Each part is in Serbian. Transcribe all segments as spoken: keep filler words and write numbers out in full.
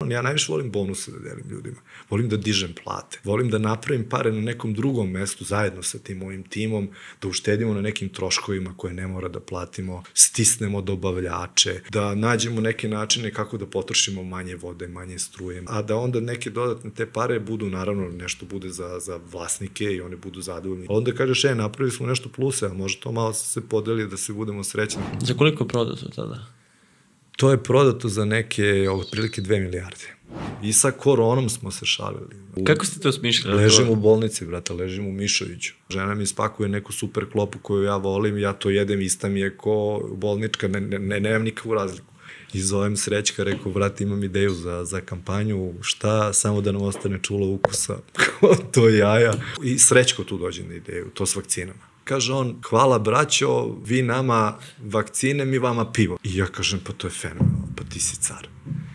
Ja najviše volim bonuse da delim ljudima. Volim da dižem plate. Volim da napravim pare na nekom drugom mestu zajedno sa tim mojim timom, da uštedimo na nekim troškovima koje ne mora da platimo, stisnemo dobavljače, da nađemo neke načine kako da potrošimo manje vode, manje struje, a da onda neke dodatne te pare budu, naravno, nešto bude za, za vlasnike i oni budu zadovoljni. Onda kažeš, e, napravili smo nešto pluse, a može to malo se podeli da se budemo srećni. Za koliko je prodato tada? To je prodato za neke, otprilike dve milijarde. I sa koronom smo se šalili. Kako ste to smišljali? Ležim u bolnici, brata, ležim u Mišoviću. Žena mi spakuje neku super klopu koju ja volim, ja to jedem, ista mi je ko bolnička, ne, ne, nemam nikakvu razliku. I zovem Srećka, rekao, brat, imam ideju za, za kampanju, šta, samo da nam ostane čulo ukusa, to jaja. I Srećko tu dođe na ideju, to s vakcinama. Kaže on, hvala braćo, vi nama vakcine, mi vama pivo. I ja kažem, pa to je fenomenalno, pa ti si car.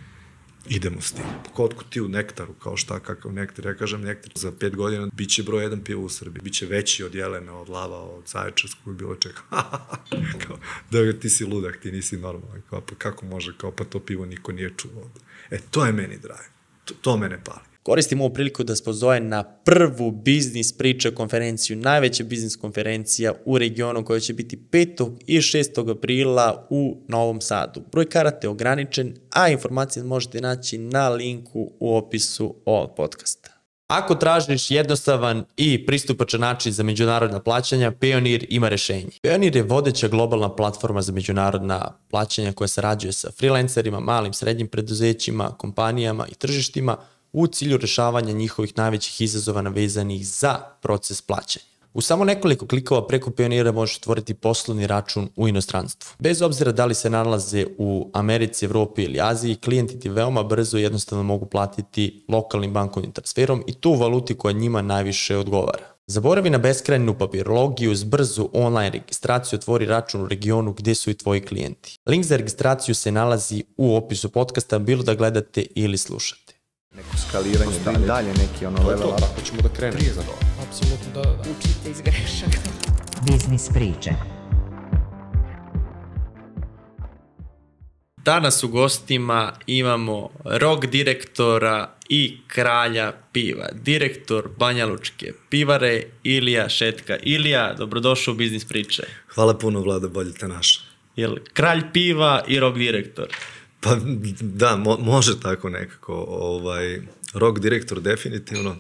Idemo s tim. Kotku ti u Nektaru, kao šta, kakav Nektar. Ja kažem, Nektar za pet godina bit će broj jedan pivo u Srbiji. Biće veći od Jelena, od Lava, od Zaječarskog i bilo čega. Kao, da ti si ludak, ti nisi normalan. Kao, pa kako može, kao, pa to pivo niko nije čuo ovde. E, to je meni drive. To, to mene pali. Koristim ovu priliku da spozove na prvu biznis priča konferenciju, najveća biznis konferencija u regionu koja će biti petog i šestog aprila u Novom Sadu. Broj karata je ograničen, a informacije možete naći na linku u opisu ovog podcasta. Ako tražiš jednostavan i pristupačan način za međunarodna plaćanja, Payoneer ima rešenje. Payoneer je vodeća globalna platforma za međunarodna plaćanja koja sarađuje sa freelancerima, malim, srednjim preduzećima, kompanijama i tržištima u cilju rešavanja njihovih najvećih izazova navezanih za proces plaćanja. U samo nekoliko klikova preko Payoneera možeš otvoriti poslovni račun u inostranstvu. Bez obzira da li se nalaze u Americi, Evropi ili Aziji, klijenti ti veoma brzo i jednostavno mogu platiti lokalnim bankovnim transferom i tu valuti koja njima najviše odgovara. Zaboravi na beskrajnu papirologiju, uz brzu online registraciju otvori račun u regionu gde su i tvoji klijenti. Link za registraciju se nalazi u opisu podcasta, bilo da gledate ili slušate. Neko skaliranje, da i dalje neki ono level up. Tako ćemo da krenemo za to. Apsolutno, da, da, da. Učite iz grešaka. Biznis priče. Danas u gostima imamo rock direktora i kralja piva, direktor Banjalučke pivare Ilija Šetka. Ilija, dobrodošao u Biznis priče. Hvala puno, Vlada, bolje te naša. Jel kralj piva i rock direktor? Pa da, mo, može tako nekako. Ovaj, rock direktor definitivno.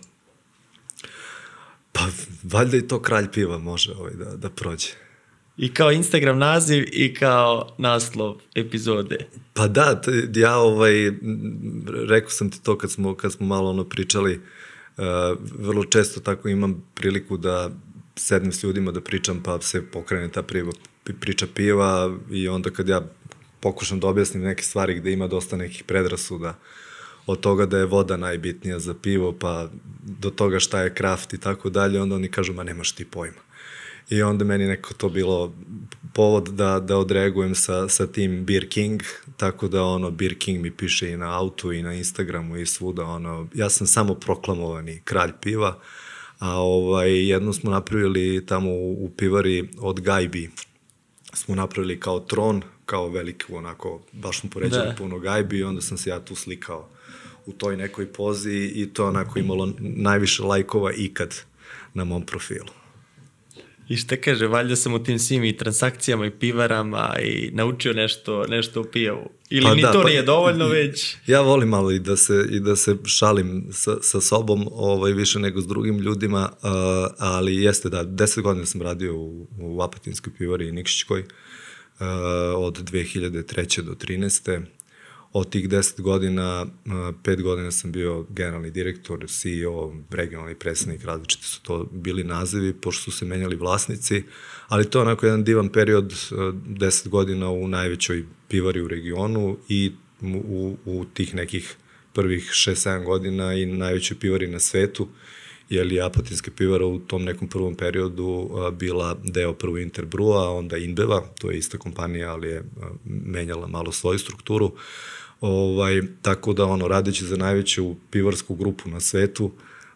Pa valjda i to kralj piva može ovaj, da, da prođe. I kao Instagram naziv i kao naslov epizode. Pa da, ja ovaj, rekao sam ti to kad smo, kad smo malo ono pričali, uh, vrlo često tako imam priliku da sednem s ljudima da pričam, pa se pokrene ta priva, priča piva i onda kad ja pokušam da objasnim neke stvari gde ima dosta nekih predrasuda, od toga da je voda najbitnija za pivo, pa do toga šta je kraft i tako dalje, onda oni kažu, ma nemaš ti pojma. I onda meni neko to bilo povod da, da odreagujem sa, sa tim Beer King, tako da ono, Beer King mi piše i na autu i na Instagramu i svuda, ono, ja sam samo proklamovani kralj piva, a ovaj, jedno smo napravili tamo u, u pivari od gajbi, smo napravili kao tron, kao veliku, onako, baš smo poređali da. Puno gajbi i onda sam se ja tu slikao u toj nekoj pozi i to onako imalo najviše lajkova ikad na mom profilu. I šta kaže, valjda sam u tim svim i transakcijama i pivarama i naučio nešto, nešto o pijavu. Ili pa ni da, to pa, nije dovoljno već? Ja volim malo i da se, i da se šalim sa, sa sobom ovaj, više nego s drugim ljudima, uh, ali jeste da, deset godina sam radio u, u Apatinskoj pivari Nikšićkoj, uh, od dve hiljade treće do trinaeste. Od tih deset godina, pet godina sam bio generalni direktor, C E O, regionalni predsednik, različiti su to bili nazivi, pošto su se menjali vlasnici, ali to je onako jedan divan period, deset godina u najvećoj pivari u regionu i u, u tih nekih prvih šest sedam godina i najvećoj pivari na svetu, jer je Apatinska pivara u tom nekom prvom periodu bila deo prvo Interbrua, a onda Inbeva, to je ista kompanija, ali je menjala malo svoju strukturu. Ovaj, tako da, ono, radeći za najveću pivarsku grupu na svetu,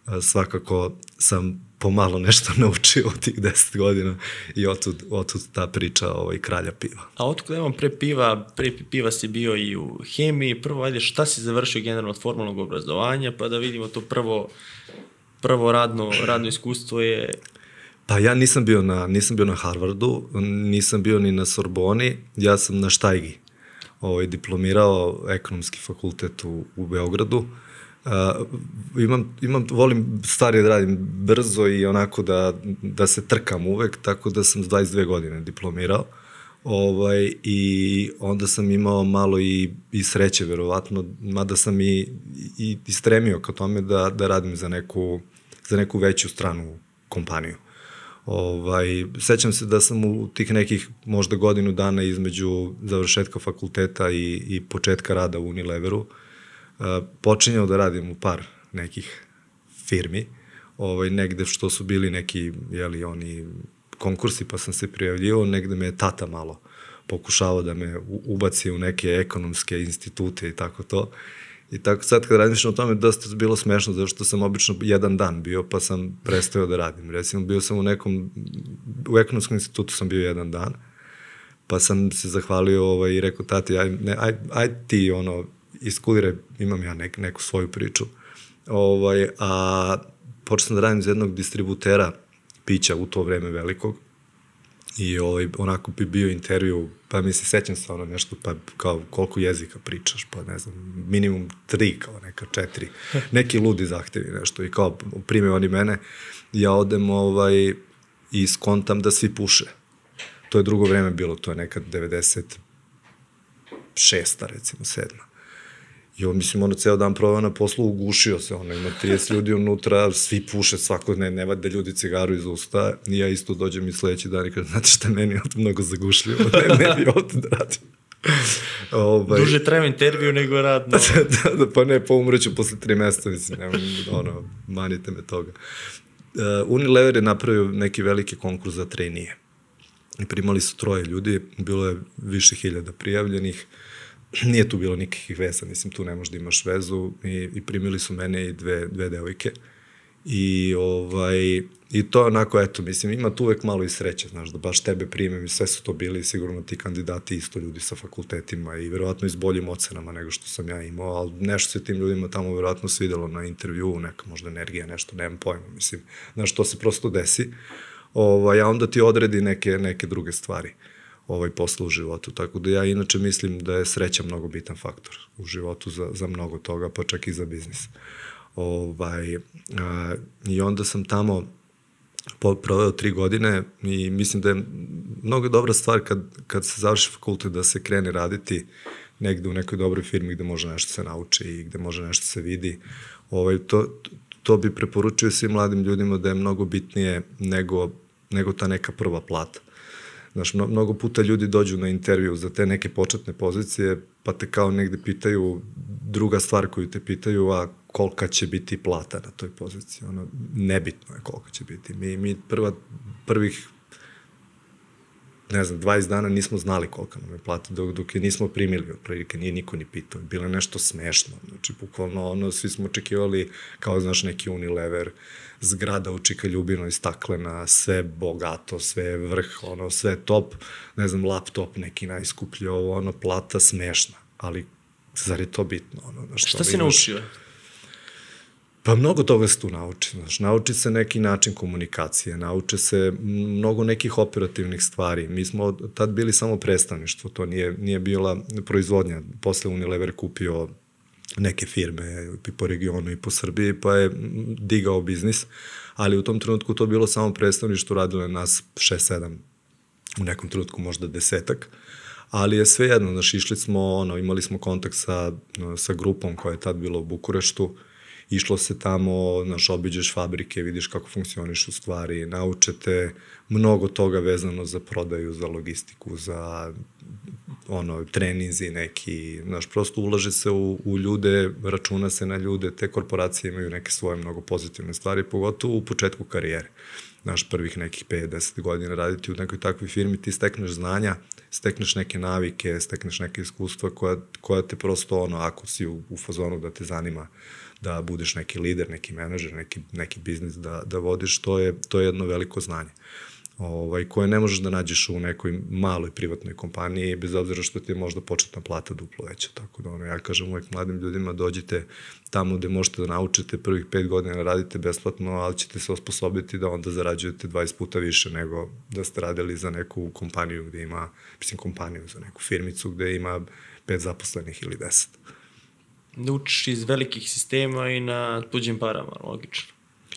svakako sam pomalo nešto naučio od tih deset godina i otud, otud ta priča ovaj, kralja piva. A otkud imam pre piva, pre piva si bio i u hemiji, prvo ajde šta si završio generalno od formalnog obrazovanja, pa da vidimo to prvo, prvo radno, radno iskustvo je... Pa ja nisam bio na, nisam bio na Harvardu, nisam bio ni na Sorboni, ja sam na Štajgi ovaj, diplomirao ekonomski fakultet u, u Beogradu. Uh, imam, imam, volim stvari da radim brzo i onako da, da se trkam uvek, tako da sam s dvadeset dve godine diplomirao. Ovaj, i onda sam imao malo i, i sreće, verovatno, mada sam i, i, i stremio ka tome da, da radim za neku, za neku veću stranu kompaniju. Ovaj, sećam se da sam u tih nekih možda godinu dana između završetka fakulteta i, i početka rada u Unileveru uh, počinjao da radim u par nekih firmi, ovaj, negde što su bili neki, jeli, oni konkursi, pa sam se prijavljivao, negde me je tata malo pokušavao da me ubaci u neke ekonomske institute i tako to. I tako sad kad razmišljam o tome, dosta je bilo smešno, zato što sam obično jedan dan bio, pa sam prestao da radim. Recimo, bio sam u nekom, u ekonomskom institutu sam bio jedan dan, pa sam se zahvalio ovaj, i rekao, tati, aj, ne, aj, aj ti, ono, iskuliraj, imam ja nek, neku svoju priču. Ovaj, a počeo sam da radim za jednog distributera pića u to vreme velikog, i ovaj, onako bi bio intervju, pa mi se sećam sa ono nešto, pa kao koliko jezika pričaš, pa ne znam, minimum tri, kao neka četiri, neki ludi zahtevi nešto, i kao prime oni mene, ja odem ovaj, i skontam da svi puše. To je drugo vreme bilo, to je nekad devedeset šesta, recimo, sedma. I on, mislim, ono, ceo dan provao na poslu, ugušio se, ono, ima trideset ljudi unutra, svi puše svako, ne, ne vade ljudi cigaru iz usta, i ja isto dođem i sledeći dan i kažem, znate šta, meni je ovde mnogo zagušljivo, ne, ne bi ovde da radim. Ovaj... Duže treba intervju nego radno. da, da, pa ne, pa umreću posle tri meseca, mislim, ne, ono, manite me toga. Uh, Unilever je napravio neki veliki konkurs za trainee. I primali su troje ljudi, bilo je više hiljada prijavljenih, nije tu bilo nikakvih veza, mislim, tu ne možeš da imaš vezu, i, i primili su mene i dve, dve devojke. I, ovaj, i to je onako, eto, mislim, ima tu uvek malo i sreće, znaš, da baš tebe primem, i sve su to bili, sigurno ti kandidati isto ljudi sa fakultetima i verovatno i s boljim ocenama nego što sam ja imao, ali nešto se tim ljudima tamo verovatno svidelo na intervju, neka možda energija, nešto, nemam pojma, mislim, znaš, to se prosto desi, ovaj, a onda ti odredi neke, neke druge stvari ovaj posla u životu, tako da ja inače mislim da je sreća mnogo bitan faktor u životu za, za mnogo toga, pa čak i za biznis. Ovaj, a, i onda sam tamo po, proveo tri godine i mislim da je mnogo dobra stvar kad, kad se završi fakultet da se krene raditi negde u nekoj dobroj firmi gde može nešto se nauči i gde može nešto se vidi. Ovaj, to, to bi preporučio svim mladim ljudima da je mnogo bitnije nego, nego ta neka prva plata. Znaš, mnogo puta ljudi dođu na intervju za te neke početne pozicije, pa te kao negde pitaju, druga stvar koju te pitaju, a kolika će biti plata na toj poziciji. Ono, nebitno je kolika će biti. Mi, mi prva, prvih, ne znam, dvadeset dana nismo znali kolika nam je plata, dok, dok je nismo primili, otprilike nije niko ni pitao. Bilo je nešto smešno. Znači, bukvalno, ono, svi smo očekivali kao, znaš, neki Unilever, zgrada u Čika Ljubinoj, staklena, sve bogato, sve vrh, ono, sve top, ne znam, laptop neki najskuplji, ovo, ono, plata smešna, ali zar je to bitno? Ono, znaš, šta si naučio? Pa mnogo toga se tu nauči, znaš, nauči se neki način komunikacije, nauče se mnogo nekih operativnih stvari. Mi smo tad bili samo predstavništvo, to nije, nije bila proizvodnja. Posle Unilever kupio neke firme i po regionu i po Srbiji, pa je digao biznis, ali u tom trenutku to bilo samo predstavništvo, radilo je nas šest sedam, u nekom trenutku možda desetak, ali je sve jedno, znaš, išli smo, ono, imali smo kontakt sa, sa grupom koja je tad bila u Bukureštu, išlo se tamo, znaš, obiđeš fabrike, vidiš kako funkcionišu stvari, naučete mnogo toga vezano za prodaju, za logistiku, za ono, treninzi neki, znaš, prosto ulaže se u, u ljude, računa se na ljude, te korporacije imaju neke svoje mnogo pozitivne stvari, pogotovo u početku karijere. naš prvih nekih pet do deset godina raditi u nekoj takvoj firmi, ti stekneš znanja, stekneš neke navike, stekneš neke iskustva koja, koja te prosto, ono, ako si u, u fazonu da te zanima da budeš neki lider, neki menadžer, neki, neki biznis da, da vodiš, to je, to je jedno veliko znanje. Ovaj, koje ne možeš da nađeš u nekoj maloj privatnoj kompaniji, bez obzira što ti je možda početna plata duplo veća. Tako da, ono, ja kažem uvek mladim ljudima, dođite tamo gde možete da naučite, prvih pet godina radite besplatno, ali ćete se osposobiti da onda zarađujete dvadeset puta više nego da ste radili za neku kompaniju gde ima, mislim kompaniju, za neku firmicu gde ima pet zaposlenih ili deset. Da učiš iz velikih sistema i na tuđim parama, logično.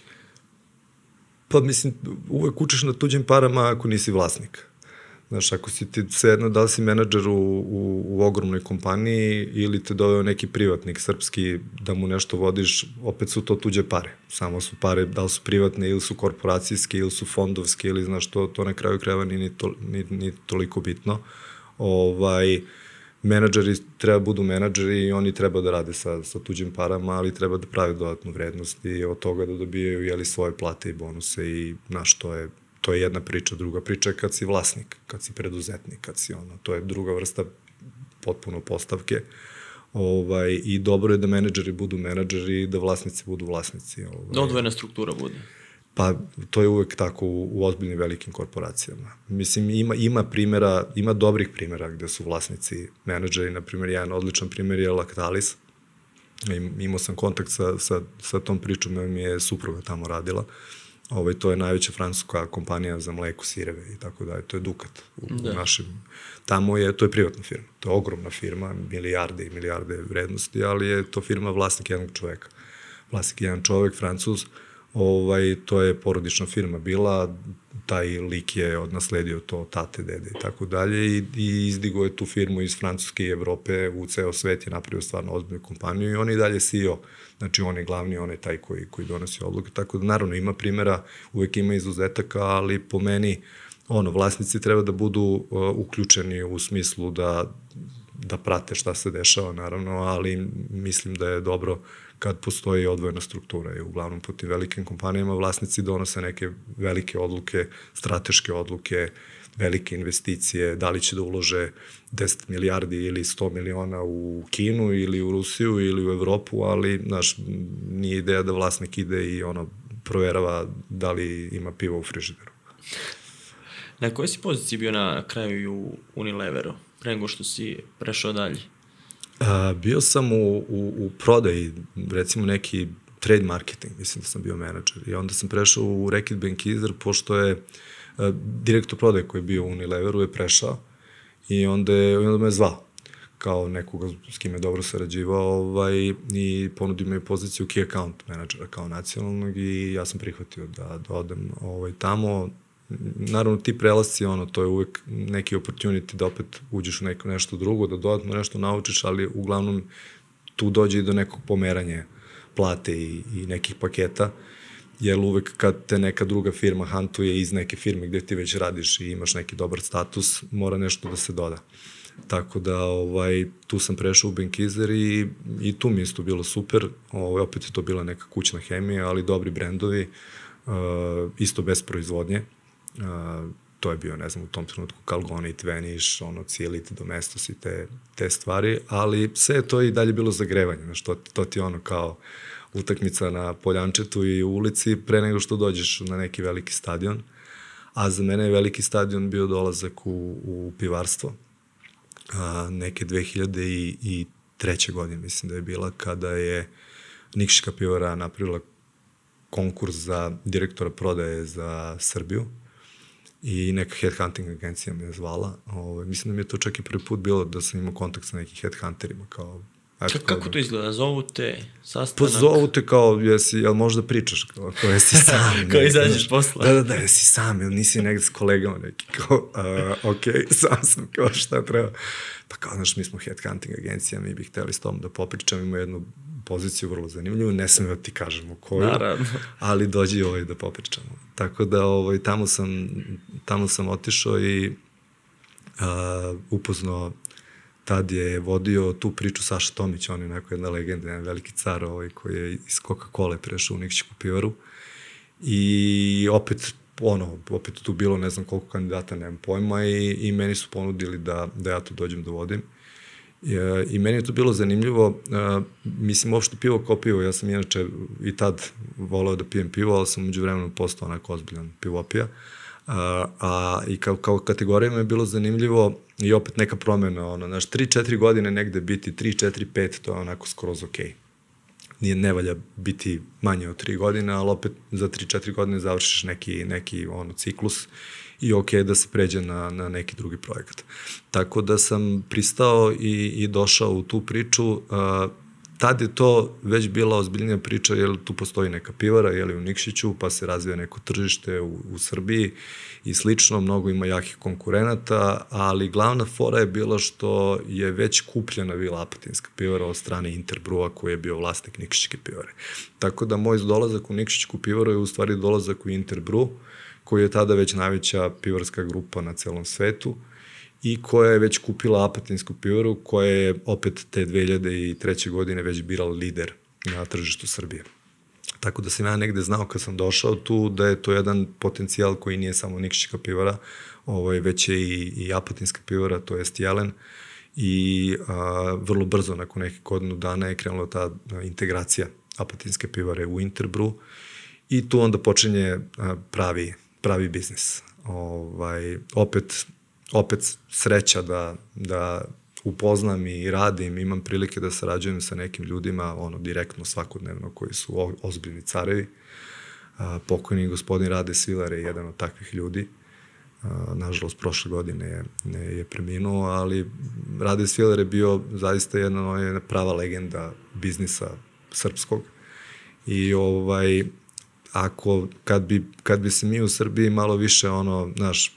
Pa mislim, uvek učiš na tuđim parama ako nisi vlasnik. Znaš, ako si ti svejedno da li si menadžer u, u, u ogromnoj kompaniji ili te doveo neki privatnik srpski da mu nešto vodiš, opet su to tuđe pare. Samo su pare, da li su privatne ili su korporacijske ili su fondovske ili znaš, to, to na kraju krajeva ni, ni, to, ni, ni toliko bitno. Ovaj, menadžeri treba budu menadžeri i oni treba da rade sa, sa tuđim parama, ali treba da prave dodatnu vrednost i od toga da dobijaju jeli, svoje plate i bonuse i znaš, to je, to je jedna priča. Druga priča je kad si vlasnik, kad si preduzetnik, kad si ono, to je druga vrsta potpuno postavke. Ovaj, i dobro je da menadžeri budu menadžeri i da vlasnici budu vlasnici. Ovaj. Da odvojena struktura bude. Pa to je uvek tako u, u ozbiljnim velikim korporacijama. Mislim, ima, ima primjera, ima dobrih primjera gde su vlasnici menadžeri, na primjer, jedan odličan primjer je Lactalis. Imao sam kontakt sa, sa, sa tom pričom, jer mi je supruga tamo radila. Ovaj, to je najveća francuska kompanija za mleko, sireve i tako dalje. To je Dukat u, da. u našim... Tamo je, to je privatna firma. To je ogromna firma, milijarde i milijarde vrednosti, ali je to firma vlasnik jednog čoveka. Vlasnik jedan čovek, Francuz. Ovaj, to je porodična firma bila, taj lik je odnasledio to tate, dede i tako dalje i, i izdigo je tu firmu iz Francuske i Evrope u ceo svet, je napravio stvarno ozbiljnu kompaniju i on je dalje C E O, znači on je glavni, on je taj koji, koji donosi odluke, tako da naravno ima primjera, uvek ima izuzetaka, ali po meni ono, vlasnici treba da budu uh, uključeni u smislu da, da prate šta se dešava naravno, ali mislim da je dobro kad postoji odvojena struktura i uglavnom po tim velikim kompanijama vlasnici donose neke velike odluke, strateške odluke, velike investicije, da li će da ulože deset milijardi ili sto miliona u Kinu ili u Rusiju ili u Evropu, ali znaš, nije ideja da vlasnik ide i ono proverava da li ima pivo u frižideru. Na kojoj si poziciji bio na kraju u Unileveru, pre nego što si prešao dalje? A, bio sam u, u, u prodaji, recimo neki trade marketing, mislim da sam bio menadžer i onda sam prešao u Reckitt Benckiser, pošto je a, direktor prodaje koji je bio u Unileveru je prešao i onda, je, onda me je zvao kao nekoga s kime je dobro sarađivao ovaj, i ponudio me poziciju key account menadžera kao nacionalnog i ja sam prihvatio da, da odem ovaj, tamo. Naravno, ti prelasci, ono, to je uvek neki opportunity da opet uđeš u neko nešto drugo, da dodatno nešto naučiš, ali uglavnom tu dođe i do nekog pomeranja plate i, i nekih paketa, jer uvek kad te neka druga firma hantuje iz neke firme gde ti već radiš i imaš neki dobar status, mora nešto da se doda. Tako da, ovaj, tu sam prešao u Benckiser i, i tu mi isto bilo super, ovaj, opet je to bila neka kućna hemija, ali dobri brendovi, uh, isto bez proizvodnje. Uh, to je bio, ne znam, u tom trenutku Kalgonit, Vanish, ono, Cijelit, Domestos i te, te stvari, ali sve je to i dalje bilo zagrevanje, znaš, to, to ti ono kao utakmica na Poljančetu i u ulici pre nego što dođeš na neki veliki stadion, a za mene je veliki stadion bio dolazak u, u pivarstvo, uh, neke dve hiljade treće. godine, mislim da je bila, kada je Nikšićka pivara napravila konkurs za direktora prodaje za Srbiju, i neka headhunting agencija me je zvala. Ove, mislim da mi je to čak i prvi put bilo da sam imao kontakt sa nekim headhunterima. Kao, K kako da... to izgleda? Zovu te sastanak? Pa zovu te kao, jesi, jel možda pričaš? Kao, kao jesi sam. Kao izađeš posla. Da, da, da, jesi sam, jel nisi negde s kolegama neki. Kao, uh, ok, sam sam, kao šta treba. Pa kao, znaš, mi smo headhunting agencija, mi bi hteli s tom da popričam, imamo jednu poziciju vrlo zanimljivu, ne smemo da ti kažemo koju, naravno, ali dođi ovaj da popričamo. Tako da ovaj, tamo, sam, tamo sam otišao i a, upoznao, tad je vodio tu priču Saša Tomić, on je onako jedna legenda, jedan veliki car ovaj, koji je iz Coca-Cola prešao u Nikšićku pivaru i opet ono, opet tu bilo ne znam koliko kandidata, nemam pojma, i, i meni su ponudili da, da ja to dođem da vodim. I, i meni je to bilo zanimljivo, uh, mislim, uopšte pivo kao pivo, ja sam inače i tad voleo da pijem pivo, ali sam umeđu vremenu postao onako ozbiljan pivopija. Uh, a i kao, kao kategorija mi je bilo zanimljivo i opet neka promjena, ono, znaš, tri četiri godine negde biti, tri četiri pet, to je onako skroz okej. Okay. Nije, ne valja biti manje od tri godine, ali opet za tri četiri godine završiš neki, neki ono, ciklus i ok da se pređe na, na neki drugi projekat. Tako da sam pristao i, i došao u tu priču. Uh, tad je to već bila ozbiljnija priča, jer tu postoji neka pivara, je li u Nikšiću, pa se razvija neko tržište u, u Srbiji i slično, mnogo ima jakih konkurenata, ali glavna fora je bila što je već kupljena bila Apatinska pivara od strane Interbrua, koji je bio vlasnik Nikšićke pivare. Tako da moj dolazak u Nikšićku pivaru je u stvari dolazak u Interbru, koji je tada već najveća pivarska grupa na celom svetu i koja je već kupila Apatinsku pivaru, koja je opet te dve hiljade treće. godine već birala lider na tržištu Srbije. Tako da sam ja negde znao kad sam došao tu da je to jedan potencijal koji nije samo Nikšićka pivara, ovaj, već je i, i Apatinska pivara, to jest Jelen, i a, vrlo brzo, nakon nekih godinu dana je krenula ta a, integracija Apatinske pivare u Interbru i tu onda počinje a, pravi, pravi biznis. Ovaj, opet, opet sreća da, da upoznam i radim, imam prilike da sarađujem sa nekim ljudima, ono, direktno, svakodnevno, koji su ozbiljni carevi. A, pokojni gospodin Rade Svilar je jedan od takvih ljudi. A, nažalost, prošle godine je, ne, je preminuo, ali Rade Svilar je bio zaista jedna, jedna prava legenda biznisa srpskog. I ovaj, ako, kad bi, kad bi se mi u Srbiji malo više, ono, znaš,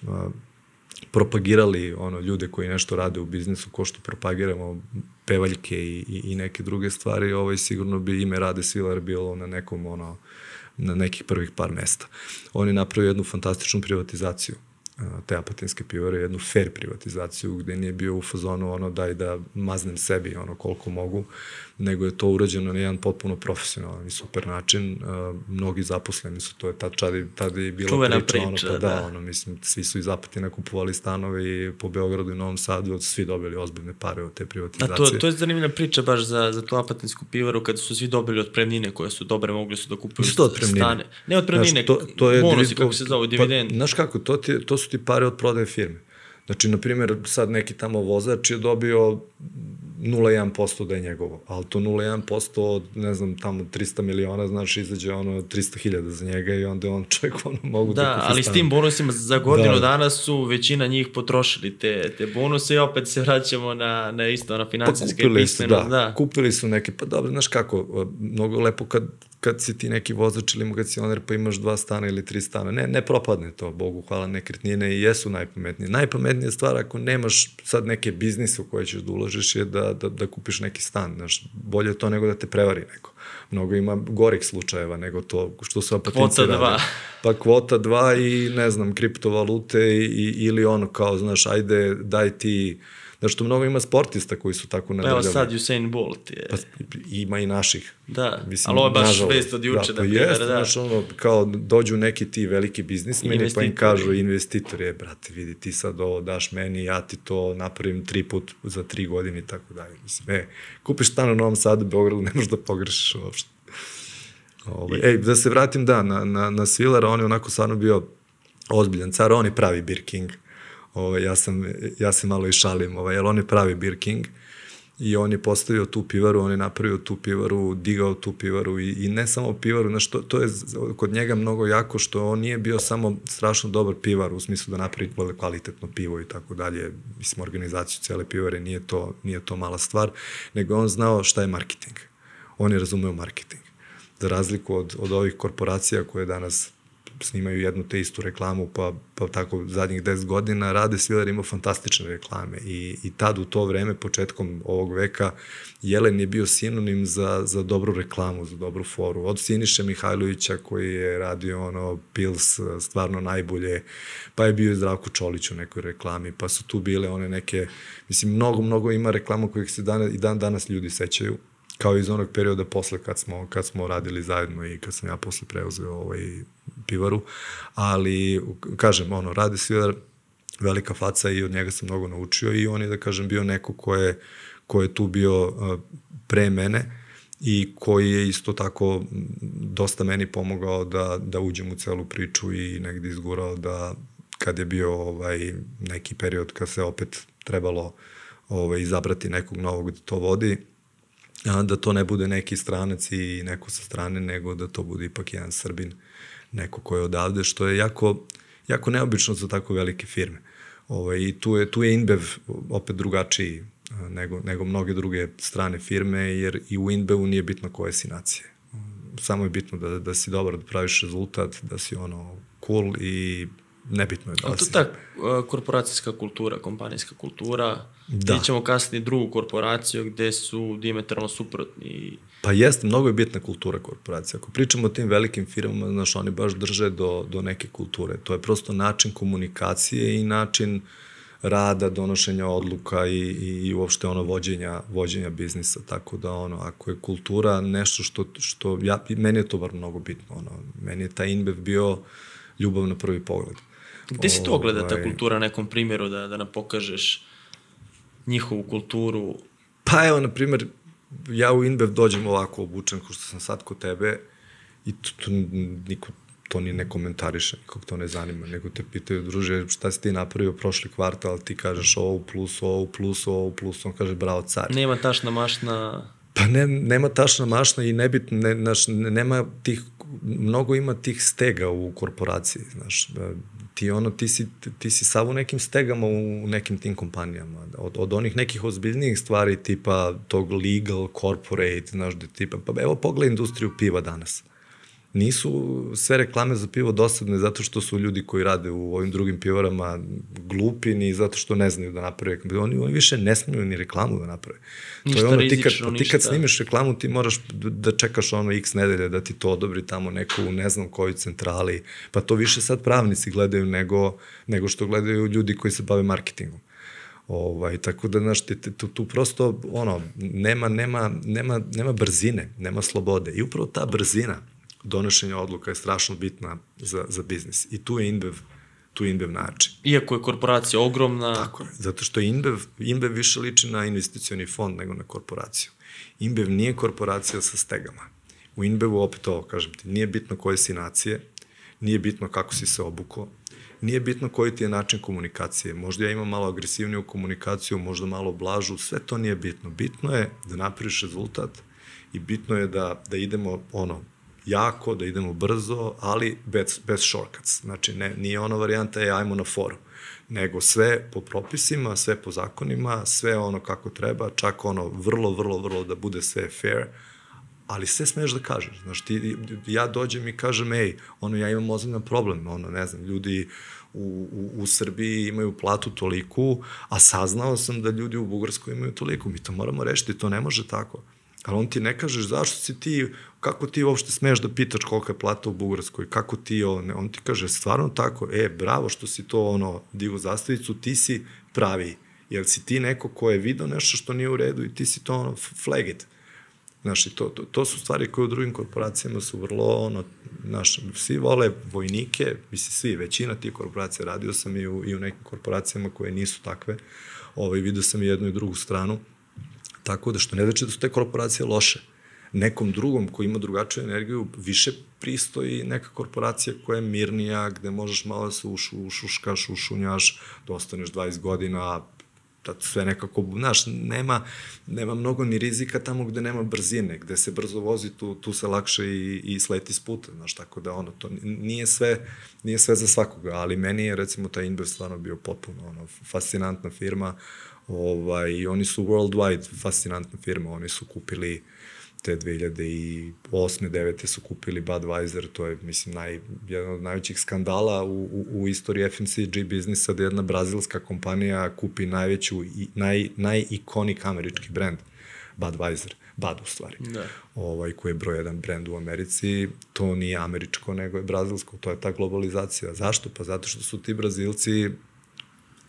propagirali ono ljude koji nešto rade u biznisu, ko što propagiramo pevaljke i, i, i neke druge stvari, ovaj, sigurno bi ime Rade Svilar bilo na nekom, ono, na nekih prvih par mesta. On je napravio jednu fantastičnu privatizaciju te Apatinske pivare, jednu fair privatizaciju, gde nije bio u fazonu ono daj da maznem sebi ono koliko mogu, nego je to urađeno na jedan potpuno profesionalan i super način. Uh, mnogi zaposleni su, to je tad, tad je bila Čuvena priča, priča, ono, pa da, da. ono, mislim, svi su iz Apatina kupovali stanove i po Beogradu i Novom Sadu, svi dobili ozbiljne pare od te privatizacije. A to, to je zanimljiva priča baš za, za tu Apatinsku pivaru, kada su svi dobili otpremnine koje su dobre, mogli su da kupuju stane. Ne otpremnine, to, to je bonusi, kako se zove, dividend. Pa, znaš kako, to, ti, to su ti pare od prodaje firme. Znači, na primjer, sad neki tamo vozač je dobio nula zarez jedan posto da je njegovo, ali to nula zarez jedan posto od, ne znam, tamo trista miliona, znaš, izađe ono trista hiljada za njega i onda on čovjek ono mogu da, da kupi ali stan. S tim bonusima za godinu da. dana su većina njih potrošili te, te bonuse i opet se vraćamo na, na isto, na financijske pa pismenost. Da, da, kupili su neke, pa dobro, znaš kako, mnogo lepo kad kad si ti neki vozač ili magacioner pa imaš dva stana ili tri stana, ne, ne propadne to, Bogu hvala, nekretnine i jesu najpametnije. Najpametnija stvar ako nemaš sad neke biznise u koje ćeš da uložiš je da, da, da kupiš neki stan, znaš, bolje je to nego da te prevari neko. Mnogo ima gorih slučajeva nego to što su Apatinci rade. Kvota dva. Pa kvota dva i, ne znam, kriptovalute i, i, ili ono kao, znaš, ajde, daj ti. Znaš, to mnogo ima sportista koji su tako nadaljavi. Evo sad Usain Bolt je. Pa, ima i naših. Da, mislim, ali ovo je baš vest od juče. Da, pa jest, da. Znaš, ono, kao dođu neki ti veliki biznismeni pa im kažu investitori, je, brate, vidi, ti sad ovo daš meni, ja ti to napravim tri put za tri godine i tako dalje. Mislim, e, kupiš stan u Novom Sadu, Beogradu, ne možeš da pogrešiš uopšte. Ovaj, ej, da se vratim, da, na, na, na Svilara, on je onako stvarno bio ozbiljan car, on je pravi Beer King. Ovaj, ja, sam, ja se malo i šalim, ovaj, jer on je pravi Beer King i on je postavio tu pivaru, on je napravio tu pivaru, digao tu pivaru i, i ne samo pivaru, znaš, to, to je kod njega mnogo jako što on nije bio samo strašno dobar pivar u smislu da napravi kvalitetno pivo i tako dalje, mislim, organizaciju cele pivare, nije to, nije to mala stvar, nego on znao šta je marketing. On je razumeo marketing. Za razliku od, od ovih korporacija koje danas snimaju jednu te istu reklamu, pa, pa tako zadnjih deset godina, Rade Svilar imao fantastične reklame i, i tad u to vreme, početkom ovog veka, Jelen je bio sinonim za, za dobru reklamu, za dobru foru. Od Siniše Mihajlovića koji je radio ono Pils stvarno najbolje, pa je bio i Zdravko Čolić u nekoj reklami, pa su tu bile one neke, mislim, mnogo, mnogo ima reklama kojih se dan, i dan danas ljudi sećaju, kao iz onog perioda posle kad smo, kad smo radili zajedno i kad sam ja posle preuzeo ovaj pivaru, ali, kažem, ono, Rade Svilar, velika faca i od njega sam mnogo naučio i on je, da kažem, bio neko ko je, ko je tu bio uh, pre mene i koji je isto tako dosta meni pomogao da, da uđem u celu priču i negde izgurao da kad je bio ovaj, neki period kad se opet trebalo ovaj, izabrati nekog novog da to vodi, a, da to ne bude neki stranac i neko sa strane, nego da to bude ipak jedan Srbin, neko ko je odavde, što je jako, jako neobično za tako velike firme. Ovaj, I tu je, tu je InBev opet drugačiji nego, nego mnoge druge strane firme, jer i u InBevu nije bitno koje si nacije. Samo je bitno da, da si dobar, da praviš rezultat, da si ono cool i nebitno je da li si. A to je ta uh, korporacijska kultura, kompanijska kultura. Da. Mi ćemo kasnije drugu korporaciju gde su diametralno suprotni. Pa jeste, mnogo je bitna kultura korporacija. Ako pričamo o tim velikim firmama, znaš, oni baš drže do, do neke kulture. To je prosto način komunikacije i način rada, donošenja odluka i, i, i uopšte ono vođenja, vođenja biznisa. Tako da ono, ako je kultura nešto što, što ja, meni je to bar mnogo bitno. Ono, meni je taj InBev bio ljubav na prvi pogled. Gde si to ogleda ta Ovaj, kultura, na nekom primjeru, da, da nam pokažeš njihovu kulturu? Pa evo, na primjer, ja u InBev dođem ovako obučen, kao što sam sad kod tebe, i to, to, niko to ni ne komentariše, nikog to ne zanima, nego te pitaju, druže, šta si ti napravio prošli kvartal, ti kažeš ovo plus, ovo plus, ovo plus, on kaže, bravo, car. Nema tašna mašna... Pa ne, nema tašna mašna i nebitno, ne, naš, nema tih, mnogo ima tih stega u korporaciji, znaš, ti ono, ti si, ti si sav u nekim stegama u nekim tim kompanijama, od, od onih nekih ozbiljnijih stvari tipa tog legal, corporate, znaš, da tipa, pa evo pogledaj industriju piva danas. Nisu sve reklame za pivo dosadne zato što su ljudi koji rade u ovim drugim pivarama glupi, ni zato što ne znaju da naprave. Oni, oni više ne smiju ni reklamu da naprave. Ništa to je ono, rizično, ti kad, ništa. Ti kad snimiš reklamu, ti moraš da čekaš ono x nedelje da ti to odobri tamo neku, ne znam koju centrali. Pa to više sad pravnici gledaju nego, nego što gledaju ljudi koji se bave marketingom. Ovaj, tako da, znaš, tu, tu prosto, ono, nema, nema, nema, nema brzine, nema slobode. I upravo ta brzina donošenja odluka je strašno bitna za, za biznis. I tu je InBev, tu je InBev način. Iako je korporacija ogromna... Tako je, zato što InBev, InBev više liči na investicioni fond nego na korporaciju. InBev nije korporacija sa stegama. U InBevu, opet ovo, kažem ti, nije bitno koje si nacije, nije bitno kako si se obukao, nije bitno koji ti je način komunikacije. Možda ja imam malo agresivniju komunikaciju, možda malo blažu, sve to nije bitno. Bitno je da napraviš rezultat i bitno je da, da idemo ono, jako, da idemo brzo, ali bez, bez shortcuts. Znači, ne, nije ona varijanta, je, ajmo na foru, nego sve po propisima, sve po zakonima, sve ono kako treba, čak ono vrlo, vrlo, vrlo da bude sve fair, ali sve smeš da kažeš. Znaš, ti, ja dođem i kažem, ej, ono, ja imam ozbiljan problem, ono, ne znam, ljudi u, u, u Srbiji imaju platu toliku, a saznao sam da ljudi u Bugarskoj imaju toliko. Mi to moramo rešiti, to ne može tako. Ali on ti ne kažeš zašto si ti, kako ti uopšte smeš da pitaš kolika je plata u Bugarskoj, kako ti, on, on ti kaže stvarno tako, e, bravo što si to, ono, digo zastavicu, ti si pravi, jer si ti neko ko je vidio nešto što nije u redu i ti si to, ono, flag it. Znaš, to, to, to su stvari koje u drugim korporacijama su vrlo, ono, znaš, svi vole vojnike, misli svi, većina tih korporacija, radio sam i u, i u nekim korporacijama koje nisu takve, ovaj, vidio sam i jednu i drugu stranu, tako da što ne znači da su te korporacije loše. Nekom drugom koji ima drugačiju energiju više pristoji neka korporacija koja je mirnija, gde možeš malo da se ušu, ušuškaš, ušunjaš, da ostaneš dvadeset godina, da sve nekako, znaš, nema, nema mnogo ni rizika tamo gde nema brzine, gde se brzo vozi, tu, tu se lakše i, i sleti s puta, znaš, tako da ono, to nije sve, nije sve za svakoga, ali meni je recimo taj InBev stvarno bio potpuno, ono, fascinantna firma, ovaj, i oni su worldwide fascinantna firma, oni su kupili te dve hiljade osme devete su kupili Budweiser, to je, mislim, naj, jedan od najvećih skandala u, u, u istoriji F M C G biznisa, da jedna brazilska kompanija kupi najveću i naj, najikonik američki brend, Budweiser, Bud u stvari, da. Ovaj, koji je broj jedan brend u Americi, to nije američko, nego je brazilsko, to je ta globalizacija. Zašto? Pa zato što su ti Brazilci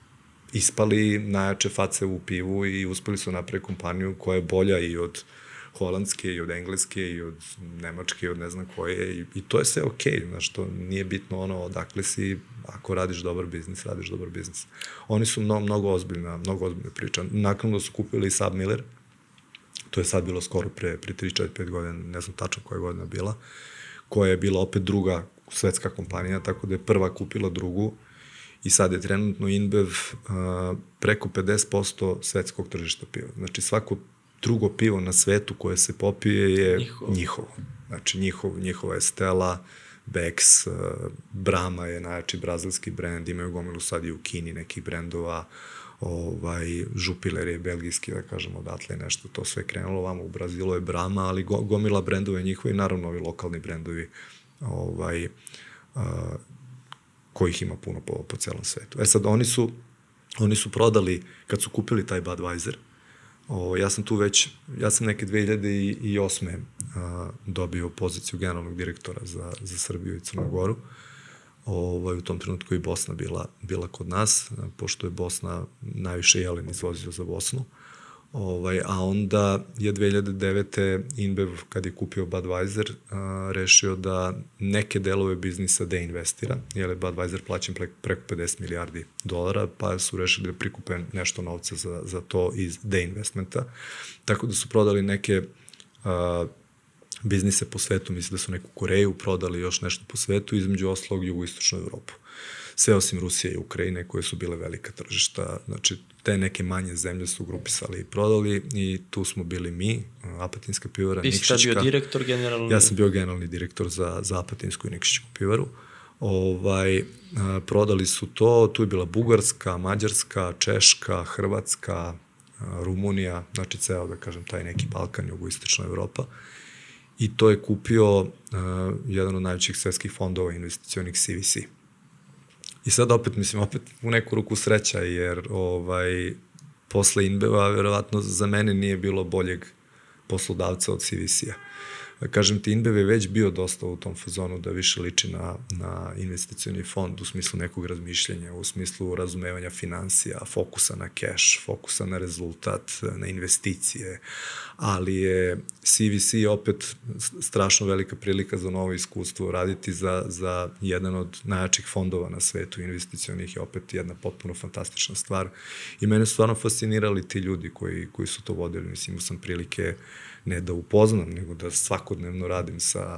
ispali najjače face u pivu i uspeli su napraviti kompaniju koja je bolja i od holandske i od engleske i od nemačke i od ne znam koje i, i to je sve okej, okay, znaš, to nije bitno ono odakle si, ako radiš dobar biznis, radiš dobar biznis. Oni su mnogo, mnogo ozbiljna, mnogo ozbiljna priča. Nakon da su kupili Saab Miller, to je sad bilo skoro pre, pre tri, četiri, pet godina, ne znam tačno koja godina bila, koja je bila opet druga svetska kompanija, tako da je prva kupila drugu i sad je trenutno InBev uh, preko pedeset posto svetskog tržišta piva. Znači svako drugo pivo na svetu koje se popije je njihovo. njihovo. Znači njihov, njihova je Stella, Beck's, uh, Brahma je najjači brazilski brend, imaju gomilu sad i u Kini nekih brendova, ovaj, Jupiler je belgijski, da kažemo, odatle nešto, to sve krenulo vamo, u Brazilu je Brahma, ali go, gomila brendove njihove i naravno ovi lokalni brendovi ovaj, uh, kojih ima puno po, po celom svetu. E sad, oni su, oni su prodali, kad su kupili taj Budweiser, o, ja sam tu već, ja sam neke dve hiljade osme a, dobio poziciju generalnog direktora za, za Srbiju i Crnu Goru. Ovaj, u tom trenutku i Bosna bila, bila kod nas, pošto je Bosna najviše jelen izvozio za Bosnu. Ovaj, a onda je dve hiljade devete. InBev, kad je kupio Budweiser, a, rešio da neke delove biznisa deinvestira, jer je Budweiser plaćen pre, preko pedeset milijardi dolara, pa su rešili da prikupe nešto novca za, za to iz deinvestmenta. Tako da su prodali neke a, biznise po svetu, mislim da su neku Koreju prodali, još nešto po svetu, između ostalog jugoistočnu Evropu. Sve osim Rusije i Ukrajine, koje su bile velika tržišta, znači te neke manje zemlje su grupisali i prodali i tu smo bili mi, Apatinska pivara, Nikšićka. Ti si bio direktor generalni? Ja sam bio generalni direktor za, za Apatinsku i Nikšićku pivaru. Ovaj, a, prodali su to, tu je bila Bugarska, Mađarska, Češka, Hrvatska, a, Rumunija, znači ceo, da kažem, taj neki Balkan, jugoistočna Evropa. I to je kupio uh, jedan od najvećih svetskih fondova investicionih C V C. I sad opet, mislim, opet u neku ruku sreća, jer ovaj, posle InBeva, verovatno za mene nije bilo boljeg poslodavca od C V C-a. Kažem ti, InBev je već bio dosta u tom fazonu da više liči na, na investicioni fond u smislu nekog razmišljanja, u smislu razumevanja financija, fokusa na cash, fokusa na rezultat, na investicije, ali je C V C opet strašno velika prilika za novo iskustvo, raditi za, za jedan od najjačih fondova na svetu investicionih je opet jedna potpuno fantastična stvar i mene su stvarno fascinirali ti ljudi koji, koji su to vodili, mislim, sam prilike ne da upoznam, nego da svakodnevno radim sa,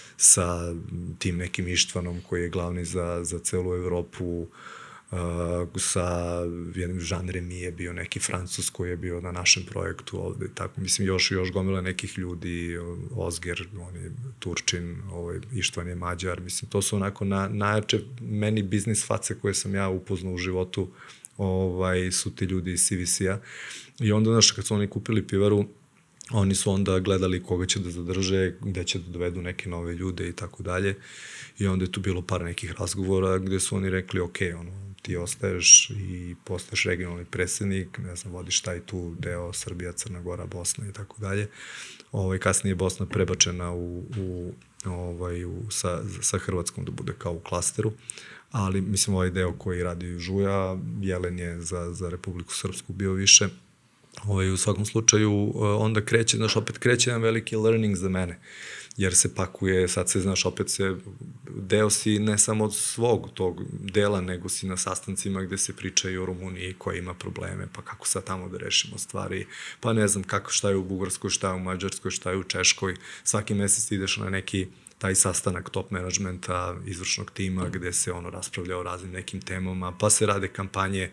sa tim nekim Ištvanom koji je glavni za, za celu Evropu, uh, sa jednim Jean Remy je bio neki Francus koji je bio na našem projektu ovde, tako, mislim, još, još gomila nekih ljudi, Ozger, on je Turčin, ovaj, Ištvan je Mađar, mislim, to su onako na, najjače meni biznis face koje sam ja upoznao u životu, ovaj, su ti ljudi iz C V C-a i onda, znaš, kad su oni kupili pivaru, oni su onda gledali koga će da zadrže, gde će da dovedu neke nove ljude i tako dalje. I onda je tu bilo par nekih razgovora gde su oni rekli, ok, ono, ti ostaješ i postaješ regionalni predsednik, ne znam, vodiš taj tu deo Srbija, Crna Gora, Bosna i tako dalje. Ovaj, kasnije je Bosna prebačena u, u, ovaj, u, sa, sa Hrvatskom da bude kao u klasteru. Ali, mislim, ovaj deo koji radi Žuja, Jelen je za, za Republiku Srpsku bio više. Ovaj, u svakom slučaju, onda kreće, znaš, opet kreće jedan veliki learning za mene, jer se pakuje, sad se, znaš, opet se, deo si ne samo od svog tog dela, nego si na sastancima gde se priča i o Rumuniji koja ima probleme, pa kako sad tamo da rešimo stvari, pa ne znam kako, šta je u Bugarskoj, šta je u Mađarskoj, šta je u Češkoj, svaki mesec ideš na neki taj sastanak top managementa, izvršnog tima, gde se ono raspravlja o raznim nekim temama, pa se rade kampanje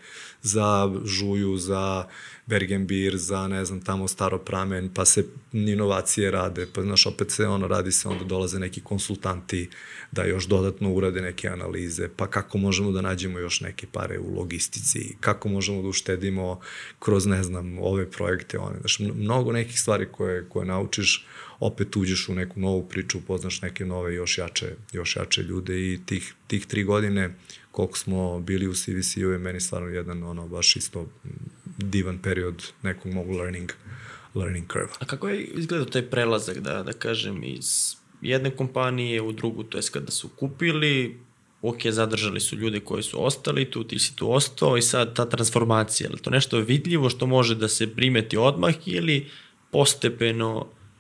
za Žuju, za Bergenbier, za, ne znam, tamo Staro Pramen, pa se inovacije rade, pa, znaš, opet se ono radi se, onda dolaze neki konsultanti da još dodatno urade neke analize, pa kako možemo da nađemo još neke pare u logistici, kako možemo da uštedimo kroz, ne znam, ove projekte, one, znaš, mnogo nekih stvari koje, koje naučiš, opet uđeš u neku novu priču, upoznaš neke nove, još jače, još jače ljude i tih, tih tri godine koliko smo bili u C V C-u je meni stvarno jedan, ono, baš isto divan period nekog mog learning, learning curve. A kako je izgledao taj prelazak, da, da kažem, iz jedne kompanije u drugu, to je kada su kupili, ok, zadržali su ljude koji su ostali tu, ti si tu ostao i sad ta transformacija, je li to nešto vidljivo što može da se primeti odmah ili postepeno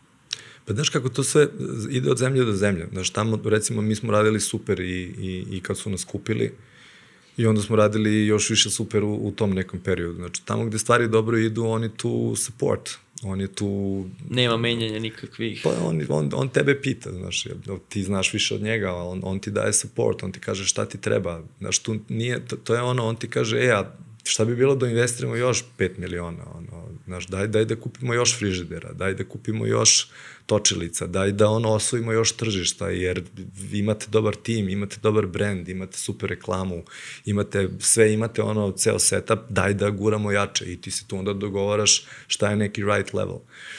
Pa znaš kako to sve ide od zemlje do zemlje. Znaš, tamo, recimo, mi smo radili super i, i, i kad su nas kupili, i onda smo radili još više super u, u tom nekom periodu. Znači, tamo gde stvari dobro idu, on je tu support. On je tu... Nema menjanja nikakvih. Pa on, on, on tebe pita, znaš, ti znaš više od njega, on, on ti daje support, on ti kaže šta ti treba. Znaš, tu nije, to, to je ono, on ti kaže, e, a šta bi bilo da investiramo još pet miliona, ono, znaš, daj, daj da kupimo još frižidera, daj da kupimo još točilica, daj da ono osvojimo još tržišta, jer imate dobar tim, imate dobar brand, imate super reklamu, imate sve, imate ono, ceo setup, daj da guramo jače i ti se tu onda dogovaraš šta je neki right level.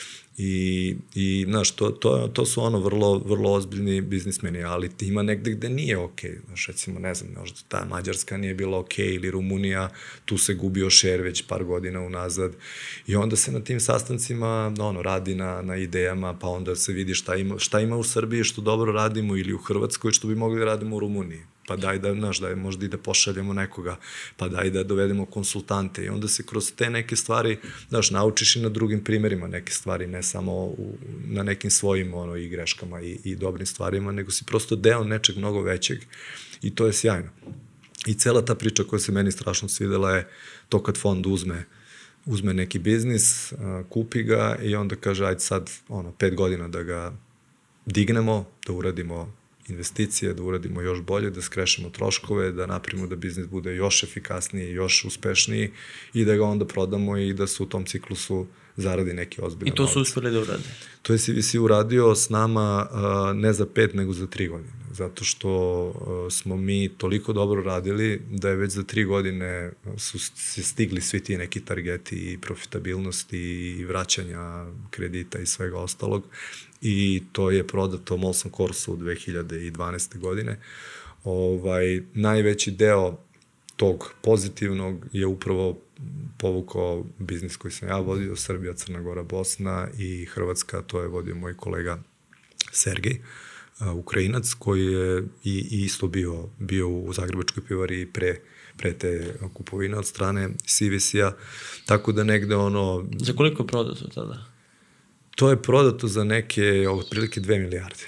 I, i znaš, to, to, to su ono vrlo, vrlo ozbiljni biznismeni, ali ima negde gde nije okej. Okay. Znaš, recimo, ne znam, možda ta Mađarska nije bila okej okay, ili Rumunija, tu se gubio šer već par godina unazad. I onda se na tim sastancima ono, radi na, na idejama, pa onda se vidi šta ima, šta ima u Srbiji što dobro radimo ili u Hrvatskoj što bi mogli da radimo u Rumuniji. Pa daj da, znaš, daj možda i da pošaljemo nekoga, pa daj da dovedemo konsultante i onda se kroz te neke stvari, znaš, naučiš i na drugim primerima neke stvari, ne samo u, na nekim svojim ono, i greškama i, i dobrim stvarima, nego si prosto deo nečeg mnogo većeg i to je sjajno. I cela ta priča koja se meni strašno svidela je to kad fond uzme uzme neki biznis, kupi ga i onda kaže, ajde sad, ono, pet godina da ga dignemo, da uradimo investicije, da uradimo još bolje, da skrešemo troškove, da napravimo da biznis bude još efikasniji, još uspešniji i da ga onda prodamo i da se u tom ciklusu zaradi neki ozbiljan I to su novac. uspeli da urade. To je C V C uradio s nama uh, ne za pet, nego za tri godine. Zato što uh, smo mi toliko dobro radili da je već za tri godine su se stigli svi ti neki targeti i profitabilnosti i vraćanja kredita i svega ostalog. I to je prodato Molson Corsu u dve hiljade dvanaeste. godine. Ovaj, najveći deo tog pozitivnog je upravo povukao biznis koji sam ja vodio, Srbija, Crna Gora, Bosna i Hrvatska, to je vodio moj kolega Sergej, Ukrajinac, koji je i, i isto bio, bio u Zagrebačkoj pivari pre, pre te kupovine od strane C V C-a, tako da negde ono... Za koliko je prodato tada? To je prodato za neke, otprilike dve milijarde.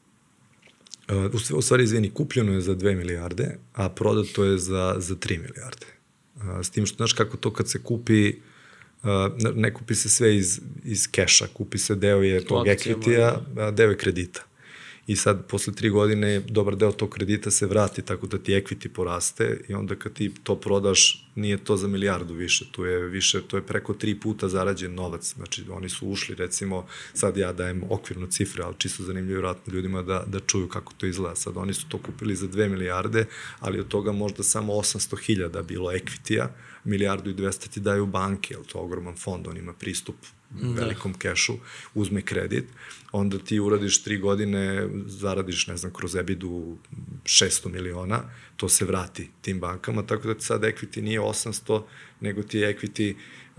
U stvari, izvini, kupljeno je za dve milijarde, a prodato je za, za tri milijarde. S tim što, znaš kako to kad se kupi, ne kupi se sve iz, iz keša, kupi se deo je tog equity-a, a deo je kredita. I sad, posle tri godine, dobar deo tog kredita se vrati tako da ti equity poraste i onda kad ti to prodaš, nije to za milijardu više, tu je više, to je preko tri puta zarađen novac. Znači, oni su ušli, recimo, sad ja dajem okvirno cifre, ali čisto zanimljivo vratno ljudima da, da čuju kako to izgleda. Sad, oni su to kupili za dve milijarde, ali od toga možda samo osamsto hiljada bilo equity-a, milijardu i dvesta ti daju banke, jer to je ogroman fond, on ima pristup velikom kešu, uzme kredit, onda ti uradiš tri godine, zaradiš, ne znam, kroz ebidu šesto miliona, to se vrati tim bankama, tako da ti sad equity nije osamsto, nego ti je equity uh,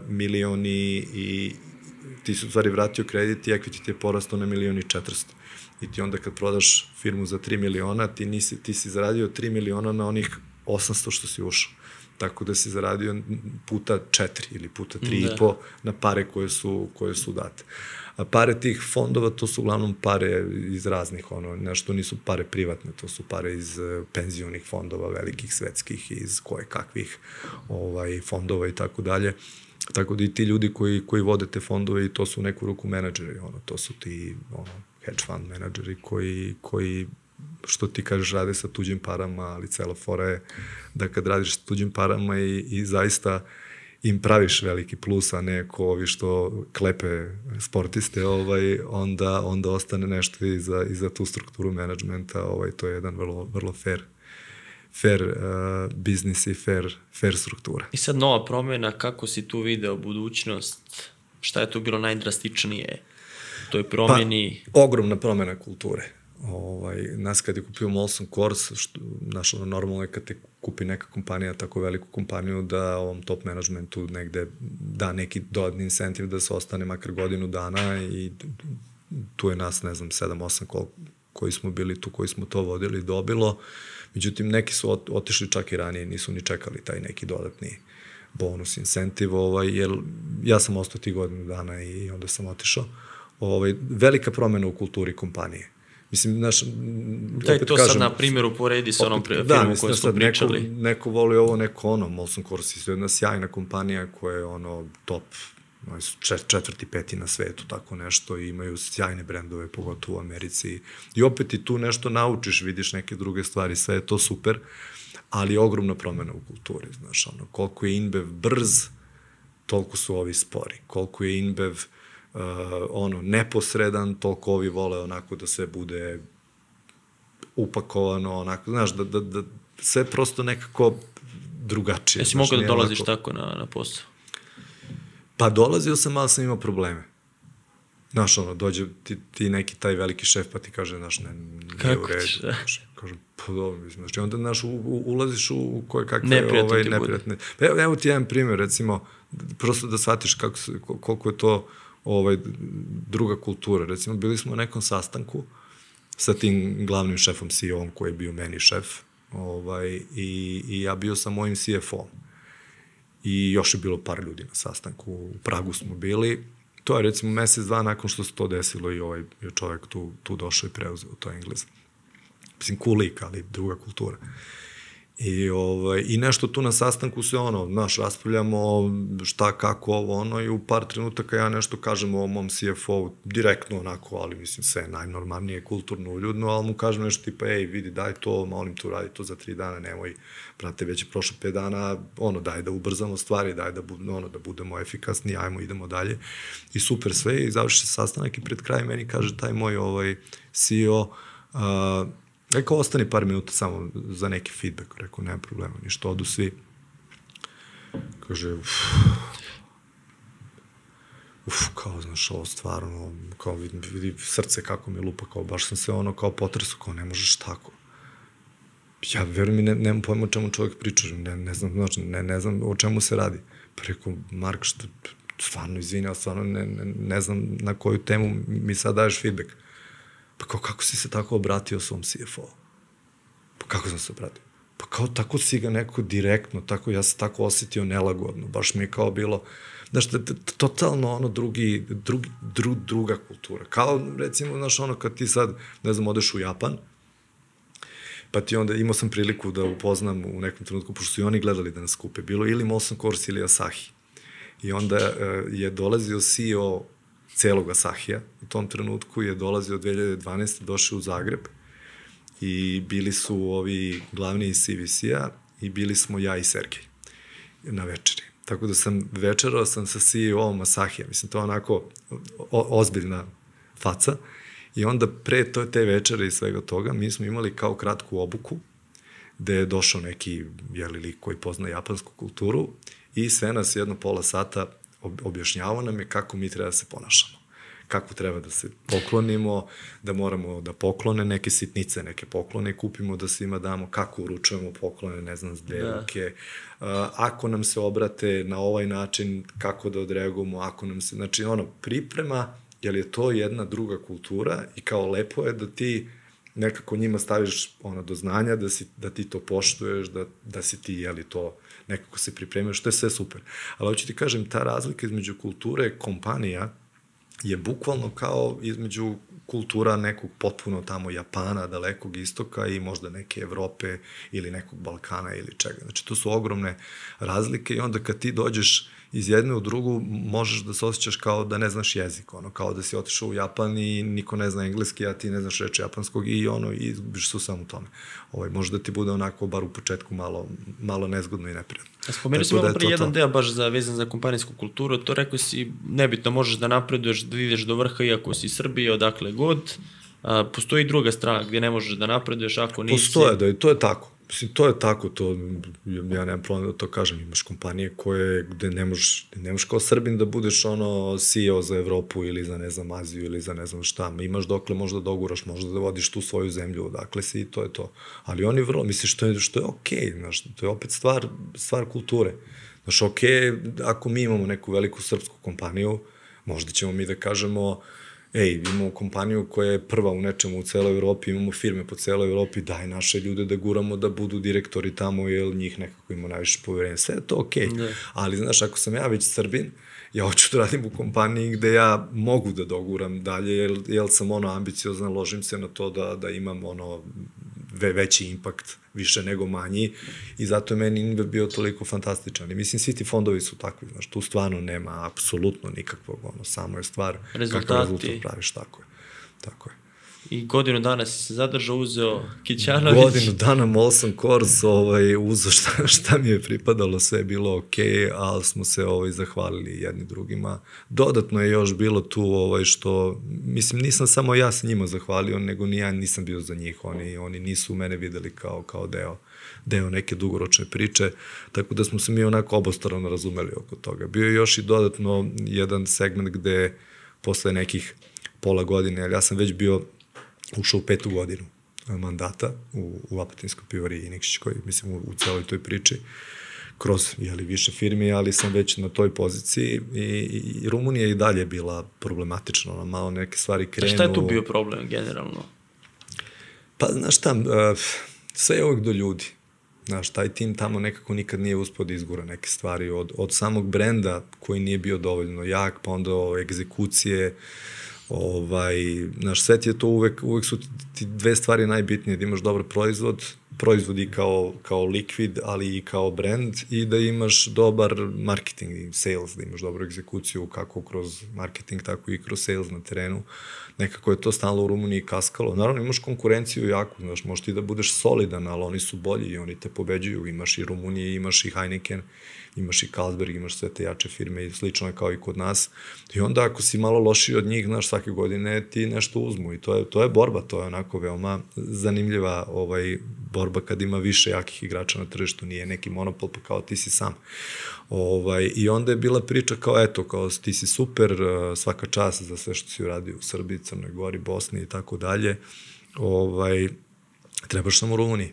milioni i ti si u stvari vratio kredit i equity ti je porastao na milioni četiristo. I ti onda kad prodaš firmu za tri miliona, ti, nisi, ti si zaradio tri miliona na onih osamsto što si ušao. Tako da si zaradio puta četiri ili puta tri i po na pare koje su, koje su date. A pare tih fondova, to su uglavnom pare iz raznih, ono, nešto nisu pare privatne, to su pare iz penzionih fondova, velikih svetskih, iz koje kakvih ovaj, fondova i tako dalje. Tako da i ti ljudi koji, koji vode te fondove i to su u neku ruku menadžeri, ono, to su ti ono, hedge fund menadžeri koji, koji što ti kažeš, rade sa tuđim parama, ali cela fora je da kad radiš sa tuđim parama i, i zaista im praviš veliki plus, a ne ko ovi što klepe sportiste, ovaj, onda, onda ostane nešto i za, i za tu strukturu menadžmenta, ovaj, to je jedan vrlo, vrlo fair, fair uh, biznis i fair, fair struktura. I sad nova promjena, kako si tu video budućnost, šta je tu bilo najdrastičnije? To je promjeni... Pa, ogromna promjena kulture. Ovaj, nas kad je kupio Molson Coors, što, naš, ono, normalno je kad te kupi neka kompanija, tako veliku kompaniju, da ovom top managementu negde da neki dodatni incentiv da se ostane makar godinu dana i tu je nas, ne znam, sedam osam koji smo bili tu, koji smo to vodili, dobilo. Međutim, neki su otišli čak i ranije, nisu ni čekali taj neki dodatni bonus, incentiv, ovaj, jer ja sam ostao ti godinu dana i onda sam otišao. ovaj, velika promena u kulturi kompanije. Mislim, naš, da, opet to kažem, sad na primjeru poredi sa onom opet, firmom da, koju smo pričali. Neko, neko voli ovo, neko ono, Molson Coors je jedna sjajna kompanija koja je ono top, četvrti, peti na svetu, tako nešto, i imaju sjajne brendove, pogotovo u Americi. I opet i tu nešto naučiš, vidiš neke druge stvari, sve je to super, ali je ogromna promena u kulturi, znaš, ono, koliko je InBev brz, toliko su ovi spori, koliko je InBev uh, ono, neposredan, toliko ovi vole onako da sve bude upakovano, onako, znaš, da, da, da sve prosto nekako drugačije. Jesi mogao da dolaziš onako tako na, na posao? Pa dolazio sam, ali sam imao probleme. Znaš, ono, dođe ti, ti neki taj veliki šef, pa ti kaže, znaš, ne, nije u redu. Znaš, kažem, pa dobro, mislim, znači, onda, znaš, u, u, ulaziš u, u koje kakve ovaj, neprijatne. Evo, evo ti jedan primjer, recimo, prosto da shvatiš kako, koliko je to ovaj, druga kultura. Recimo, bili smo na nekom sastanku sa tim glavnim šefom, C E O-om, koji je bio meni šef, ovaj, i, i ja bio sa mojim C F O-om. I još je bilo par ljudi na sastanku, u Pragu smo bili. To je recimo mesec, dva nakon što se to desilo i ovaj je čovjek tu, tu došao i preuzeo to Englez. Mislim, cool lik, ali druga kultura. I, ovaj, I nešto tu na sastanku se ono, znaš, raspravljamo šta, kako, ovo, ono, i u par trenutaka ja nešto kažem o mom C F O-u, direktno onako, ali mislim, sve najnormalnije, kulturno, uljudno, ali mu kažem nešto tipa, ej, vidi, daj to, molim tu, radi to za tri dana, nemoj, brate, već je prošlo pet dana, ono, daj da ubrzamo stvari, daj da, ono, da budemo efikasni, ajmo, idemo dalje. I super sve, i završi se sastanak i pred kraj meni kaže taj moj ovaj, C E O, uh, rekao, ostani par minuta samo za neki feedback. Rekao, nema problema, ništa, odu svi. Kaže, uf, uf, kao, znaš, ovo stvarno, kao vidi, vidi srce kako mi lupa, kao baš sam se ono, kao potresu, kao ne možeš tako. Ja, verujem mi, ne, nemam pojma o čemu čovjek priča, ne, ne znam, znači, ne, ne znam o čemu se radi. Pa rekao, Mark, što, stvarno izvini, ali stvarno ne, ne, ne znam na koju temu mi sad daješ feedback. Pa kao, kako si se tako obratio svom C F O? Pa kako sam se obratio? Pa kao, tako si ga neko direktno, tako, ja sam tako osetio nelagodno, baš mi je kao bilo, znaš, totalno ono drugi, drugi, dru, druga kultura. Kao, recimo, znaš, ono, kad ti sad, ne znam, odeš u Japan, pa ti onda, imao sam priliku da upoznam u nekom trenutku, pošto su i oni gledali da nas kupe, bilo ili Molson Coors ili Asahi. I onda uh, je dolazio C E O celog Asahija, u tom trenutku je dolazio dve hiljade dvanaeste. došao u Zagreb i bili su ovi glavni iz C V C-a i bili smo ja i Sergej na večeri. Tako da sam večerao sam sa C E O-om Asahija, mislim, to je onako o, ozbiljna faca. I onda pre to, te večere i svega toga mi smo imali kao kratku obuku gde je došao neki jeli lik koji pozna japansku kulturu i sve nas jedno pola sata objašnjavao nam je kako mi treba da se ponašamo. Kako treba da se poklonimo, da moramo da poklone neke sitnice, neke poklone kupimo da svima damo, kako uručujemo poklone, ne znam, s dve ruke. Uh, ako nam se obrate na ovaj način, kako da odreagujemo, ako nam se, znači ono, priprema, jer je to jedna druga kultura i kao lepo je da ti nekako njima staviš ono do znanja, da, si, da ti to poštuješ, da, da si ti, jeli, to nekako se pripremaš, što je sve super. Ali hoću ti kažem, ta razlika između kulture kompanija je bukvalno kao između kultura nekog potpuno tamo Japana, dalekog istoka i možda neke Evrope ili nekog Balkana ili čega. Znači, to su ogromne razlike i onda kad ti dođeš iz jedne u drugu, možeš da se osjećaš kao da ne znaš jezik, ono, kao da si otišao u Japan i niko ne zna engleski, a ti ne znaš reći japanskog i ono, i izgubiš se u samo tome. Ovaj, može da ti bude onako, bar u početku, malo, malo nezgodno i neprijatno. Spomenuo si malo pre jedan deo baš za, vezan za kompanijsku kulturu, to rekao si, nebitno možeš da napreduješ, da ideš do vrha, iako si Srbije, odakle god, a, postoji druga strana gdje ne možeš da napreduješ ako nisi... Postoje, da, i to je tako. Mislim, to je tako, to, ja nemam problem da to kažem, imaš kompanije koje, gde ne možeš, ne možeš kao Srbin da budeš ono C E O za Evropu ili za, ne znam, Aziju ili za ne znam šta, imaš dokle možda doguraš, možda da vodiš tu svoju zemlju, odakle si i to je to. Ali oni vrlo, misliš, što je, što je okej, okay, znaš, to je opet stvar, stvar kulture. Znaš, okej, okay, ako mi imamo neku veliku srpsku kompaniju, možda ćemo mi da kažemo, ej, imamo kompaniju koja je prva u nečemu u celoj Evropi, imamo firme po celoj Evropi, daj naše ljude da guramo da budu direktori tamo, jer njih nekako ima najviše poverenja. Sve je to okej, okay. Ali znaš, ako sam ja već Srbin, ja hoću da radim u kompaniji gde ja mogu da doguram dalje, jer, jer sam ono ambiciozan, ložim se na to da, da imam ono ve, veći impakt, više nego manji, i zato je meni Inbev bio toliko fantastičan. I mislim, svi ti fondovi su takvi, znaš, tu stvarno nema apsolutno nikakvog, ono, samo je stvar rezultati. Kakav rezultat praviš, tako je. Tako je. I godinu dana si se zadržao, uzeo Kićanović. Godinu dana Molson Coors, ovaj, uzeo šta, šta mi je pripadalo, sve je bilo okej, okay, ali smo se ovaj, zahvalili jedni drugima. Dodatno je još bilo tu ovaj, što, mislim, nisam samo ja se njima zahvalio, nego ni ja nisam bio za njih, oni, oni nisu mene videli kao, kao deo, deo neke dugoročne priče, tako da smo se mi onako obostrano razumeli oko toga. Bio je još i dodatno jedan segment gde posle nekih pola godine, ali ja sam već bio ušao u petu godinu mandata u, u Apatinskoj pivari Nikšićkoj, mislim, u, u celoj toj priči, kroz, jeli, više firmi, ali sam već na toj poziciji i, i, i Rumunija i dalje bila problematična, ono, malo neke stvari krenu. A šta je tu bio problem, generalno? Pa, znaš šta, uh, sve je uvijek do ljudi. Znaš, taj tim tamo nekako nikad nije uspio da izgura neke stvari, od, od samog brenda koji nije bio dovoljno jak, pa onda o egzekucije, ovaj, znaš, sve ti je to uvek, uvek su ti dve stvari najbitnije, da imaš dobar proizvod, proizvod i kao, kao likvid, ali i kao brand, i da imaš dobar marketing i sales, da imaš dobru egzekuciju kako kroz marketing, tako i kroz sales na terenu. Nekako je to stalno u Rumuniji kaskalo. Naravno, imaš konkurenciju jako, znaš, možeš ti da budeš solidan, ali oni su bolji i oni te pobeđuju. Imaš i Rumunije, imaš i Heineken, imaš i Carlsberg, imaš sve te jače firme i slično je kao i kod nas. I onda ako si malo lošiji od njih, znaš, svake godine ti nešto uzmu i to je, to je borba, to je onako veoma zanimljiva ovaj, borba kad ima više jakih igrača na tržištu, nije neki monopol, pa kao ti si sam. Ovaj, I onda je bila priča kao, eto, kao ti si super, svaka čast za sve što si uradio u Srbiji, Crnoj Gori, Bosni i tako dalje. Ovaj, trebaš samo u Rumuniji.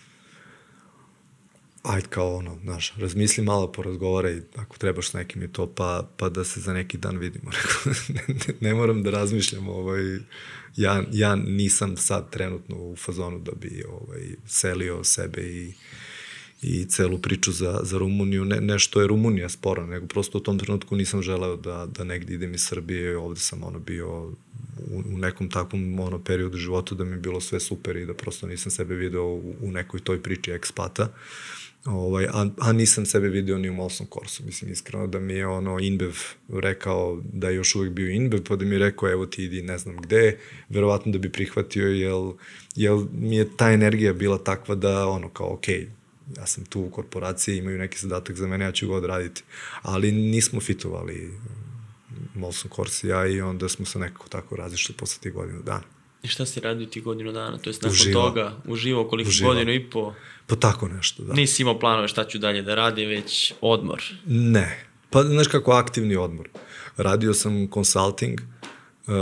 Ajde, kao ono, znaš, razmisli malo, porazgovaraj, ako trebaš s nekim i to, pa, pa da se za neki dan vidimo. ne, ne, ne moram da razmišljam, ovaj, ja, ja nisam sad trenutno u fazonu da bi ovaj, selio sebe i, i celu priču za, za Rumuniju. Ne, ne što je Rumunija spora, nego prosto u tom trenutku nisam želeo da, da negdje idem iz Srbije, ovde sam ono bio u, u nekom takvom ono, periodu života da mi je bilo sve super i da prosto nisam sebe video u, u nekoj toj priči ekspata. Ovaj, a, a nisam sebe vidio ni u Molson Coursu, mislim, iskreno da mi je ono Inbev rekao da je još uvijek bio Inbev, pa da mi je rekao evo ti idi ne znam gde, verovatno da bi prihvatio, jel, jel mi je ta energija bila takva da ono kao okej, okay, ja sam tu u korporaciji, imaju neki zadatak za mene, ja ću ga odraditi, ali nismo fitovali Molson Cours i ja i onda smo se nekako tako razišli posle tih godinu dana. I šta si radio ti godinu dana? To je nakon uživo. toga uživao koliko uživo. godinu i po? Pa tako nešto, da. Nisi imao planove šta ću dalje da radim, već odmor? Ne. Pa znaš kako, aktivni odmor. Radio sam consulting, uh,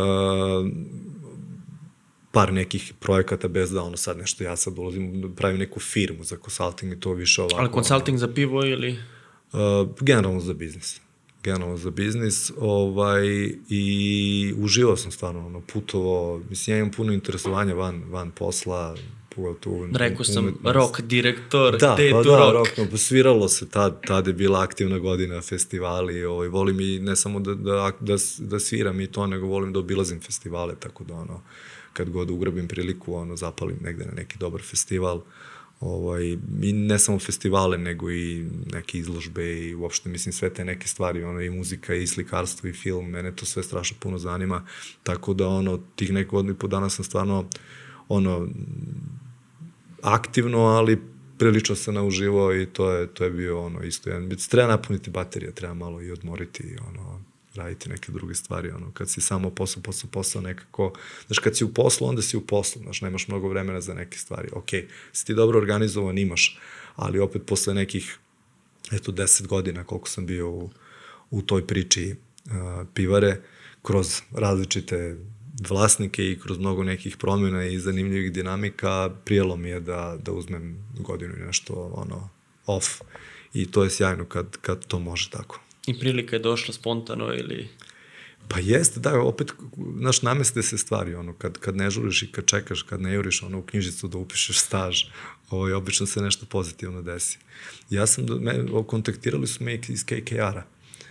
par nekih projekata bez da ono sad nešto, ja sad ulazim, pravim neku firmu za consulting i to više ovako. Ali consulting ono, za pivo ili? Uh, generalno za biznis. generalno za biznis, ovaj, i uživao sam stvarno, ono, putovao, mislim, ja imam puno interesovanja van, van posla, pogotovo... Rekao sam, umetnost. Rock direktor, da, tetu pa da, rock. rock, no, posviralo se, tad, tad je bila aktivna godina festivali, ovaj, volim i ne samo da, da, da, da sviram i to, nego volim da obilazim festivale, tako da, ono, kad god ugrabim priliku, ono, zapalim negde na neki dobar festival, ovaj, i ne samo festivale, nego i neke izložbe i uopšte, mislim, sve te neke stvari, ono, i muzika, i slikarstvo, i film, mene to sve strašno puno zanima, tako da, ono, tih nekog godinu i po dana sam stvarno, ono, aktivno, ali prilično se nauživao i to je, to je bio, ono, isto jedan, treba napuniti baterije, treba malo i odmoriti, ono, raditi neke druge stvari, ono, kad si samo posao, posao, posao, nekako, znaš, kad si u poslu, onda si u poslu, znaš, nemaš mnogo vremena za neke stvari, okej, si ti dobro organizovan, imaš, ali opet posle nekih, eto, deset godina, koliko sam bio u, u toj priči uh, pivare, kroz različite vlasnike i kroz mnogo nekih promjena i zanimljivih dinamika, prijelo mi je da, da uzmem godinu i nešto, ono, off, i to je sjajno kad, kad to može tako. I prilika je došla spontano ili... Pa jeste, da, opet, znaš, nameste se stvari, ono, kad, kad ne žuriš i kad čekaš, kad ne juriš, ono, u knjižicu da upišeš staž, ovo, obično se nešto pozitivno desi. Ja sam, me, kontaktirali su me iz K K R-a,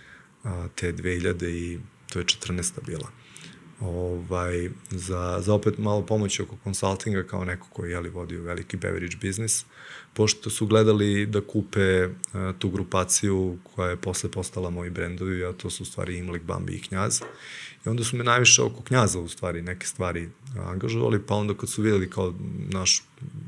te dve hiljade i, to je četrnaesta bila, ovaj, za, za opet malo pomoći oko konsultinga kao neko koji je li vodio veliki beverage biznis, pošto su gledali da kupe uh, tu grupaciju koja je posle postala moji brendovi, a to su u stvari Imlek, Bambi i Knjaz. I onda su me najviše oko Knjaza u stvari neke stvari angažovali, pa onda kad su videli kao naš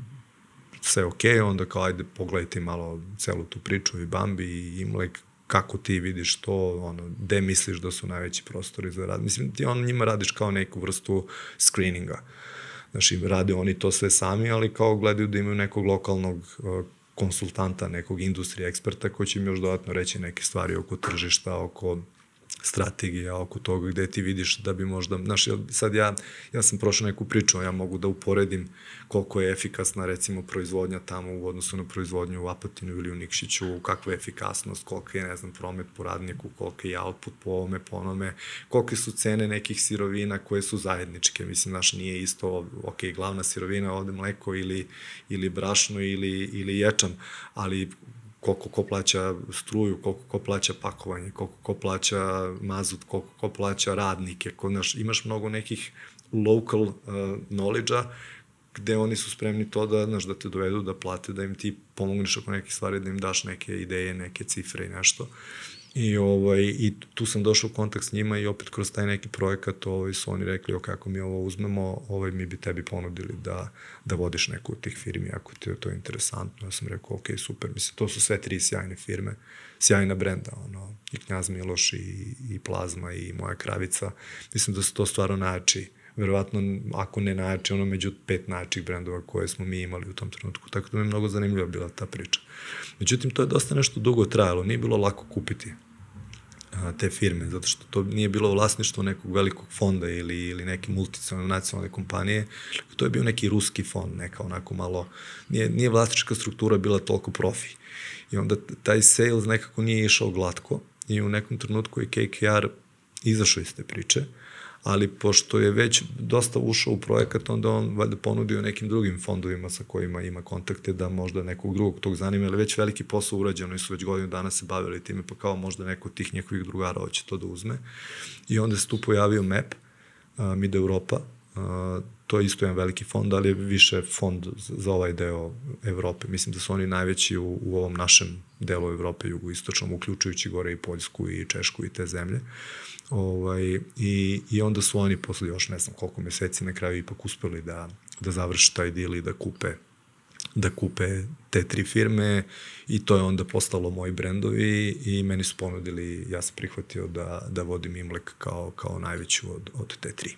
sve okej, onda kao ajde pogledajte malo celu tu priču i Bambi i Imlek, kako ti vidiš to, ono, gde misliš da su najveći prostori za rad. Mislim, ti on njima radiš kao neku vrstu screeninga. Znači, rade oni to sve sami, ali kao gledaju da imaju nekog lokalnog uh, konsultanta, nekog industrije eksperta koji će im još dodatno reći neke stvari oko tržišta, oko strategija, oko toga gde ti vidiš da bi možda, znaš, sad ja, ja sam prošao neku priču, ja mogu da uporedim koliko je efikasna, recimo, proizvodnja tamo u odnosu na proizvodnju u Apatinu ili u Nikšiću, kakva je efikasnost, koliko je, ne znam, promet po radniku, koliko je output po ovome, po onome, kolike su cene nekih sirovina koje su zajedničke, mislim, znaš, nije isto, ok, glavna sirovina ovde mleko ili, ili brašno ili, ili ječam, ali koliko ko plaća struju, koliko ko plaća pakovanje, koliko ko plaća mazut, koliko ko plaća radnike, ko, znaš, imaš mnogo nekih local uh, knowledge-a gde oni su spremni to da, znaš, da te dovedu, da plate, da im ti pomogneš oko nekih stvari, da im daš neke ideje, neke cifre i nešto. I, ovaj, i tu sam došao u kontakt s njima i opet kroz taj neki projekat ovaj, su oni rekli, o kako mi ovo uzmemo, ovaj, mi bi tebi ponudili da, da vodiš neku od tih firmi, ako ti je to interesantno. Ja sam rekao, ok, super, mislim, to su sve tri sjajne firme, sjajna brenda, ono, i Knjaz Miloš, i, i Plazma, i Moja kravica. Mislim da su to stvarno najjači, verovatno, ako ne najjači, ono, među pet najjačih brendova koje smo mi imali u tom trenutku. Tako da mi je mnogo zanimljiva bila ta priča. Međutim, to je dosta nešto dugo trajalo, nije bilo lako kupiti te firme, zato što to nije bilo vlasništvo nekog velikog fonda ili, ili neke multinacionalne kompanije, to je bio neki ruski fond, neka onako malo, nije, nije vlasnička struktura bila toliko profi. I onda taj sales nekako nije išao glatko i u nekom trenutku je K K R izašao iz te priče, ali pošto je već dosta ušao u projekat, onda on valjda ponudio nekim drugim fondovima sa kojima ima kontakte da možda nekog drugog tog zanima, ali već veliki posao urađeno i su već godinu dana se bavili time, pa kao možda neko od tih njegovih drugara hoće to da uzme. I onda se tu pojavio M E P, uh, Mid Europa, uh, to je isto jedan veliki fond, ali je više fond za ovaj deo Evrope. Mislim da su oni najveći u, u ovom našem delu Evrope, jugoistočnom, uključujući gore i Poljsku i Češku i te zemlje. Ovaj, i, i onda su oni posle još ne znam koliko meseci na kraju ipak uspeli da, da završi taj deal i da kupe, da kupe te tri firme i to je onda postalo moji brendovi i meni su ponudili, ja sam prihvatio da, da vodim Imlek kao, kao najveću od, od te tri.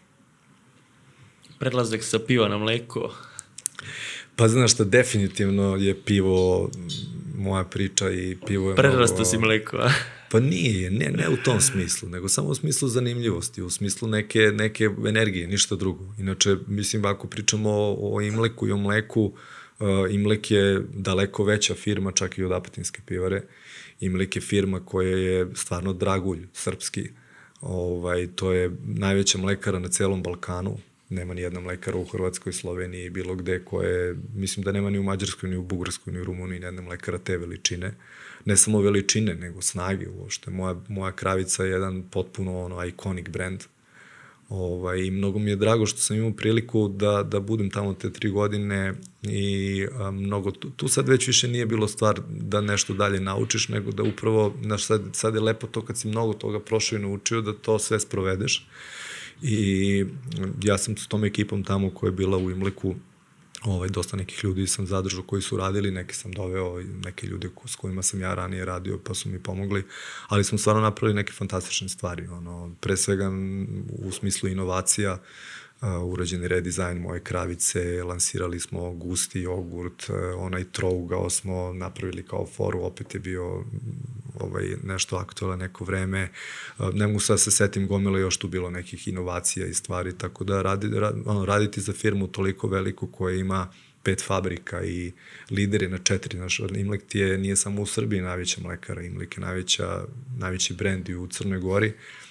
Prelazak sa piva na mleko? Pa znaš šta, definitivno je pivo moja priča i pivo je Prerastao mnogo... si mleko, a? Pa nije, ne, ne u tom smislu, nego samo u smislu zanimljivosti, u smislu neke, neke energije, ništa drugo. Inače, mislim, ako pričamo o, o Imleku i o mleku, uh, Imlek je daleko veća firma, čak i od Apatinske pivare. Imlek je firma koja je stvarno dragulj, srpski. Ovaj, to je najveća mlekara na celom Balkanu. Nema ni jedna mlekara u Hrvatskoj, Sloveniji, bilo gde koje, mislim da nema ni u Mađarskoj, ni u Bugarskoj, ni u Rumuniji, ni jedna mlekara te veličine. Ne samo veličine, nego snage uopšte. Moja, moja kravica je jedan potpuno ono, iconic brand. Ovaj, I mnogo mi je drago što sam imao priliku da, da budem tamo te tri godine i a, mnogo, tu, tu sad već više nije bilo stvar da nešto dalje naučiš, nego da upravo, znaš, sad, sad je lepo to kad si mnogo toga prošao i naučio, da to sve sprovedeš. I ja sam s tom ekipom tamo koja je bila u Imleku, ovaj, dosta nekih ljudi sam zadržao koji su radili, neke sam doveo, neke ljude s kojima sam ja ranije radio pa su mi pomogli, ali smo stvarno napravili neke fantastične stvari, ono, pre svega u smislu inovacija, uh, urađeni redizajn moje kravice, lansirali smo gusti jogurt, uh, onaj trougao smo napravili kao foru, opet je bio ovaj, nešto aktualno neko vreme, uh, ne mogu sad se setim, gomilo još tu bilo nekih inovacija i stvari, tako da radi, rad, ono, raditi za firmu toliko veliku koja ima pet fabrika i lider je na četiri, znaš, Imlek ti je, nije samo u Srbiji najveća mlekara, Imlek je najveća, najveći brend i u Crnoj Gori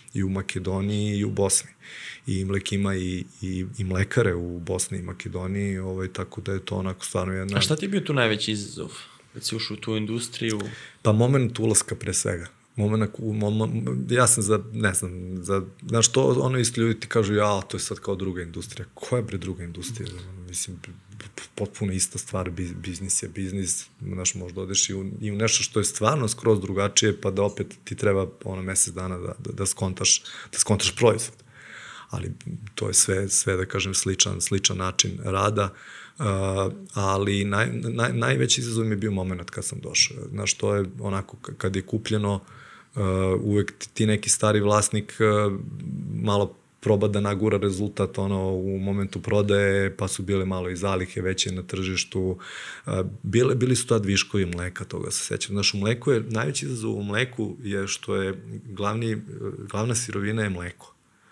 i u Makedoniji i u Bosni. I Imlek ima i, i, i mlekare u Bosni i Makedoniji, ovaj, tako da je to onako stvarno jedna... A šta ti je bio tu najveći izazov? Kad si ušao u tu industriju? Pa moment ulaska pre svega. Moment, moment, ja sam za, ne znam, za, znaš, to ono isto ljudi ti kažu, ja, to je sad kao druga industrija. Koja bre druga industrija? Mislim, potpuno ista stvar, biznis je biznis, znaš, možda odeš i u, i u nešto što je stvarno skroz drugačije, pa da opet ti treba ono mesec dana da, da, da skontaš, da skontaš proizvod. Ali to je sve, sve da kažem, sličan, sličan način rada. Uh, ali naj, naj, najveći izazov mi je bio moment kad sam došao. Znaš, to je onako, kad je kupljeno, uh, uvek ti neki stari vlasnik uh, malo proba da nagura rezultat ono, u momentu prodaje, pa su bile malo i zalihe veće na tržištu. Uh, bile, bili su tad viškovi mleka, toga se sećam. Znaš, u mleku je, najveći izazov u mleku je što je glavni, glavna sirovina je mleko.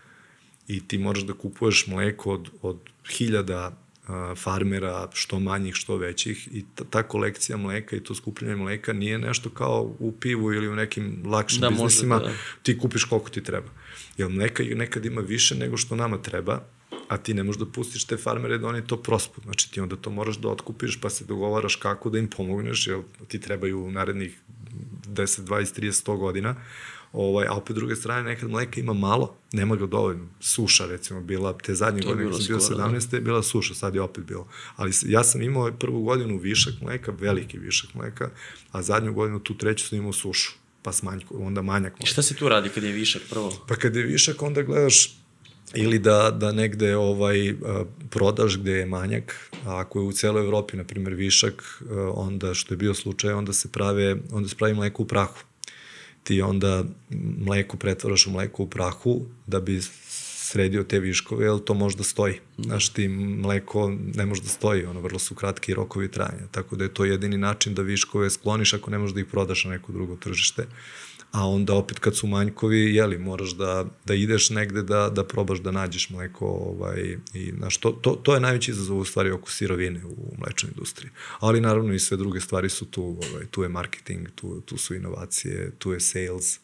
I ti moraš da kupuješ mleko od, od hiljada farmera, što manjih, što većih, i ta, ta kolekcija mleka i to skupljanje mleka nije nešto kao u pivu ili u nekim lakšim da, biznisima, da, da. Ti kupiš koliko ti treba. Jer mleka nekad ima više nego što nama treba, a ti ne možeš da pustiš te farmere da oni to prospu. Znači ti onda to moraš da otkupiš, pa se dogovaraš kako da im pomogneš, jer ti trebaju u narednih deset, dvadeset, trideset, sto godina. Ovaj, a opet druge strane, nekad mleka ima malo, nema ga dovoljno. Suša, recimo, bila, te zadnje godine, kad sam bio sedamnaeste, je bila suša, sad je opet bilo. Ali ja sam imao prvu godinu višak mleka, veliki višak mleka, a zadnju godinu, tu treću sam imao sušu, pa smanjko, onda manjak mleka. I šta se tu radi kad je višak prvo? Pa kad je višak, onda gledaš ili da, da negde ovaj, prodaš gde je manjak, a ako je u celoj Evropi, na primjer, višak, onda, što je bio slučaj, onda se prave, onda se pravi mleko u prahu. Ti onda mleko pretvaraš u mleko u prahu da bi sredio te viškove, jer to može da stoji. Znaš, ti mleko ne može da stoji, ono, vrlo su kratki rokovi trajanja, tako da je to jedini način da viškove skloniš ako ne možeš da ih prodaš na neko drugo tržište. A onda opet kad su manjkovi, jeli, moraš da, da ideš negde da, da probaš da nađeš mleko, ovaj, i, znaš, to, to, to je najveći izazov u stvari oko sirovine u mlečnoj industriji. Ali naravno i sve druge stvari su tu, ovaj, tu je marketing, tu, tu su inovacije, tu je sales,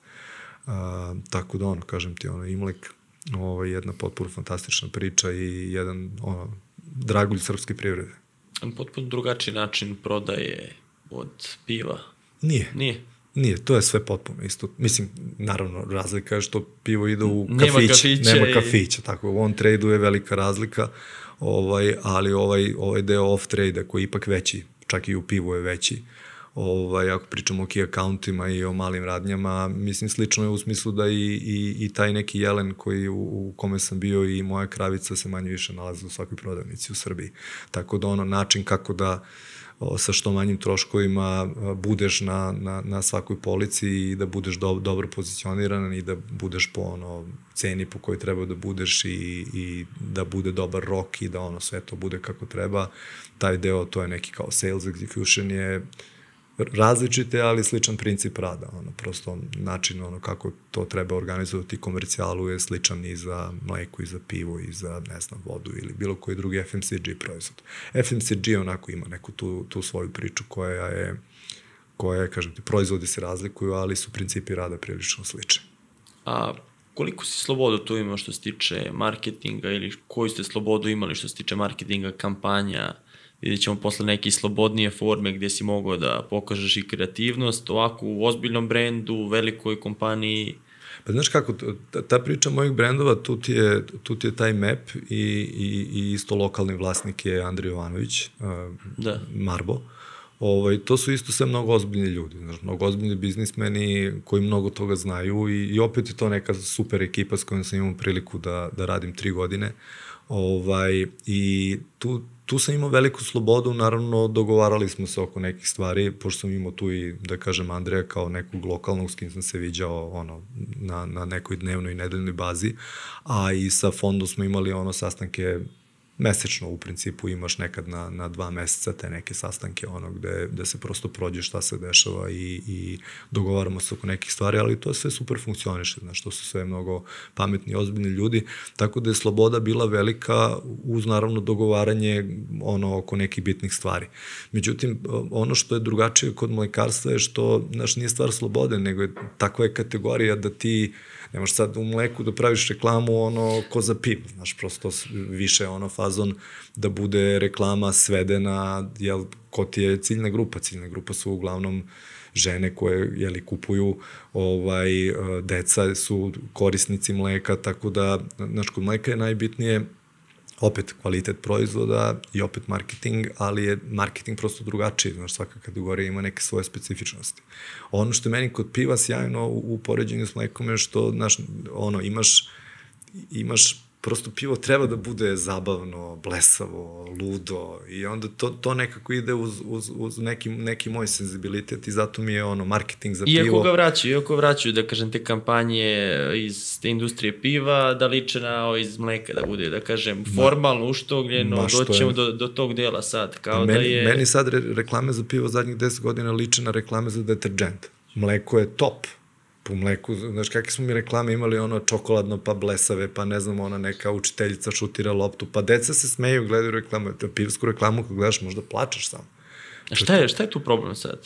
a, tako da ono, kažem ti, ono, Imlek, ovaj, jedna potpuno fantastična priča i jedan, ono, dragulj srpske privrede. Potpuno drugačiji način prodaje od piva? Nije. Nije? Nije, to je sve potpuno isto. Mislim, naravno, razlika je što pivo ide u nema kafić, kafića nema i... kafića, tako, u on-trade-u je velika razlika, ovaj, ali ovaj, ovaj deo off-trade-a koji je ipak veći, čak i u pivu je veći, ovaj, ako pričamo o key accountima i o malim radnjama, mislim, slično je u smislu da i, i, i taj neki jelen koji u, u kome sam bio i moja kravica se manje više nalazi u svakoj prodavnici u Srbiji. Tako da ono, način kako da sa što manjim troškovima budeš na, na, na svakoj polici i da budeš do, dobro pozicioniran i da budeš po ono ceni po kojoj treba da budeš i, i da bude dobar rok i da ono sve to bude kako treba. Taj deo, to je neki kao sales execution, je različite, ali sličan princip rada. Ono, prosto način ono, kako to treba organizovati komercijalu je sličan i za mleko, i za pivo, i za, ne znam, vodu ili bilo koji drugi F M C G proizvod. F M C G onako ima neku tu, tu svoju priču koja je, koja je, kažem ti, proizvodi se razlikuju, ali su principi rada prilično slični. A koliko si slobodu tu imao što se tiče marketinga ili koju ste slobodu imali što se tiče marketinga, kampanja? Vidjet ćemo posle neke slobodnije forme gdje si mogao da pokažeš i kreativnost, ovako u ozbiljnom brendu, u velikoj kompaniji. Pa znaš kako, ta priča mojih brendova, tu ti je, tu ti je taj map i, i, i isto lokalni vlasnik je Andrej Jovanović, da. Marbo. Ovaj, to su isto sve mnogo ozbiljni ljudi, znaš, mnogo ozbiljni biznismeni koji mnogo toga znaju i, i opet je to neka super ekipa s kojom sam imao priliku da, da radim tri godine. Ovaj, i tu, tu sam imao veliku slobodu, naravno dogovarali smo se oko nekih stvari, pošto sam imao tu i, da kažem, Andreja kao nekog lokalnog s kim sam se viđao ono, na, na nekoj dnevnoj i nedeljnoj bazi, a i sa fondom smo imali ono sastanke mesečno u principu imaš nekad na, na dva meseca te neke sastanke ono gde, gde se prosto prođe šta se dešava i, i dogovaramo se oko nekih stvari, ali to sve super funkcioniše, znaš, to su sve mnogo pametni, ozbiljni ljudi, tako da je sloboda bila velika uz naravno dogovaranje ono oko nekih bitnih stvari. Međutim, ono što je drugačije kod mlekarstva je što, znaš, nije stvar slobode, nego je takva je kategorija da ti nemaš sad u mleku da praviš reklamu ono ko za pivo, znaš, prosto više ono fazon da bude reklama svedena, jel, ko ti je ciljna grupa, ciljna grupa su uglavnom žene koje, jeli, kupuju, ovaj, deca su korisnici mleka, tako da, znaš, kod mleka je najbitnije opet kvalitet proizvoda i opet marketing, ali je marketing prosto drugačiji, znaš, svaka kategorija ima neke svoje specifičnosti. Ono što je meni kod piva sjajno u, u poređenju s mlekom je što, znaš, ono, imaš, imaš prosto pivo treba da bude zabavno, blesavo, ludo i onda to, to nekako ide uz, uz, uz neki, neki moj senzibilitet i zato mi je ono marketing za pivo. Iako ga vraćaju, iako vraćaju, da kažem, te kampanje iz te industrije piva, da liče na ovo iz mleka, da bude, da kažem, formalno, uštogljeno, doćemo do, do tog dela sad, kao meni, da je... Meni sad re, reklame za pivo zadnjih deset godina liče na reklame za deterđent. Mleko je top. Po mleku, znaš, kakve smo mi reklame imali, ono, čokoladno, pa blesave, pa ne znam, ona neka učiteljica šutira loptu, pa deca se smeju, gledaju reklamu, pivsku reklamu, kad gledaš, možda plačeš samo. A šta je, šta je tu problem sad?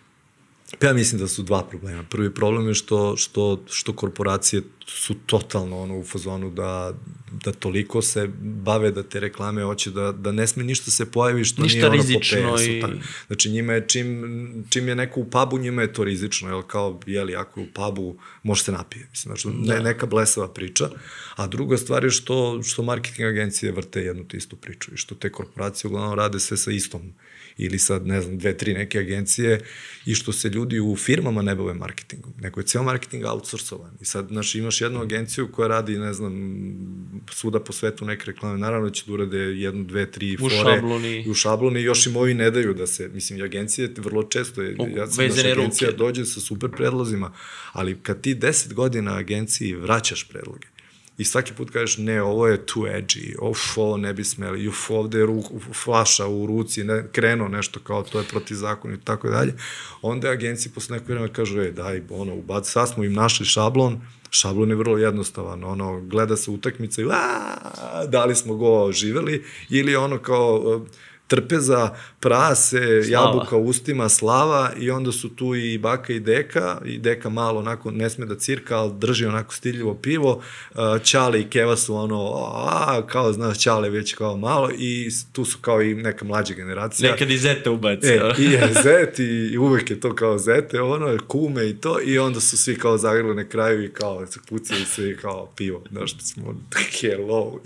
Pa ja mislim da su dva problema. Prvi problem je što, što, što korporacije su totalno ono, u fazonu da, da toliko se bave da te reklame hoće da, da ne sme ništa se pojavi što ništa nije ono po pe esu. I... Znači njima je, čim, čim je neko u pubu, njima je to rizično, jel kao, jeli, ako je u pubu, može se napije. Mislim, znači, da. ne, neka blesava priča. A druga stvar je što, što marketing agencije vrte jednu tu istu priču i što te korporacije uglavnom rade sve sa istom ili sad, ne znam, dve, tri neke agencije i što se ljudi u firmama ne bave marketingom, nego je cijel marketing outsourcovan. I sad, znaš, imaš jednu agenciju koja radi, ne znam, svuda po svetu neke reklame, naravno će da urade jednu, dve, tri fore. U šabloni. U šabloni, još im ovi ne daju da se, mislim, i agencije vrlo često, ja sam naša agencija dođe sa super predlozima, ali kad ti deset godina agenciji vraćaš predloge, i svaki put kažeš, ne, ovo je too edgy, uf, ovo ne bi smeli, uf, ovde je ru, flaša u ruci, ne, krenuo nešto kao to je protivzakonito i tako dalje, onda agencije posle neko vremena kažu, e, daj, ono, ubaci, sad smo im našli šablon, šablon je vrlo jednostavan, ono, gleda se utakmica i aaa, da li smo go živeli, ili ono kao trpeza, prase, slava. Jabuka u ustima, slava i onda su tu i baka i deka, i deka malo onako ne sme da cirka, ali drži onako stiljivo pivo, Ćale i Keva su ono, a, kao znaš, Ćale već kao malo i tu su kao i neka mlađa generacija. Nekad i zete ubaci. E, i je zet i uvek je to kao zete, ono, kume i to i onda su svi kao zagrali na kraju i kao pucili se i kao pivo, znaš, što smo hello.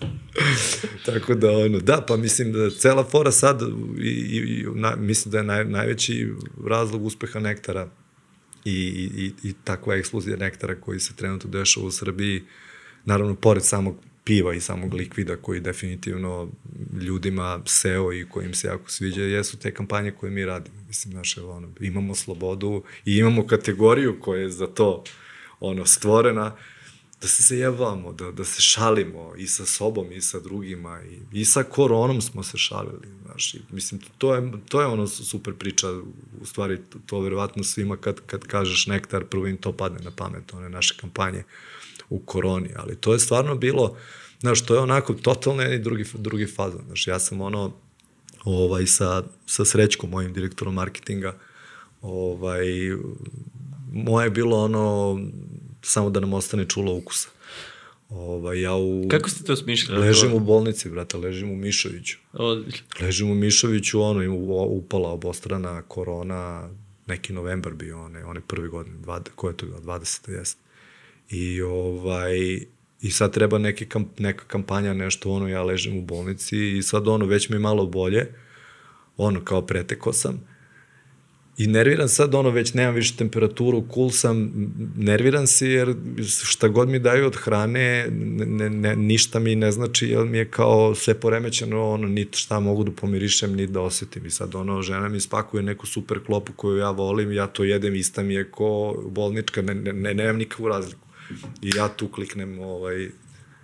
Tako da, ono, da, pa mislim da cela fora sad, i, i, na, mislim da je naj, najveći razlog uspeha Nektara i, i, i takva eksplozija Nektara koji se trenutno dešava u Srbiji, naravno, pored samog piva i samog likvida koji definitivno ljudima seo i kojim se jako sviđa, jesu te kampanje koje mi radimo. Mislim, naše, ono, imamo slobodu i imamo kategoriju koja je za to ono, stvorena, da se zajebamo, da, da se šalimo i sa sobom i sa drugima i, i sa koronom smo se šalili, znaš, i, mislim, to je, to je ono super priča, u stvari, to, to verovatno svima kad, kad kažeš Nektar, prvo im to padne na pamet, one naše kampanje u koroni, ali to je stvarno bilo, znaš, to je onako totalno jedan i drugi, drugi fazon, znaš, ja sam ono, ovaj, sa, sa Srećkom, mojim direktorom marketinga, ovaj, moje je bilo ono, samo da nam ostane čulo ukusa. Ovaj, ja u... Kako ste to smišljali? Ležim u bolnici, brate, ležim u Mišoviću. Odlično. Ležim u Mišoviću, ono, upala obostrana korona, neki novembar bio, one, one prve godine, dvade, koje je to bilo, dvadeseta jeste. I, ovaj, i sad treba neke kamp, neka kampanja, nešto, ono, ja ležim u bolnici i sad, ono, već mi je malo bolje, ono, kao preteko sam. I nerviram sad, ono, već nemam više temperaturu, cool sam, nerviram se jer šta god mi daju od hrane, ne, ne, ništa mi ne znači, jer mi je kao sve poremećeno, ono, niti šta mogu da pomirišem, niti da osetim. I sad, ono, žena mi spakuje neku super klopu koju ja volim, ja to jedem, ista mi je ko bolnička, ne, ne, ne nemam nikakvu razliku. I ja tu kliknem, ovaj,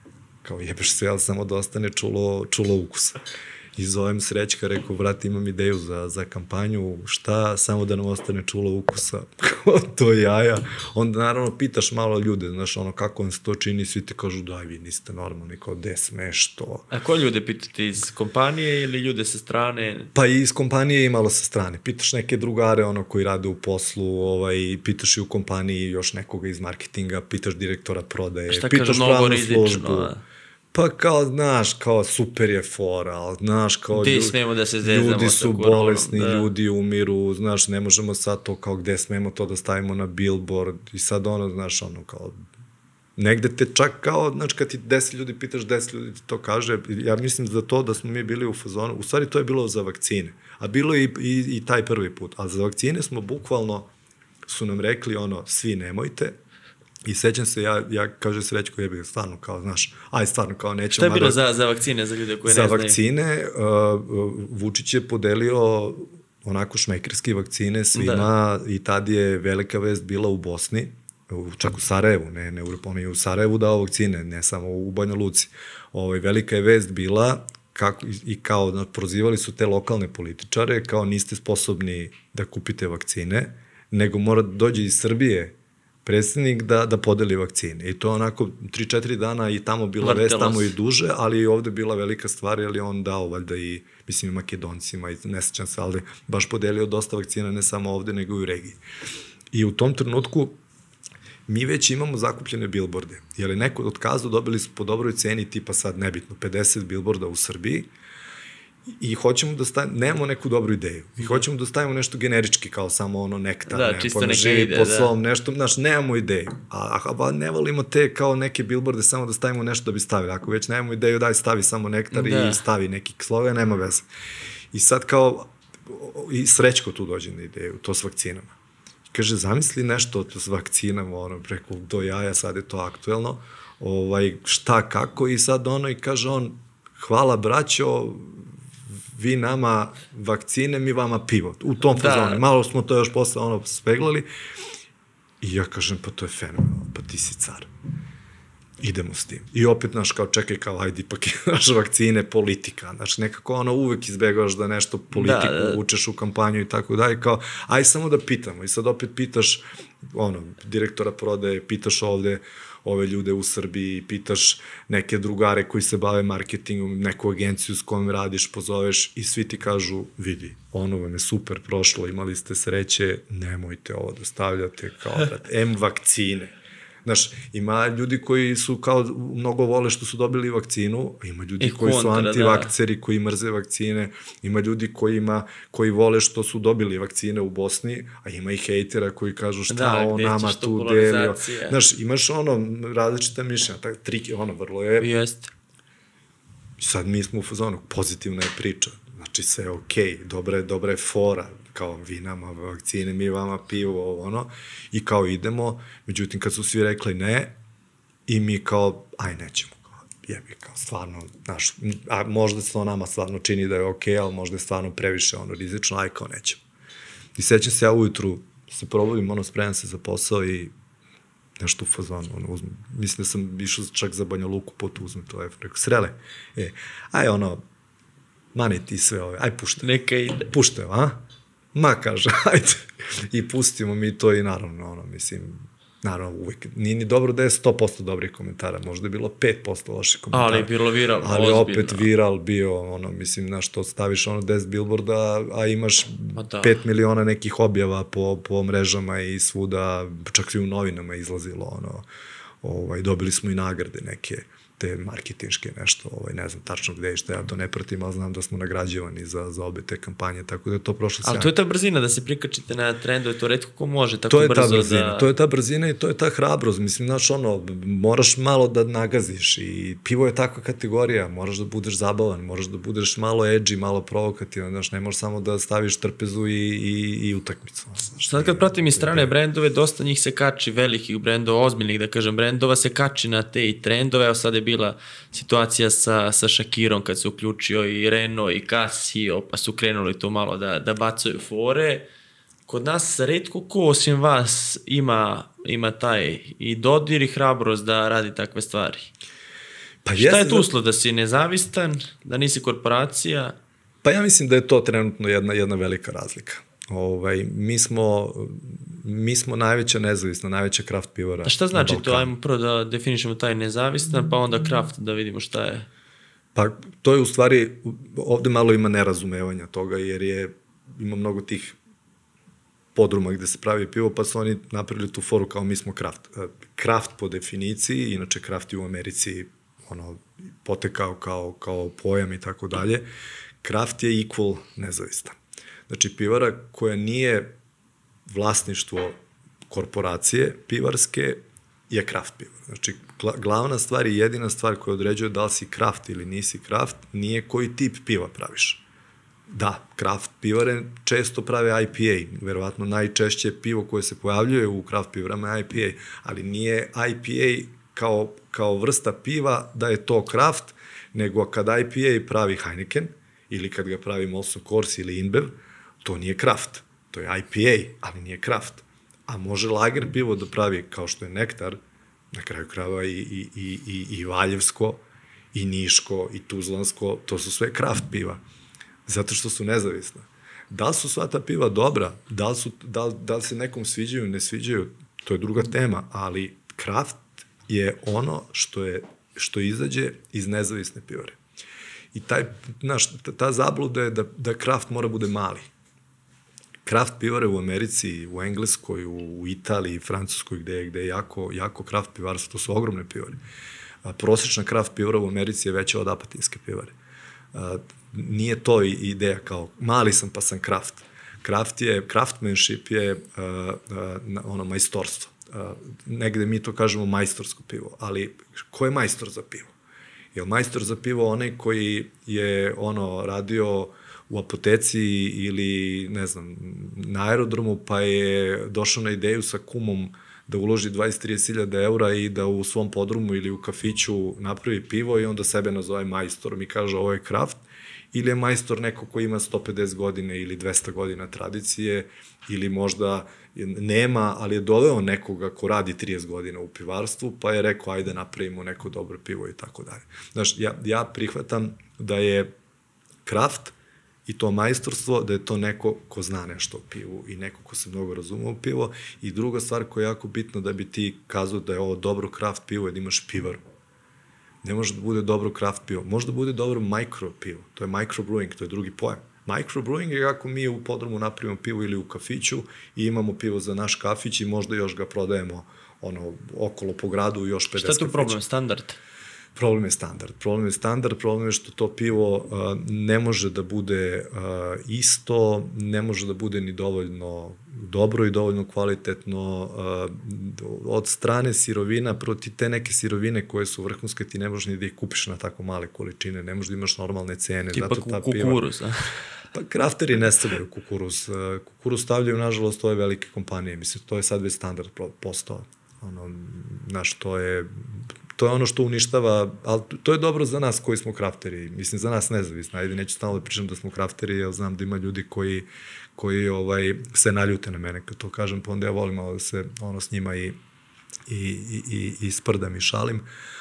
kao jebeš se, ali samo da ostane čulo, čulo ukusa. I zovem Srećka, rekao, brate, imam ideju za, za kampanju, šta, samo da nam ostane čulo ukusa, kao to jaja. Onda naravno pitaš malo ljude, znaš, ono, kako vam se to čini, svi ti kažu, daj, vi niste normalni, kao, gde smeš to. A ko ljude pitate, iz kompanije ili ljude sa strane? Pa i iz kompanije i malo sa strane. Pitaš neke drugare, ono, koji rade u poslu, ovaj, pitaš i u kompaniji još nekoga iz marketinga, pitaš direktora prodaje, šta pitaš kažu, pravnu službu. a? Pa kao, znaš, kao super je fora, ali znaš, kao gde ljudi, smemo da se zezamo ljudi sa su koronom, bolesni, da. ljudi umiru, znaš, ne možemo sad to kao gde smemo to da stavimo na billboard i sad ono, znaš, ono kao, negde te čak kao, znači, kad ti deset ljudi pitaš, deset ljudi ti to kaže, ja mislim za to da smo mi bili u fazonu, u stvari to je bilo za vakcine, a bilo je i, i, i taj prvi put, a za vakcine smo bukvalno, su nam rekli ono, svi nemojte. I sećam se, ja, ja kaže Srećko, jebi, stvarno kao, znaš, aj stvarno kao nećemo... Šta je bilo za, za vakcine, za ljude koje za ne znaju? Za vakcine, uh, Vučić je podelio onako šmekerski vakcine svima da. I tad je velika vest bila u Bosni, čak u Sarajevu, ne, ne u, i u Sarajevu dao vakcine, ne samo u Banja Luci. Ovaj, velika je vest bila kako, i kao no, prozivali su te lokalne političare, kao niste sposobni da kupite vakcine, nego mora da dođe iz Srbije predsednik da, da podeli vakcine. I to onako tri četiri dana i tamo bila Vrtelo vest, tamo se. i duže, ali i ovde bila velika stvar, jer je on dao valjda i, mislim, i Makedoncima, i ne sećam se, ali baš podelio dosta vakcina, ne samo ovde, nego i u regiji. I u tom trenutku mi već imamo zakupljene bilborde. Jer je neko otkazao, dobili su po dobroj ceni, tipa sad nebitno, pedeset bilborda u Srbiji, i hoćemo da stavimo, nemamo neku dobru ideju, i hoćemo da stavimo nešto generički, kao samo ono nektar, da, ne, čisto pojma, neka živi ide, po da. svom, nešto, znaš, nemamo ideju, a, a, a ne volimo te kao neke bilborde samo da stavimo nešto da bi stavili, ako već nemamo ideju, daj stavi samo nektar da. I stavi neki slogan, nema veze. I sad kao, i Srećko tu dođe na ideju, to s vakcinama. Kaže, zamisli nešto s vakcinama, ono, preko do jaja, sad je to aktuelno, ovaj, šta, kako, i sad ono, i kaže on, hvala braćo, vi nama vakcine, mi vama pivo. U tom fazonu. Da. Malo smo to još posle ono speglali. I ja kažem, pa to je fenomenalno, pa ti si car. Idemo s tim. I opet, naš, kao čekaj, kao, hajde, ipak je naš vakcine, politika. Znaš, nekako ono uvek izbegaš da nešto politiku da, da. Učeš u kampanju i tako dalje, kao, aj samo da pitamo. I sad opet pitaš, ono, direktora prodaje, pitaš ovde, ove ljude u Srbiji, pitaš neke drugare koji se bave marketingom, neku agenciju s kojom radiš, pozoveš i svi ti kažu, vidi, ono vam je super prošlo, imali ste sreće, nemojte ovo da stavljate kao, brat, M vakcine. Znaš, ima ljudi koji su kao, mnogo vole što su dobili vakcinu, ima ljudi I koji kontra, su antivakceri, da. Koji mrze vakcine, ima ljudi koji, ima, koji vole što su dobili vakcine u Bosni, a ima i hejtera koji kažu šta da, on nama tu delio. Znaš, imaš ono, različita mišljenja, tak, trik, ono, vrlo je... Jeste. Sad mi smo u fazonu, pozitivna je priča, znači sve je okej, okay, dobra je, dobra je fora, kao vi nama vakcine, mi vama pivo, ono, i kao idemo, međutim, kad su svi rekli ne, i mi kao, aj, nećemo, kao, jebi, kao, stvarno, znaš, a možda se to nama stvarno čini da je okej, ali možda je stvarno previše, ono, rizično, aj, kao, nećemo. I sećam se, ja ujutru se probudim, ono, spremam se za posao i nešto u fazonu, ono, uzmem, mislim da sam išao čak za Banja Luku, pot uzmem to, rekao, Srele, e, aj, ono, mani ti sve ove, aj, puštaj. Neka ide. Puštaj, a? Ma, kaže, ajde. I pustimo mi to i naravno, ono, mislim, naravno, uvijek, nije ni dobro da je sto posto dobrih komentara, možda je bilo pet posto loših komentara. Ali je bilo viral, ali ozbiljno. Opet viral bio, ono, mislim, znaš, to staviš ono deset billboarda, a imaš da. pet miliona nekih objava po, po mrežama i svuda, čak i u novinama izlazilo, ono, ovaj, dobili smo i nagrade neke, te marketinške nešto, ovaj, ne znam tačno gde i šta, ja to ne pratim, ali znam da smo nagrađivani za, za obe te kampanje, tako da je to prošlo sjajno. Ali to je ta brzina da se prikačite na trendove, to retko ko može tako to je brzo ta brzina, da... To je ta brzina i to je ta hrabrost, mislim, znaš, ono, moraš malo da nagaziš i pivo je takva kategorija, moraš da budeš zabavan, moraš da budeš malo edgy, malo provokativan, znaš, ne možeš samo da staviš trpezu i, i, i utakmicu. Znaš, sad kad pratim i strane brendove, dosta njih se kači, velikih brendova, ozbiljnih, da kažem, brendova, se kači na te i trendove, evo sad je bila situacija sa, sa Shakirom kad se uključio i Renault i Casio, pa su krenuli to malo da, da bacaju fore. Kod nas retko ko osim vas ima, ima taj i dodir i hrabrost da radi takve stvari. Pa Šta je jeste, tu uslov, da si nezavistan, da nisi korporacija? Pa ja mislim da je to trenutno jedna, jedna velika razlika. Ovaj, mi, smo, mi smo najveća nezavisna, najveća kraft pivara. A šta znači to? Ajmo prvo da definišemo taj nezavistan, pa onda kraft, da vidimo šta je. Pa to je u stvari, ovde malo ima nerazumevanja toga, jer je, ima mnogo tih podruma gde se pravi pivo, pa su oni napravili tu foru kao mi smo kraft. Kraft po definiciji, inače kraft je u Americi ono, potekao kao, kao pojam i tako dalje. Kraft je equal nezavistan. Znači, pivara koja nije vlasništvo korporacije pivarske je kraft pivar. Znači, glavna stvar i jedina stvar koja određuje da li si kraft ili nisi kraft, nije koji tip piva praviš. Da, kraft pivare često prave I P A, verovatno najčešće pivo koje se pojavljuje u kraft pivarama je I P A, ali nije I P A kao, kao vrsta piva da je to kraft, nego kad I P A pravi Heineken, ili kad ga pravi Molson Coors ili InBev, to nije kraft, to je I P A, ali nije kraft. A može lager pivo da pravi kao što je Nektar, na kraju krajeva i, i, i, i, i Valjevsko, i Niško, i Tuzlansko, to su sve kraft piva, zato što su nezavisna. Da li su sva ta piva dobra, da li, su, da li, da li se nekom sviđaju, ne sviđaju, to je druga tema, ali kraft je ono što, je, što izađe iz nezavisne pivare. I taj, znaš, ta zabluda je da, da kraft mora bude mali. Kraft pivare u Americi, u Engleskoj, u Italiji, Francuskoj, gde, gde je jako, jako kraft pivarstvo, to su ogromne pivare. A, prosečna kraft pivara u Americi je veća od apatinske pivare. A, nije to ideja kao mali sam pa sam kraft. Kraft je, craftmanship je a, a, ono majstorstvo. A, negde mi to kažemo majstorsko pivo, ali ko je majstor za pivo? Je li majstor za pivo onaj koji je ono radio u apoteci ili, ne znam, na aerodromu, pa je došao na ideju sa kumom da uloži dvadeset do trideset hiljada eura i da u svom podrumu ili u kafiću napravi pivo i onda sebe nazove majstorom i kaže ovo je kraft, ili je majstor neko ko ima sto pedeset godine ili dvesta godina tradicije, ili možda nema, ali je doveo nekoga ko radi trideset godina u pivarstvu, pa je rekao ajde napravimo neko dobro pivo i tako dalje. Znaš, ja, ja prihvatam da je kraft i to majstorstvo, da je to neko ko zna nešto o pivu i neko ko se mnogo razume u pivo. I druga stvar koja je jako bitna da bi ti kazao da je ovo dobro kraft pivo je da imaš pivaru. Ne može da bude dobro kraft pivo. Može da bude dobro micro pivo. To je microbrewing, to je drugi pojam. Microbrewing je kako mi u podrumu napravimo pivo ili u kafiću i imamo pivo za naš kafić i možda još ga prodajemo ono, okolo po gradu u još pedeset kafića. Šta je tu problem? Standard? Problem je standard. Problem je standard, problem je što to pivo uh, ne može da bude uh, isto, ne može da bude ni dovoljno dobro i dovoljno kvalitetno. Uh, od strane sirovina, proti te neke sirovine koje su vrhunske, ti ne možeš ni da ih kupiš na tako male količine, ne možeš da imaš normalne cene. Tipa zato ta kukuruz, a? Pa krafteri ne stavljaju kukuruz. Uh, kukuruz stavljaju, nažalost, ove velike kompanije. Mislim, to je sad već standard postao. Ono, znaš, to je... To je ono što uništava, ali to je dobro za nas koji smo krafteri, mislim za nas nezavisno, ajde neću stalno da pričam da smo krafteri, jer znam da ima ljudi koji, koji ovaj, se naljute na mene kad to kažem, pa onda ja volim malo da se ono s njima i, i, i, i sprdam i šalim,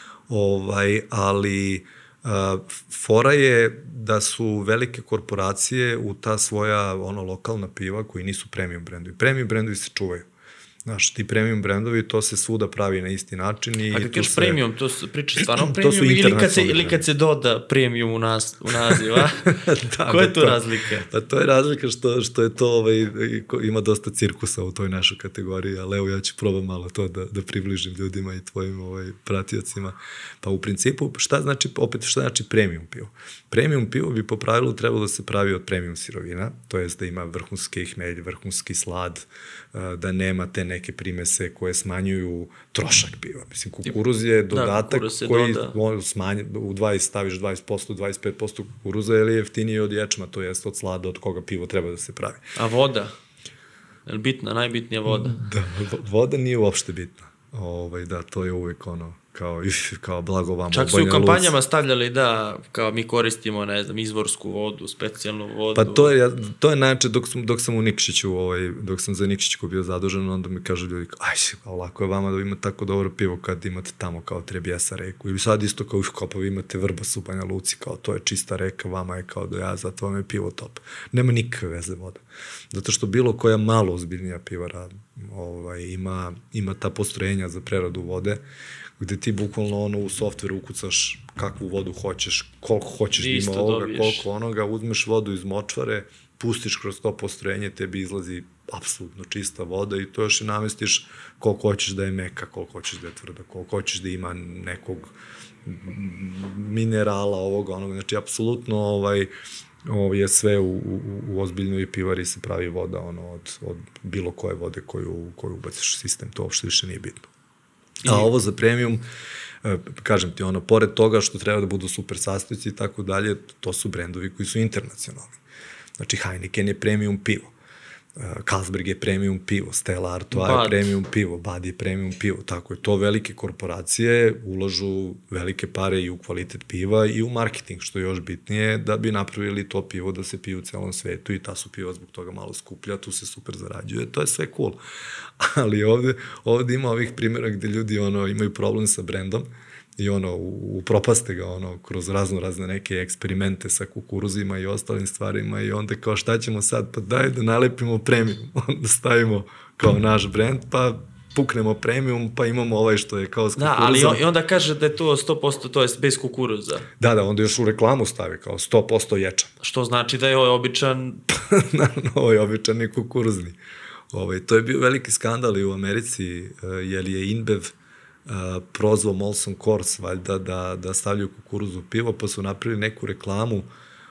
ovaj, ali a, fora je da su velike korporacije u ta svoja ono, lokalna piva koji nisu premium brendovi. Premium brendovi se čuvaju. Znaš, ti premium brendovi, to se svuda pravi na isti način. I a kad kažeš se... premium, to se priča stvarno premium ili kad, se, ili kad se doda premium u, nas, u naziv, a? da, Koja je tu to, razlika? Pa to je razlika što, što je to, ovaj, ima dosta cirkusa u toj našoj kategoriji, ali evo ja ću probam malo to da, da približim ljudima i tvojim ovaj, pratiocima. Pa u principu, šta znači, opet šta znači premium pivo? Premium pivo bi po pravilu trebalo da se pravi od premium sirovina, to jest da ima vrhunski hmelj, vrhunski slad, da nema te neke primese koje smanjuju trošak piva. Mislim, kukuruz je dodatak da, koji smanji, u dvadeset staviš dvadeset posto, dvadeset pet posto kukuruza, ili je jeftinije od ječma, to jest od slada od koga pivo treba da se pravi. A voda? Je li bitna, najbitnija voda? Da, voda nije uopšte bitna. Ovaj, da, to je uvek ono, kao, kao blago vama. Čak su u kampanjama stavljali da kao mi koristimo, ne znam, izvorsku vodu, specijalnu vodu. Pa to je, to je najče dok sam, dok sam u Nikšiću, ovaj, dok sam za Nikšićku bio zadužen, onda mi kažu ljudi, aj, kao lako je vama da imate tako dobro pivo kad imate tamo kao Trebjesa reku. I sad isto kao, kao pa vi imate Vrbas u Banja Luci, kao to je čista reka, vama je kao da ja, zato vam je pivo top. Nema nikakve veze voda. Zato što bilo koja malo ozbiljnija pivara ovaj, ima, ima ta postrojenja za preradu vode, gde ti bukvalno ono u softveru ukucaš kakvu vodu hoćeš, koliko hoćeš da ima ovoga, koliko onoga, uzmeš vodu iz močvare, pustiš kroz to postrojenje, tebi izlazi apsolutno čista voda i to još i namestiš koliko hoćeš da je meka, koliko hoćeš da je tvrda, koliko hoćeš da ima nekog minerala ovoga, onoga, znači apsolutno ovaj, ovo je sve u, u, u ozbiljnoj pivari se pravi voda ono, od, od bilo koje vode koju, koju ubaciš u sistem, to uopšte više nije bitno. A ovo za premium, kažem ti, ono, pored toga što treba da budu super sastojci i tako dalje, to su brendovi koji su internacionalni. Znači, Heineken je premium pivo, Carlsberg je premium pivo, Stella Artois je premium pivo, Bud je premium pivo, tako je. To velike korporacije ulažu velike pare i u kvalitet piva i u marketing, što je još bitnije, da bi napravili to pivo da se pije u celom svetu i ta su piva zbog toga malo skuplja, tu se super zarađuje, to je sve cool. Ali ovde, ovde ima ovih primjera gde ljudi ono, imaju problem sa brendom i ono, upropaste ga ono, kroz razno razne neke eksperimente sa kukuruzima i ostalim stvarima i onda kao šta ćemo sad, pa daj da nalepimo premium, onda stavimo kao naš brend, pa puknemo premium, pa imamo ovaj što je kao s kukuruzom. Da, ali on, i onda kaže da je to sto posto, to je bez kukuruza. Da, da, onda još u reklamu stavi kao sto posto ječan. Što znači da je ovaj običan... Naravno, ovaj običan i kukuruzni. Ovaj, to je bio veliki skandal i u Americi, jer je InBev Uh, prozvao Molson Coors valjda da, da stavljaju kukuruzu u pivo, pa su napravili neku reklamu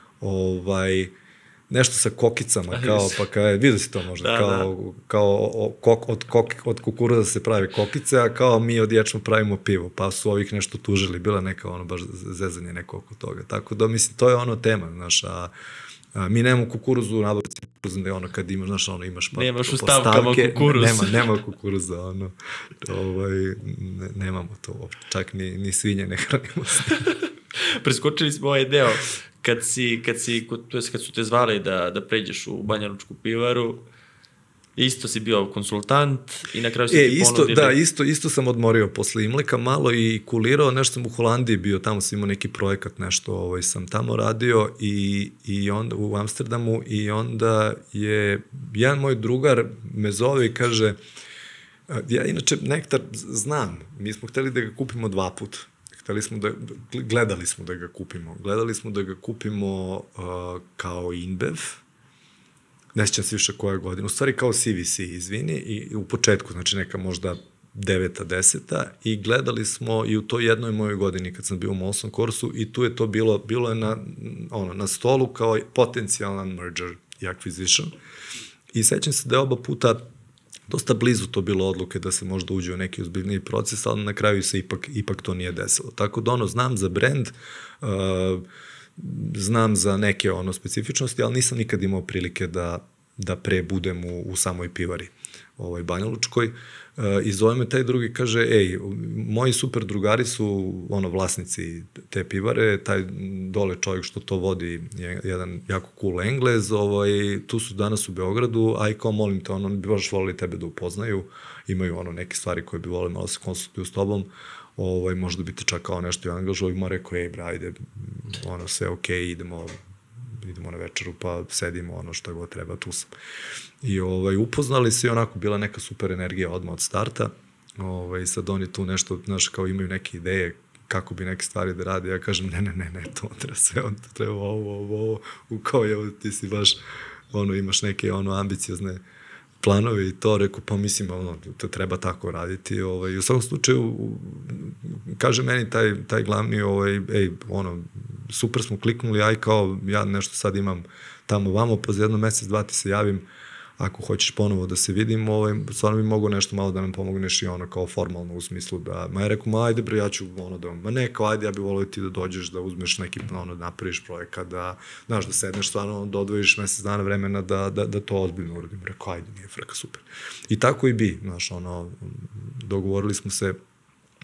ovaj, nešto sa kokicama, kao, pa kao, vidio si to možda, da, kao, da. kao o, kok, od, kok, od kukuruza se pravi kokice, a kao mi od ječma pravimo pivo, pa su ovih nešto tužili, bila neka ono baš zezanje neko oko toga, tako da mislim, to je ono tema, znaš, a A, mi nemamo kukuruzu u nabavci, da je ono kad imaš, znaš, ono, imaš pa, nemaš u stavkama kukuruz. Nema, nema kukuruza, ono, ovaj, ne, nemamo to uopšte, čak ni, ni svinje ne hranimo se. Preskočili smo ovaj deo, kad si, kad si, to je kad su te zvali da, da pređeš u Banja Lučku pivaru, isto si bio konsultant i na kraju si e, ti isto, ponudili... Da, isto, isto sam odmorio posle Imleka malo i kulirao, nešto sam u Holandiji bio, tamo sam imao neki projekat, nešto ovaj, sam tamo radio i, i onda u Amsterdamu i onda je jedan moj drugar me zove i kaže, ja inače nektar znam, mi smo hteli da ga kupimo dva puta. Hteli smo da, gledali smo da ga kupimo. Gledali smo da ga kupimo uh, kao InBev, ne sjećam se više koja godina, u stvari kao C V C, izvini, i u početku, znači neka možda deveta, deseta, i gledali smo i u toj jednoj mojoj godini kad sam bio u Molson Coorsu i tu je to bilo, bilo je na, ono, na stolu kao potencijalan merger i acquisition. I sećam se da je oba puta dosta blizu to bilo odluke da se možda uđe u neki ozbiljniji proces, ali na kraju se ipak, ipak to nije desilo. Tako da ono, znam za brand, uh, znam za neke ono specifičnosti, ali nisam nikad imao prilike da, da pre budem u, u samoj pivari ovaj, Banja Lučkoj. Uh, I zove me taj drugi, kaže, ej, moji super drugari su ono vlasnici te pivare, taj dole čovjek što to vodi je jedan jako cool Englez, ovaj, tu su danas u Beogradu, aj kao molim te, ono, bi baš volili tebe da upoznaju, imaju ono neke stvari koje bi volili malo se konsultuju s tobom, ovaj, možda bi te čakao nešto i angažao i mu rekao, ej, bra, ajde, ono, sve okej, okay, idemo, idemo na večeru, pa sedimo, ono što god treba, tu sam. I ovaj, upoznali se i onako bila neka super energija odmah od starta, ovaj, sad oni tu nešto, znaš, kao imaju neke ideje kako bi neke stvari da radi, ja kažem, ne, ne, ne, ne, to treba sve, on to treba ovo, ovo, ovo, u kao je, ti si baš, ono, imaš neke, ono, ambiciozne planovi i to, reku, pa mislim, ono, to treba tako raditi, ovaj, u svakom slučaju, kaže meni taj, taj glavni, ovaj, ej, ono, super smo kliknuli, aj kao, ja nešto sad imam tamo vamo, pa za jedno mesec, dva ti se javim, ako hoćeš ponovo da se vidimo, ovaj, stvarno bi mogo nešto malo da nam pomogneš i ono kao formalno u smislu da, ma ja reku, ma ajde bre, ja ću ono da, ma ne, kao ajde, ja bih volio ti da dođeš, da uzmeš neki, ono, da napraviš projekat, da, znaš, da sedneš stvarno, da odvojiš mesec dana vremena da, da, da to ozbiljno uradim. Reku, ajde, nije freka, super. I tako i bi, znaš, ono, dogovorili smo se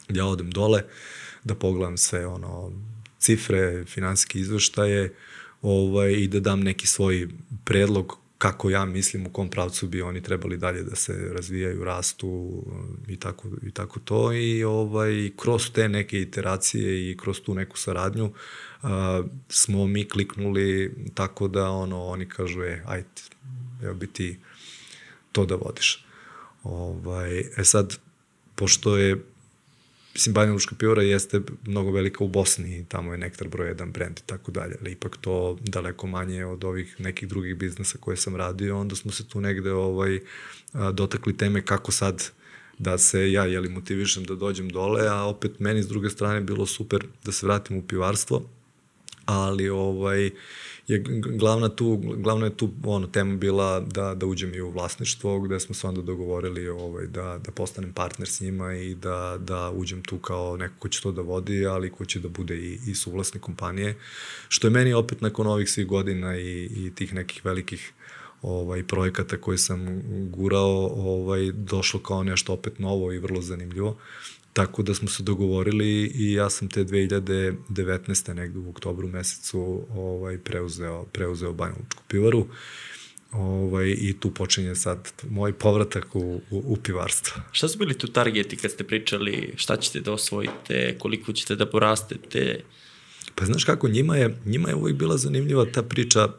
ja odem dole, da pogledam sve ono, cifre, finansijske izveštaje ovaj, i da dam neki svoj predlog kako ja mislim u kom pravcu bi oni trebali dalje da se razvijaju, rastu i tako, i tako to. I ovaj, kroz te neke iteracije i kroz tu neku saradnju uh, smo mi kliknuli tako da ono, oni kažu, e, ajde, evo bi ti to da vodiš. Ovaj, e sad, pošto je mislim, Banja Lučka pivara jeste mnogo velika u Bosni, tamo je Nektar broj jedan brend i tako dalje, ali ipak to daleko manje od ovih nekih drugih biznesa koje sam radio, onda smo se tu negde ovaj, dotakli teme kako sad da se ja jeli, motivišem da dođem dole, a opet meni s druge strane bilo super da se vratim u pivarstvo, ali ovaj, je glavna tu, glavna je tu ono, tema bila da, da uđem i u vlasništvo, gde smo se onda dogovorili ovaj, da, da postanem partner s njima i da, da uđem tu kao neko ko će to da vodi, ali ko će da bude i, i suvlasnik kompanije, što je meni opet nakon ovih svih godina i, i tih nekih velikih ovaj, projekata koje sam gurao, ovaj, došlo kao nešto opet novo i vrlo zanimljivo. Tako da smo se dogovorili i ja sam te dve hiljade devetnaeste negde u oktobru mesecu ovaj, preuzeo, preuzeo Banja Lučku pivaru ovaj, i tu počinje sad moj povratak u, u, u pivarstvo. Šta su bili tu targeti kad ste pričali šta ćete da osvojite, koliko ćete da porastete? Pa znaš kako, njima je, njima je uvijek bila zanimljiva ta priča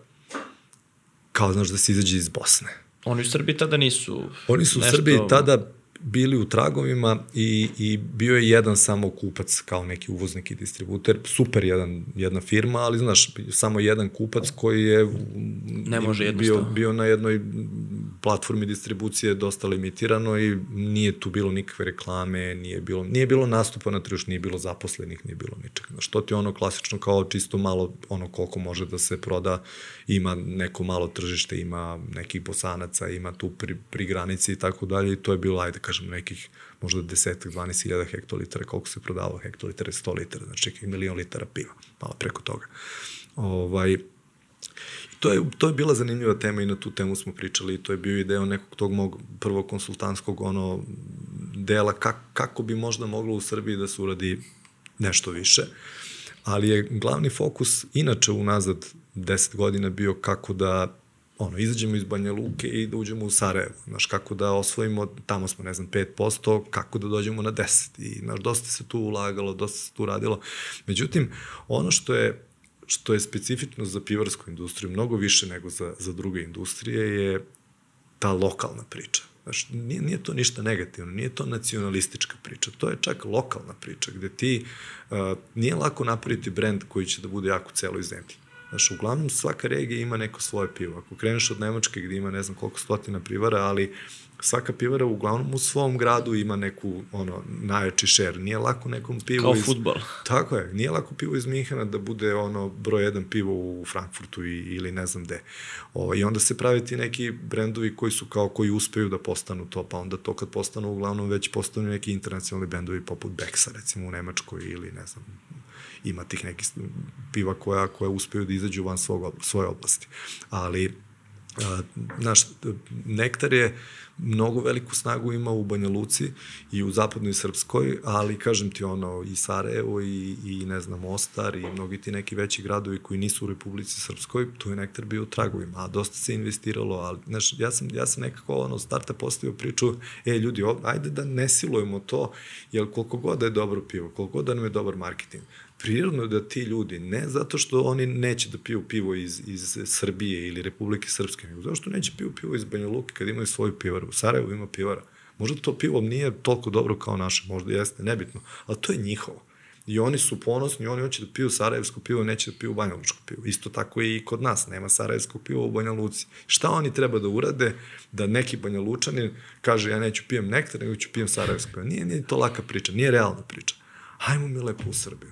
kao znaš da se izađe iz Bosne. Oni u Srbiji tada nisu... Oni su nešto... u Srbiji tada bili u tragovima i, i bio je jedan samo kupac kao neki uvoznik i distributer, super jedan, jedna firma, ali znaš, samo jedan kupac koji je ne može bio, bio na jednoj platformi distribucije dosta limitirano i nije tu bilo nikakve reklame, nije bilo, nije bilo nastupa na tržištu, nije bilo zaposlenih, nije bilo ničeg. Znaš, to ti je ono klasično kao čisto malo ono koliko može da se proda, ima neko malo tržište, ima nekih Bosanaca, ima tu pri, pri granici i tako dalje i to je bilo, ajde kažem, nekih možda desetak, dvanaest hiljada hektolitara, koliko se prodavao hektolitara, sto litara, znači nekih milion litara piva, malo preko toga. Ovaj, to, je, to je bila zanimljiva tema i na tu temu smo pričali i to je bio i deo nekog tog mog prvog konsultantskog ono, dela kak, kako bi možda moglo u Srbiji da se uradi nešto više, ali je glavni fokus inače unazad deset godina bio kako da ono, izađemo iz Banja Luke i da uđemo u Sarajevo, znaš, kako da osvojimo, tamo smo, ne znam, pet posto, kako da dođemo na deset i, znaš, dosta se tu ulagalo, dosta se tu radilo. Međutim, ono što je, što je specifično za pivarsku industriju, mnogo više nego za, za druge industrije, je ta lokalna priča. Znaš, nije, nije to ništa negativno, nije to nacionalistička priča, to je čak lokalna priča, gde ti, uh, nije lako napraviti brend koji će da bude jak u celoj zemlji. Znaš, uglavnom svaka regija ima neko svoje pivo. Ako kreneš od Nemačke gde ima ne znam koliko stotina pivara, ali svaka pivara uglavnom u svom gradu ima neku, ono, najjači šer. Nije lako nekom pivu kao iz... Kao fudbal. Tako je. Nije lako pivo iz Minhena da bude, ono, broj jedan pivo u Frankfurtu i, ili ne znam gde. O, I onda se prave ti neki brendovi koji su kao, koji uspeju da postanu to, pa onda to kad postanu uglavnom već postanu neki internacionalni bendovi poput Becksa, recimo u Nemačkoj ili ne znam, ima tih nekih piva koja, koja uspeju da izađu van svog, svoje oblasti. Ali, a, znaš, Nektar je mnogo veliku snagu ima u Banja Luci i u zapadnoj Srpskoj, ali kažem ti ono, i Sarajevo i, i ne znam, Mostar i mnogi ti neki veći gradovi koji nisu u Republici Srpskoj, tu je Nektar bio u tragovima, a dosta se investiralo, ali, znaš, ja sam, ja sam nekako ono, starta postavio priču, e, ljudi, o, ajde da ne silujemo to, jer koliko god da je dobro pivo, koliko god da nam je dobar marketing, prirodno je da ti ljudi, ne zato što oni neće da piju pivo iz, iz Srbije ili Republike Srpske, nego zato što neće piju pivo iz Banja Luke kad imaju svoju pivaru. U Sarajevu ima pivara. Možda to pivo nije toliko dobro kao naše, možda jeste, nebitno, ali to je njihovo. I oni su ponosni, oni hoće da piju sarajevsko pivo, neće da piju Banja Lučko pivo. Isto tako i kod nas, nema sarajevskog piva u Banja Luci. Šta oni treba da urade da neki Banja Lučanin kaže ja neću pijem Nektar, nego ću pijem sarajevsko pivo. Nije, nije to laka priča, nije realna priča. Hajmo mi lepo u Srbiju.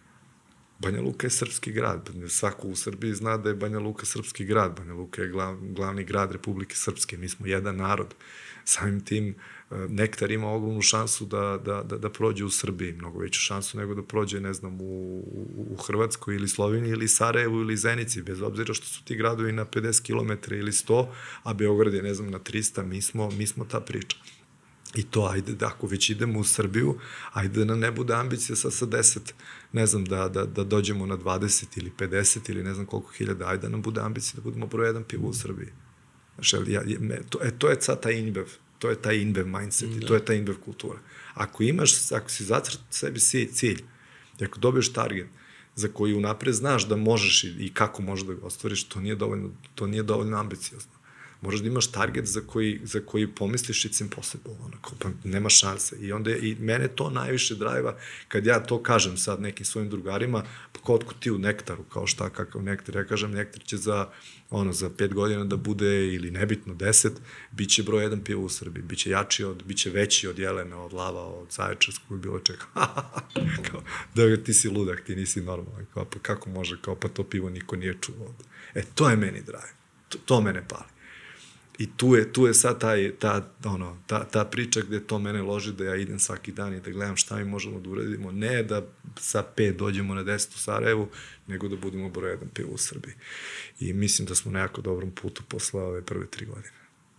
Banja Luka je srpski grad. Svako u Srbiji zna da je Banja Luka srpski grad. Banja Luka je glav, glavni grad Republike Srpske. Mi smo jedan narod. Samim tim Nektar ima ogromnu šansu da, da, da, da prođe u Srbiji. Mnogo veću šansu nego da prođe, ne znam, u, u, u Hrvatskoj ili Sloveniji ili Sarajevu ili Zenici. Bez obzira što su ti gradovi na pedeset kilometara ili sto, a Beograd je, ne znam, na trista. Mi smo, mi smo ta priča. I to, ajde, da ako već idemo u Srbiju, ajde da nam ne bude ambicija sad sa deset, ne znam, da, da, da dođemo na dvadeset ili pedeset ili ne znam koliko hiljada, ajde da nam bude ambicija da budemo broj jedan pivo u Srbiji. Znaš, ja, ja, to, e, to je sad taj InBev, to je taj InBev mindset da. I to je taj InBev kultura. Ako imaš, ako si zacrt sebi cilj, ako dobiješ target za koji unapred znaš da možeš i, i kako možeš da ga ostvariš, to nije dovoljno, to nije dovoljno ambiciozno. Moraš da imaš target za koji, za koji pomisliš it's impossible, onako, pa nema šanse. I onda je, i mene to najviše drajva, kad ja to kažem sad nekim svojim drugarima, pa kao otko ti u Nektaru, kao šta, kakav Nektar, ja kažem, Nektar će za, ono, za pet godina da bude, ili nebitno, deset, bit će broj jedan pivo u Srbiji, bit će jači od, bit će veći od Jelena, od Lava, od Zaječarskog, bilo čega. Kao, da ti si ludak, ti nisi normalan, kao, pa kako može, kao, pa to pivo niko nije čuo. E, to je meni drive, to, to mene pali. I tu je, tu je sad taj, ta, ono, ta, ta priča gde to mene loži da ja idem svaki dan i da gledam šta mi možemo da uradimo. Ne da sa pet dođemo na deset u Sarajevu, nego da budemo broj jedan pivo u Srbiji. I mislim da smo na jako dobrom putu posle ove prve tri godine.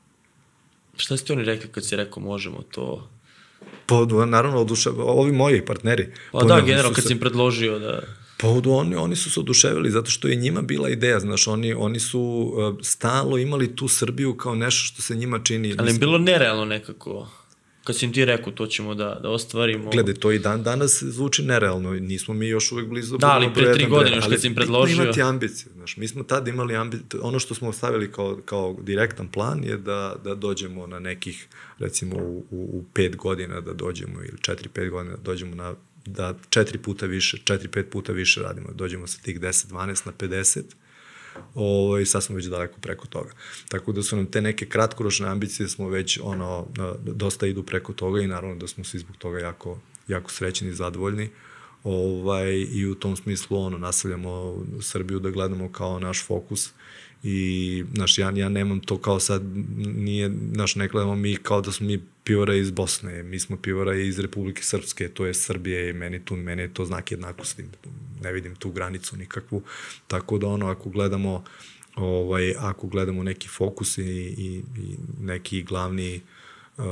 Šta ste oni rekli kad si rekao možemo to? Pa, naravno, odušev... ovi moji partneri. Pa da, generalno, kad si im predložio da... Pa oni, oni su se oduševili zato što je njima bila ideja, znaš, oni, oni su uh, stalno imali tu Srbiju kao nešto što se njima čini. Ali im bilo nerealno nekako, kad si im ti rekao to ćemo da, da ostvarimo. Glede, to i dan danas zvuči nerealno, nismo mi još uvek blizu. Da, ali pre tri godine još kad si im predložio. Ali imati ambicije, znaš, mi smo tad imali ambicije, ono što smo stavili kao, kao direktan plan je da, da dođemo na nekih, recimo u, u, u pet godina da dođemo, ili četiri, pet godina da dođemo na da četiri puta više, četiri, pet puta više radimo, dođemo sa tih deset, dvanaest na pedeset, ovo, i sad smo već daleko preko toga. Tako da su nam te neke kratkoročne ambicije smo već, ono, dosta idu preko toga i naravno da smo svi zbog toga jako, jako srećni i zadovoljni. Ovaj, i u tom smislu, ono, nastavljamo Srbiju da gledamo kao naš fokus i, znaš, ja, ja nemam to kao sad, nije, znaš, ne gledamo mi kao da smo mi pivara iz Bosne, mi smo pivara iz Republike Srpske, to je Srbije i meni, tu, meni je to znak jednakosti, ne vidim tu granicu nikakvu, tako da ono, ako gledamo, ovaj, ako gledamo neki fokus i, i, i neki glavni, uh,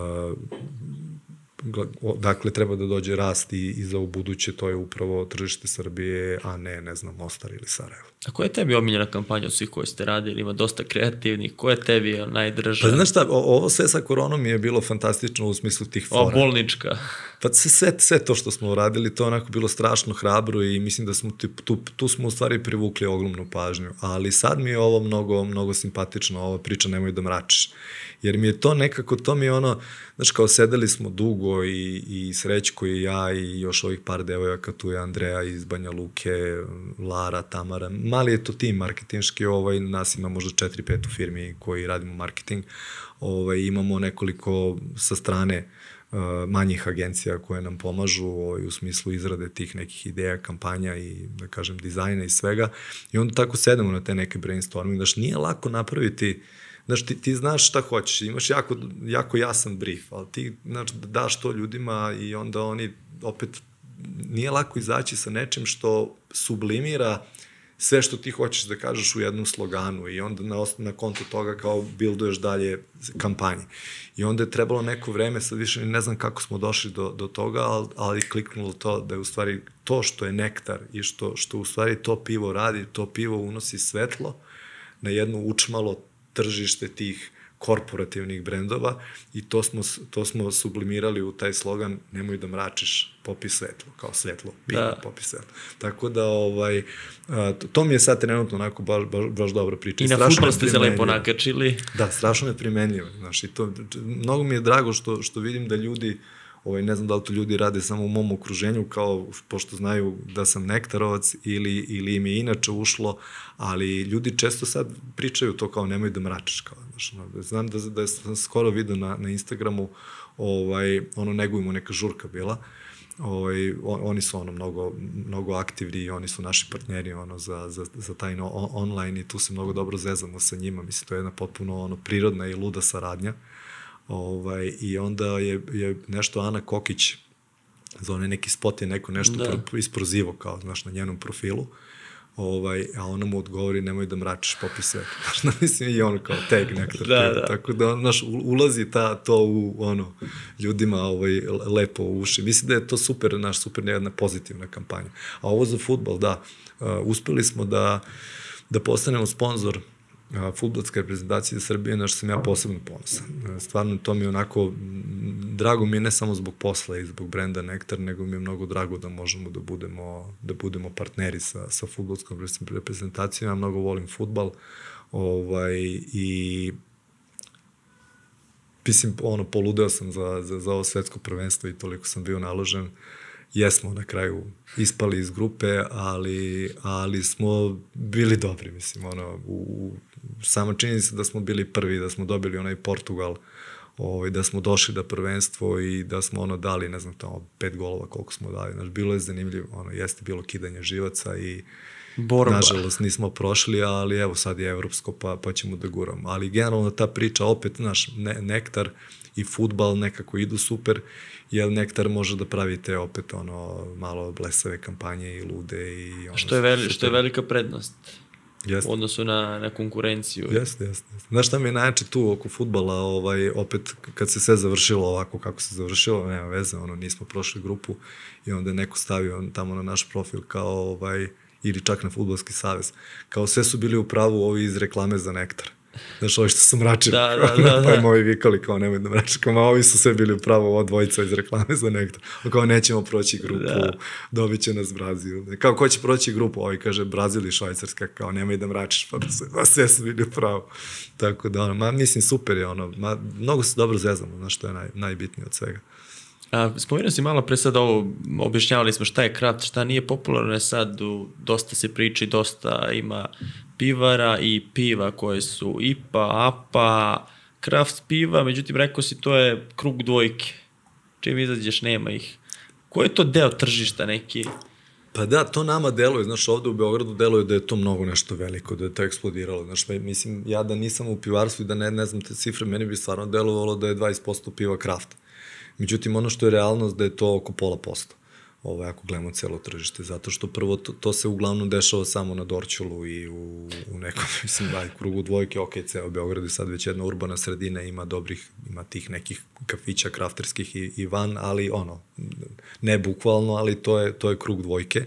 dakle, treba da dođe rast i, i za u buduće, to je upravo tržište Srbije, a ne, ne znam, Mostar ili Sarajevo. A koja je tebi omiljena kampanja od svih koje ste radili? Ima dosta kreativnih. Koja je tebi najdrža? Pa znaš šta, ovo sve sa koronom je bilo fantastično u smislu tih fora. O, bolnička. Pa sve, sve to što smo uradili, to je onako bilo strašno hrabro i mislim da smo tu, tu smo u stvari privukli ogromnu pažnju. Ali sad mi je ovo mnogo, mnogo simpatično, ova priča nemoj da mračiš. Jer mi je to nekako, to mi je ono, znaš, kao sedeli smo dugo i, i Srećko i ja i još ovih par devojaka, tu je Andreja iz Banja Luke, Lara, Tamara, mali je to tim marketinški, ovaj, nas ima možda četiri pet u firmi koji radimo marketing, ovaj, imamo nekoliko sa strane uh, manjih agencija koje nam pomažu ovaj, u smislu izrade tih nekih ideja, kampanja i, da kažem, dizajna i svega, i onda tako sedemo na te neke brainstorming, znaš, nije lako napraviti. Znaš, ti, ti znaš šta hoćeš, imaš jako, jako jasan brief, ali ti, znaš, daš to ljudima i onda oni opet, nije lako izaći sa nečim što sublimira sve što ti hoćeš da kažeš u jednom sloganu i onda na, na konto toga kao bilduješ dalje kampanje. I onda je trebalo neko vreme, sad više ne znam kako smo došli do, do toga, ali, ali kliknulo to da je u stvari to što je Nektar i što, što u stvari to pivo radi, to pivo unosi svetlo na jedno učmalo tržište tih korporativnih brendova i to smo, to smo sublimirali u taj slogan nemoj da mračiš, popi svetlo, kao svetlo, pivo, da. Popi svetlo. Tako da, ovaj, to, to mi je sad trenutno onako baš, baš, baš dobro priča. I na fudbal ste se lepo nakačili. Da, strašno je primenljivo. Znaš, i to, mnogo mi je drago što, što vidim da ljudi, ovaj, ne znam da li to ljudi rade samo u mom okruženju, kao pošto znaju da sam nektarovac ili, ili im je inače ušlo, ali ljudi često sad pričaju to kao nemoj da mračiš. Kao, znaš, no, znam da, da sam skoro vidio na, na Instagramu, ovaj, ono negujemo neka žurka bila, ovaj, on, oni su ono mnogo, mnogo aktivni i oni su naši partneri ono, za, za, za taj no, on, online i tu se mnogo dobro zezamo sa njima, mislim to je jedna potpuno ono, prirodna i luda saradnja. Ovaj, i onda je, je nešto Ana Kokić, za onaj neki spot je neko nešto da. pro, isprozivo kao, znaš, na njenom profilu, ovaj, a ona mu odgovori nemoj da mračiš popis sveta. Znaš, mislim, i ono kao tag nektar. Da, da. Tako da, znaš, ulazi ta, to u, ono, ljudima ovaj, lepo u uši. Mislim da je to super, naš super jedna pozitivna kampanja. A ovo za fudbal, da, uh, uspeli smo da, da postanemo sponsor fudbalske reprezentacije Srbije, na što sam ja posebno ponosan. Stvarno to mi je onako, drago mi je ne samo zbog posla i zbog brenda Nektar, nego mi je mnogo drago da možemo da budemo, da budemo partneri sa, sa fudbalskom reprezentacijom. Ja mnogo volim fudbal, ovaj, i mislim, ono, poludeo sam za, za, za ovo svetsko prvenstvo i toliko sam bio naložen. Jesmo na kraju ispali iz grupe, ali, ali smo bili dobri, mislim, ono, u, sama činjenica da smo bili prvi, da smo dobili onaj Portugal, ovaj, da smo došli do prvenstvo i da smo ono dali, ne znam, tamo pet golova koliko smo dali, znači, bilo je zanimljivo, ono, jeste bilo kidanje živaca i borba. Nažalost nismo prošli, ali evo sad je evropsko, pa, pa ćemo da guramo. Ali generalno ta priča, opet, znaš, ne, Nektar i fudbal nekako idu super, jer Nektar može da pravi te opet ono malo blesave kampanje i lude i ono. Što je, veli, što je velika prednost. Jeste. U odnosu na, na konkurenciju. Jeste, jeste. Znaš šta mi je najjače tu oko fudbala, ovaj, opet kad se sve završilo ovako kako se završilo, nema veze, ono, nismo prošli grupu i onda je neko stavio tamo na naš profil kao, ovaj, ili čak na Fudbalski savez, kao sve su bili u pravu ovi iz reklame za Nektar. Znaš, ovi što su mračili, da, da, da, da. pa im ovi vikali kao nemoj da mrači, kao ma ovi su sve bili u pravu, ova dvojica iz reklame za Nektar. Kao nećemo proći grupu, da. Dobit će nas Brazil. Kao ko će proći grupu, ovi kaže Brazil i Švajcarska, kao nemoj da mračiš, pa sve, sve su bili u pravu. Tako da, ono, ma mislim super je ono, ma, mnogo se dobro zezamo, znaš, što je naj, najbitnije od svega. A, spomenuo si malo pre sad ovo, objašnjavali smo šta je kraft, šta nije popularno, je sad u, dosta se priči, dosta ima pivara i piva koje su I P A, A P A, kraft piva, međutim rekao si to je krug dvojke, čim izađeš nema ih. Koji je to deo tržišta neki? Pa da, to nama deluje, znaš, ovde u Beogradu deluje da je to mnogo nešto veliko, da je to eksplodiralo, znaš, mislim, ja da nisam u pivarstvu i da ne, ne znam te cifre, meni bi stvarno delovalo da je dvadeset posto piva kraft. Međutim, ono što je realnost da je to oko pola posto, ovo, ako gledamo celo tržište, zato što prvo to, to se uglavnom dešava samo na Dorćolu i u, u nekom, mislim, daj, krugu dvojke, ok, ceo Beograd je sad već jedna urbana sredina, ima dobrih, ima tih nekih kafića krafterskih i, i van, ali ono, ne bukvalno, ali to je, to je krug dvojke.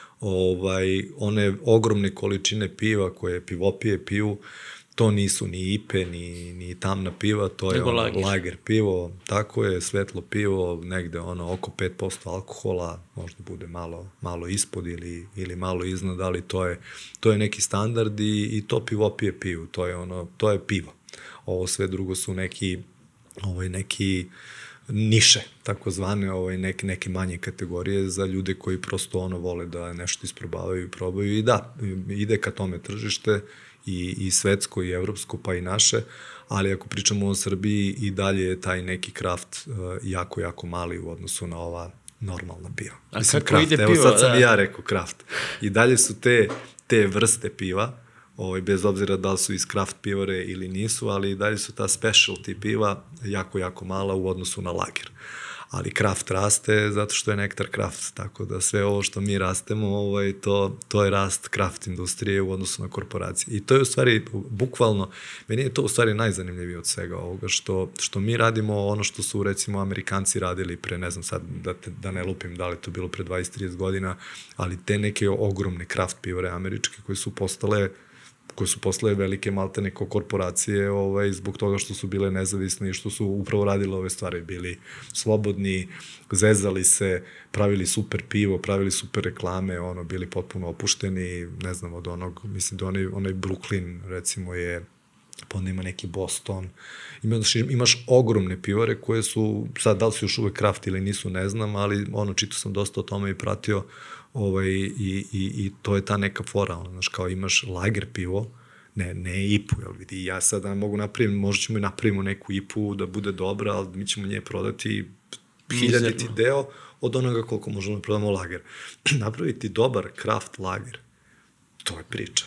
Ovaj, one ogromne količine piva koje pivopije piju, to nisu ni I P E, ni, ni tamna piva, to je ono, lager. lager pivo, tako je, svetlo pivo, negde ono, oko pet posto alkohola, možda bude malo, malo ispod ili, ili malo iznad, ali to je, to je neki standard i, i to pivo pije pivu, to je ono, to je pivo. Ovo sve drugo su neki, ovaj, neki niše, tako zvane, ovaj, neke, neke manje kategorije za ljude koji prosto ono vole da nešto isprobavaju i probaju i da, ide ka tome tržište, I, i svetsko i evropsko pa i naše, ali ako pričamo o Srbiji i dalje je taj neki kraft uh, jako, jako mali u odnosu na ova normalna piva. A Mislim, kako kraft, ide evo pivo? sad sam da. i ja rekao kraft. I dalje su te, te vrste piva, ovaj, bez obzira da li su iz kraft pivare ili nisu, ali i dalje su ta specialty piva jako, jako mala u odnosu na lager. Ali kraft raste zato što je Nektar kraft, tako da sve ovo što mi rastemo, ovaj, to, to je rast kraft industrije u odnosu na korporacije. I to je u stvari, bukvalno, meni je to u stvari najzanimljivije od svega ovoga, što, što mi radimo ono što su recimo Amerikanci radili pre, ne znam sad, da, te, da ne lupim da li to bilo pre dvadeset trideset godina, ali te neke ogromne kraft pivare američke koje su postale koje su posle velike maltene kao korporacije ovaj, zbog toga što su bile nezavisne i što su upravo radile ove stvari, bili slobodni, zezali se, pravili super pivo, pravili super reklame, ono, bili potpuno opušteni, ne znam, od onog, mislim da onaj, onaj Brooklyn, recimo, je, pa onda ima neki Boston, imaš, imaš ogromne pivare koje su, sad, da li su još uvek kraft ili nisu, ne znam, ali ono, čitao sam dosta o tome i pratio, ovaj, i, i, i to je ta neka fora, ono, znaš, kao imaš lager pivo, ne, ne I P U, jel vidi, ja sad da mogu napraviti, možda ćemo i napravimo neku I P U da bude dobra, ali mi ćemo nje prodati hiljaditi deo od onoga koliko možemo da prodamo lager. Napraviti dobar kraft lager, to je priča.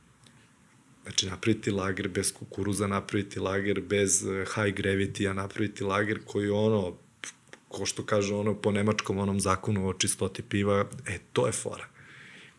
Znači, napraviti lager bez kukuruza, napraviti lager bez high gravity-a, napraviti lager koji ono, ko što kaže ono po nemačkom onom zakonu o čistoti piva, e, to je fora.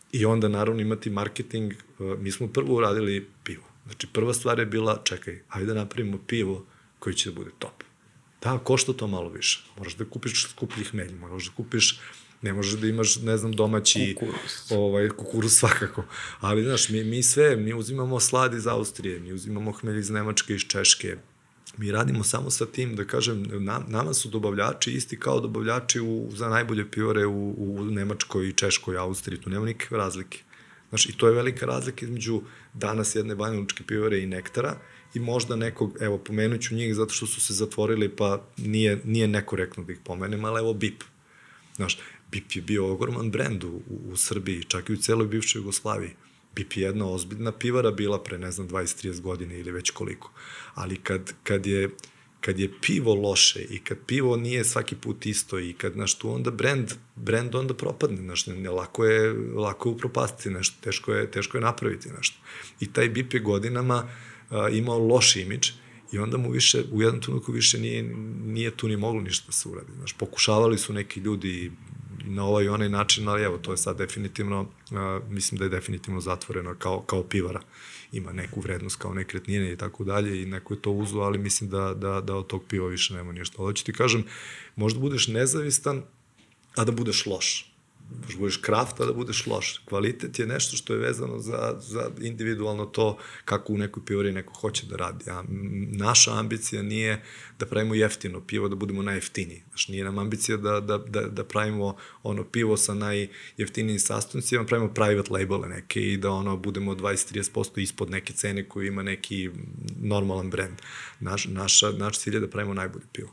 I onda naravno imati marketing, mi smo prvo uradili pivo. Znači prva stvar je bila, čekaj, ajde napravimo pivo koji će da bude top. Da, košta to malo više. Moraš da kupiš skuplji hmelj, moraš da kupiš, ne možeš da imaš, ne znam, domaći kukuruz, ovaj, kukuruz svakako. Ali, znaš, mi, mi sve, mi uzimamo slad iz Austrije, mi uzimamo hmelj iz Nemačke, iz Češke, mi radimo samo sa tim, da kažem, na, nama su dobavljači isti kao dobavljači u, za najbolje pivare u, u Nemačkoj, Češkoj, Austriji, tu nema nikakve razlike. Znaš, i to je velika razlika između danas jedne banjalučke pivare i Nektara i možda nekog, evo, pomenut ću njih zato što su se zatvorili, pa nije, nije nekorektno da ih pomenem, ali evo B I P. Znaš, B I P je bio ogroman brend u, u Srbiji, čak i u celoj bivšoj Jugoslaviji. B I P je jedna ozbiljna pivara bila pre, ne znam, dvadeset trideset godine ili već koliko. Ali kad, kad, je, kad je pivo loše i kad pivo nije svaki put isto i kad, znaš, tu onda brend, brend onda propadne, znaš, ne, lako je, lako je upropastiti nešto, teško je, teško je napraviti nešto. I taj B I P je godinama a, imao loš imidž i onda mu više, u jednom trenutku više nije, nije tu ni moglo ništa da se uradi. Znaš, pokušavali su neki ljudi na ovaj i onaj način, ali evo, to je sad definitivno, a, mislim da je definitivno zatvoreno kao, kao pivara. Ima neku vrednost kao nekretnine i tako dalje i neko je to uzo, ali mislim da, da, da od tog piva više nema ništa. Ali ću ti kažem, možda budeš nezavistan, a da budeš loš. Možda budeš kraft, a da budeš loš. Kvalitet je nešto što je vezano za, za individualno to kako u nekoj pivari neko hoće da radi. A naša ambicija nije da pravimo jeftino pivo, da budemo najjeftiniji. Znači, nije nam ambicija da, da, da, da pravimo ono pivo sa najjeftinijim sastojcima, pravimo private labele neke i da ono budemo dvadeset do trideset posto ispod neke cene koju ima neki normalan brend. Naš, naša, naš cilj je da pravimo najbolje pivo.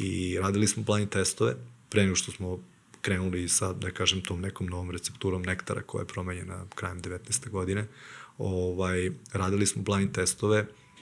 I radili smo blind testove, pre nego što smo krenuli sa, da kažem, tom nekom novom recepturom Nektara koja je promenjena krajem devetnaeste godine. Ovaj, radili smo blind testove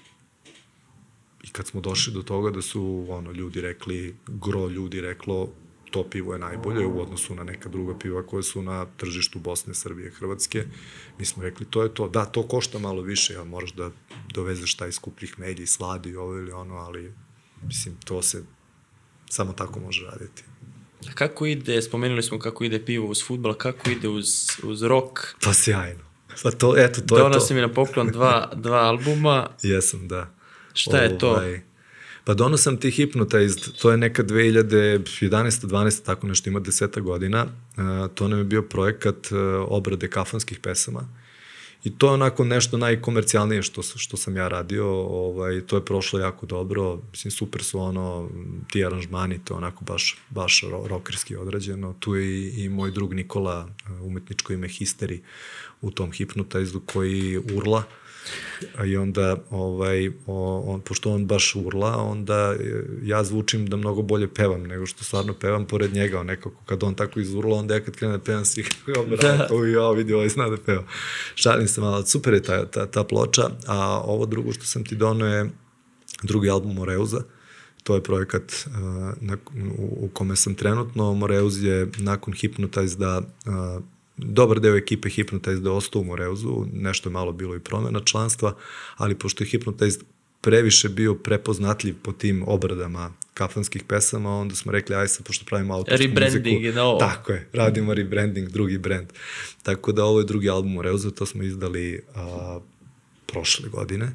i kad smo došli do toga da su ono, ljudi rekli, gro ljudi reklo to pivo je najbolje u odnosu na neka druga piva koje su na tržištu Bosne, Srbije, Hrvatske. Mi smo rekli, to je to. Da, to košta malo više, ja moraš da dovezeš taj skuplji hmelj i slad i ovo ili ono, ali mislim, to se samo tako može raditi. A kako ide, spomenuli smo kako ide pivo uz fudbal, kako ide uz, uz rock? Pa sjajno. Pa to, eto, to je to. Donosi mi na poklon dva, dva albuma. Jesam, da. Šta je to? Ovaj, pa donosam ti Hypnotized, to je neka dve hiljade jedanaeste dvanaeste tako nešto, ima deseta godina. Uh, to nam je bio projekat uh, obrade kafanskih pesama. I to je onako nešto najkomercijalnije što, što sam ja radio, ovaj, to je prošlo jako dobro, mislim, super su ono, ti aranžmani, to je onako baš, baš rockerski odrađeno. Tu je i, i moj drug Nikola, umetničko ime Histeri, u tom Hypnotized-u koji urla. I onda, ovaj, o, on, pošto on baš urla, onda ja zvučim da mnogo bolje pevam nego što stvarno pevam pored njega. On nekako, kad on tako izurla, onda ja kad krene da pevam svih, da. Uj, ja vidi, ovaj zna da peva. Šalim se malo, super je ta, ta, ta ploča, a ovo drugo što sam ti donao je drugi album Moreuza. To je projekat uh, na, u, u kome sam trenutno. Moreuz je nakon Hypnotized-a uh, dobar deo ekipe Hypnotized ostao u Moreuzu, nešto je malo bilo i promena članstva, ali pošto je Hypnotized previše bio prepoznatljiv po tim obradama kafanskih pesama, onda smo rekli, aj sad, pošto pravimo autorsku muziku. Rebranding je novo. Tako je, radimo rebranding, drugi brand. Tako da ovo je drugi album Moreuza, to smo izdali a, prošle godine.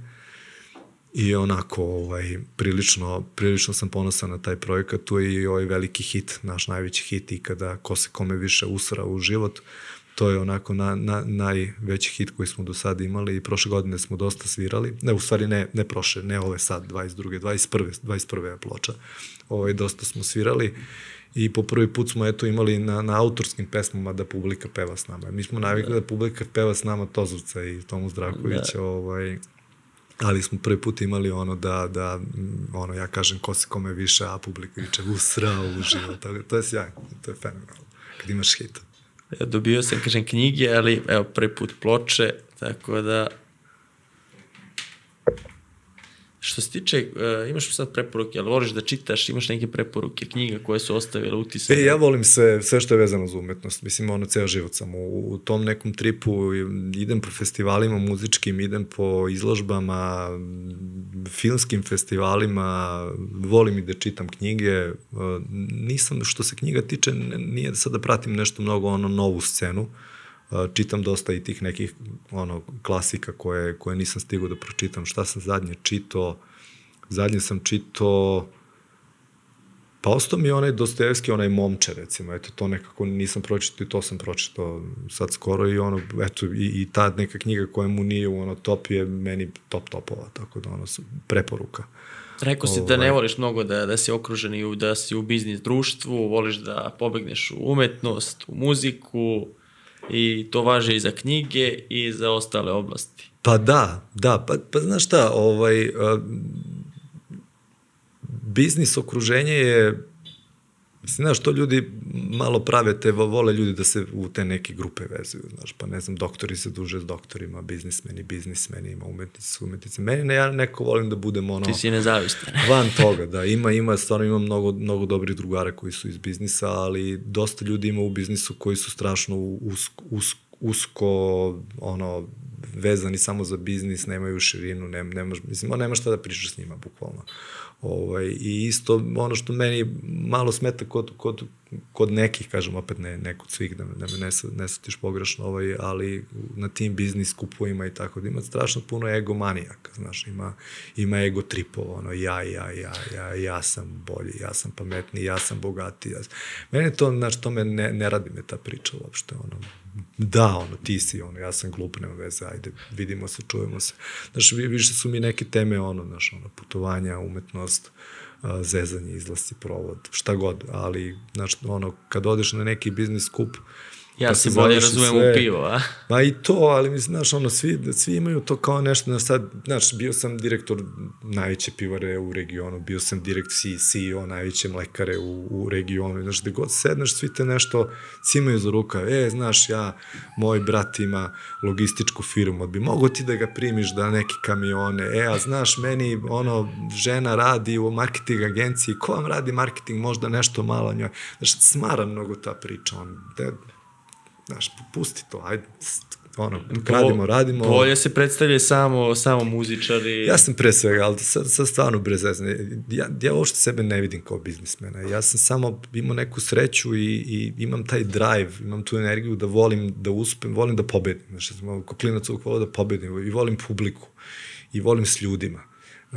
I onako, ovaj, prilično, prilično sam ponosan na taj projekat, tu je i ovaj veliki hit, naš najveći hit ikada, Ko se kome više usra u život, to je onako na, na, najveći hit koji smo do sada imali i prošle godine smo dosta svirali, ne, u stvari ne, ne prošle, ne ove sad, dvadeset druge, dvadeset prve, dvadeset prve ploča, ovaj, dosta smo svirali i po prvi put smo eto imali na, na autorskim pesmama da publika peva s nama. Mi smo navikli da publika peva s nama Tozovca i Tomu Zdravkovića, da. ovaj, ali smo prvi put imali ono da, da ono, ja kažem ko se kome više, a publika viče usrao u život. To je sjajno, to je fenomenalno, kad imaš hit. Ja dobio sam, kažem, knjige, ali evo, prvi put ploče, tako da... Što se tiče, uh, imaš sad preporuke, ali voliš da čitaš, imaš neke preporuke, knjiga koje su ostavile utisak? E, ja volim sve, sve što je vezano za umetnost. Mislim, ono, ceo život sam u, u tom nekom tripu, idem po festivalima muzičkim, idem po izložbama, filmskim festivalima, volim i da čitam knjige. Nisam, što se knjiga tiče, nije sad da pratim nešto mnogo ono novu scenu, čitam dosta i tih nekih ono, klasika koje, koje nisam stigao da pročitam. Šta sam zadnje čitao? Zadnje sam čitao... Pa ostao mi je onaj Dostojevski, onaj Momče, recimo, eto, to nekako nisam pročitao i to sam pročitao sad skoro i ono, eto, i, i ta neka knjiga koja mu nije u ono top je meni top topova, tako da ono, preporuka. Rekao si da ne voliš mnogo da, da si okružen i da si u biznis društvu, voliš da pobegneš u umetnost, u muziku i to važe i za knjige i za ostale oblasti. Pa da, da, pa, pa znaš šta, ovaj... Uh, biznis okruženje je, znaš, to ljudi malo prave, te vole ljudi da se u te neke grupe vezuju, znaš, pa ne znam, doktori se duže s doktorima, biznismeni, biznismenima, umetnici su umetnici. Meni ne, ja neko volim da budem ono... Ti si nezavistan. Van toga, da, ima, ima, stvarno ima mnogo, mnogo dobrih drugara koji su iz biznisa, ali dosta ljudi ima u biznisu koji su strašno usko, usko, usko ono, vezani samo za biznis, nemaju širinu, ne, nemaš, mislim, nema šta da pričaš s njima, bukvalno. Ovaj, i isto ono što meni malo smeta kod, kod, kod nekih, kažem opet ne, ne kod svih, da me, da me ne, ne sutiš pogrešno, ovaj, ali na tim biznis skupovima i tako, da ima strašno puno egomanijaka, znaš, ima, ima ego tripova, ono, ja, ja, ja, ja, ja sam bolji, ja sam pametniji, ja sam bogatiji. Ja sam... Meni to, znaš, to me ne, ne radi me ta priča uopšte, ono, da, ono, ti si, ono, ja sam glup, nema veze, ajde, vidimo se, čujemo se. Znaš, više su mi neke teme, ono, znaš, ono, putovanja, umetnost, zezanje, izlasci, provod, šta god, ali, znaš, ono, kad odeš na neki biznis skup, ja se bolje razumem u pivo, a? Pa i to, ali mi, znaš, ono, svi, svi imaju to kao nešto, znaš, sad, znaš, bio sam direktor najveće pivare u regionu, bio sam direkt C E O najveće mlekare u, u regionu, znaš, gde god sedneš, svi te nešto cimaju za rukav, e, znaš, ja, moj brat ima logističku firmu, bi mogo ti da ga primiš da neke kamione, e, a znaš, meni, ono, žena radi u marketing agenciji, ko vam radi marketing, možda nešto malo njoj, znaš, smara mnogo ta priča, on, da, znaš, pusti to, ajde, ono, radimo, radimo. Bolje se predstavlja samo, samo muzičari. Ja sam pre svega, ali sad, sad stvarno brezvezno. Ja, ja uopšte sebe ne vidim kao biznismena. Ja sam samo imao neku sreću i, i imam taj drive, imam tu energiju da volim da uspem, volim da pobedim. Znaš, ja sam kao klinac uvijek volio da pobedim i volim publiku i volim s ljudima. Uh,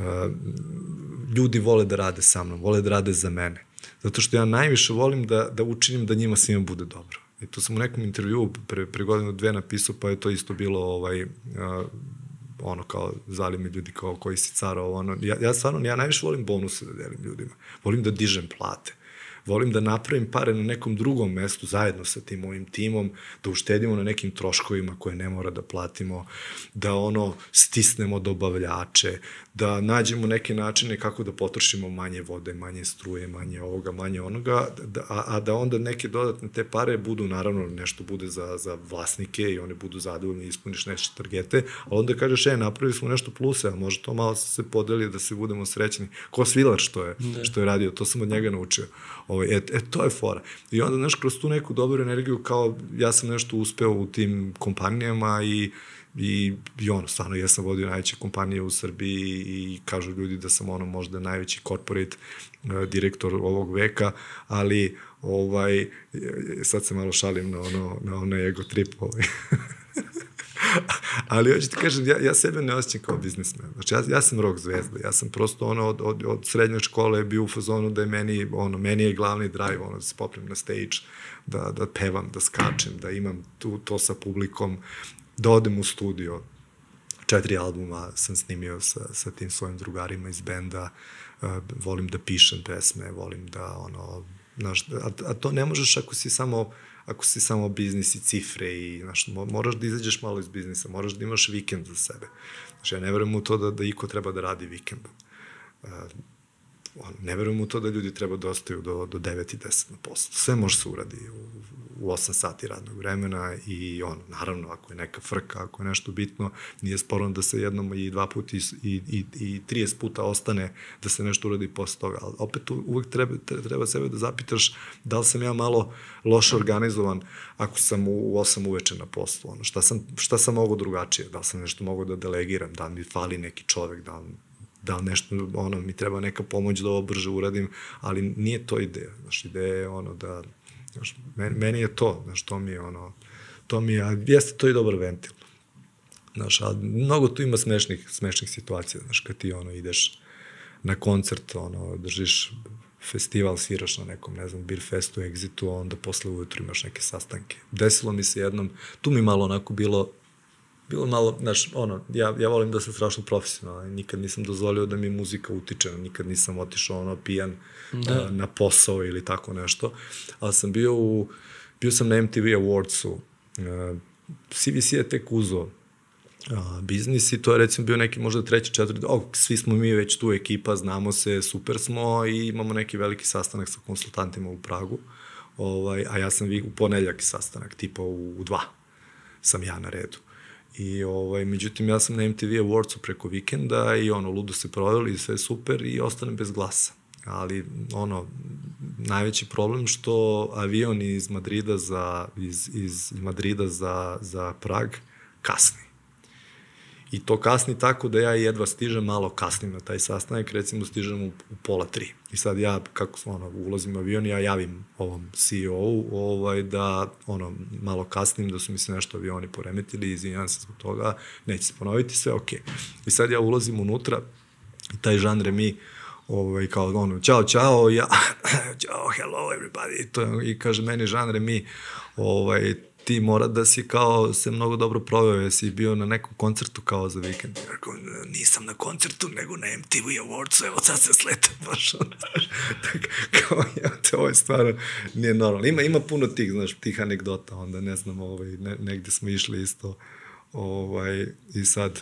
ljudi vole da rade sa mnom, vole da rade za mene. Zato što ja najviše volim da, da učinim da njima svima bude dobro. I to sam u nekom intervjuu pre, pre godinu dve napisao, pa je to isto bilo ovaj, uh, ono kao, zvali me ljudi kao koji si carao, ono, ja, ja stvarno, ja najviše volim bonuse da delim ljudima, volim da dižem plate, volim da napravim pare na nekom drugom mestu zajedno sa tim mojim timom, da uštedimo na nekim troškovima koje ne mora da platimo, da ono stisnemo dobavljače, da nađemo neke načine kako da potrošimo manje vode, manje struje, manje ovoga, manje onoga, da, a, a da onda neke dodatne te pare budu, naravno, nešto bude za, za vlasnike i one budu zadovoljni, ispuniš nešto targete, a onda kažeš, e, napravili smo nešto pluse, a može to malo se podeli da se budemo srećni. Ko Svilar što je, ne. što je radio, to sam od njega naučio. Ovo, e, e, to je fora. I onda, znaš, kroz tu neku dobru energiju, kao ja sam nešto uspeo u tim kompanijama i I, i ono, stvarno, ja sam vodio najveće kompanije u Srbiji i kažu ljudi da sam ono možda najveći corporate uh, direktor ovog veka, ali ovaj, sad se malo šalim na ono, na ono ego trip, ovaj. Ali hoću ti kažem, ja, ja sebe ne osjećam kao biznismen. Znači, ja, ja sam rock zvezda, ja sam prosto ono, od, od, od srednje škole bio u fazonu da je meni, ono, meni je glavni drive, ono, da se popnem na stage, da, da pevam, da skačem, da imam tu, to sa publikom, da odem u studio. Četiri albuma sam snimio sa, sa tim svojim drugarima iz benda, uh, volim da pišem pesme, volim da, ono, znaš, a, a to ne možeš ako si samo, ako si samo biznis i cifre i, znaš, moraš da izađeš malo iz biznisa, moraš da imaš vikend za sebe. Znači, ja ne verujem u to da, da iko treba da radi vikendom. Uh, ne verujem u to da ljudi treba da ostaju do, do devet i deset na poslu. Sve može se uradi u, u osam sati radnog vremena i ono, naravno, ako je neka frka, ako je nešto bitno, nije sporno da se jednom i dva puta i, i, i, i trideset puta ostane da se nešto uradi posle toga, ali opet uvek treba, treba sebe da zapitaš da li sam ja malo loše organizovan ako sam u osam uveče na poslu, ono, šta sam, šta sam mogo drugačije, da li sam nešto mogo da delegiram, da li mi fali neki čovek, da li da li nešto, ono, mi treba neka pomoć da ovo brže uradim, ali nije to ideja, znaš, ideja je ono da, znaš, meni, meni je to, znaš, to mi je ono, to mi je, a jeste to i dobar ventil. Znaš, a mnogo tu ima smešnih, smešnih situacija, znaš, kad ti ono ideš na koncert, ono, držiš festival, sviraš na nekom, ne znam, beer festu, exitu, a onda posle ujutru imaš neke sastanke. Desilo mi se jednom, tu mi malo onako bilo, bilo malo, znaš, ono, ja, ja volim da sam strašno profesionalan, nikad nisam dozvolio da mi muzika utiče, nikad nisam otišao ono pijan da. na posao ili tako nešto, ali sam bio u, bio sam na M T V Awardsu, C V C je tek uzeo a, biznis i to je recimo bio neki možda treći, četvrti, o, svi smo mi već tu ekipa, znamo se, super smo i imamo neki veliki sastanak sa konsultantima u Pragu, ovaj, a ja sam u ponedeljak sastanak, tipa u, u dva sam ja na redu. I ovaj, međutim, ja sam na M T V Awardsu preko vikenda i ono, ludo se proveli i sve super i ostanem bez glasa. Ali, ono, najveći problem što avion iz Madrida za, iz, iz Madrida za, za Prag kasni. I to kasni tako da ja jedva stižem, malo kasnim na taj sastanak, recimo stižem u, u pola tri. I sad ja, kako ono, ulazim u avion, ja javim ovom C E O-u ovaj, da ono, malo kasnim, da su mi se nešto avioni poremetili, izvinjam se zbog toga, neće se ponoviti, sve okej. I sad ja ulazim unutra i taj Jean Remy, ovaj, kao ono, čao, čao, ja, čao, hello everybody, to, i kaže meni Jean Remy, ovaj, ti mora da si kao se mnogo dobro proveo, jesi bio na nekom koncertu kao za vikend. Rekao, nisam na koncertu, nego na M T V Awardsu, evo sad se sleta baš ono, tako, kao, ja, te, ovo je stvarno nije normalno. Ima, ima puno tih, znaš, tih anegdota, onda ne znam, ovaj, ne, negde smo išli isto, ovaj, i sad,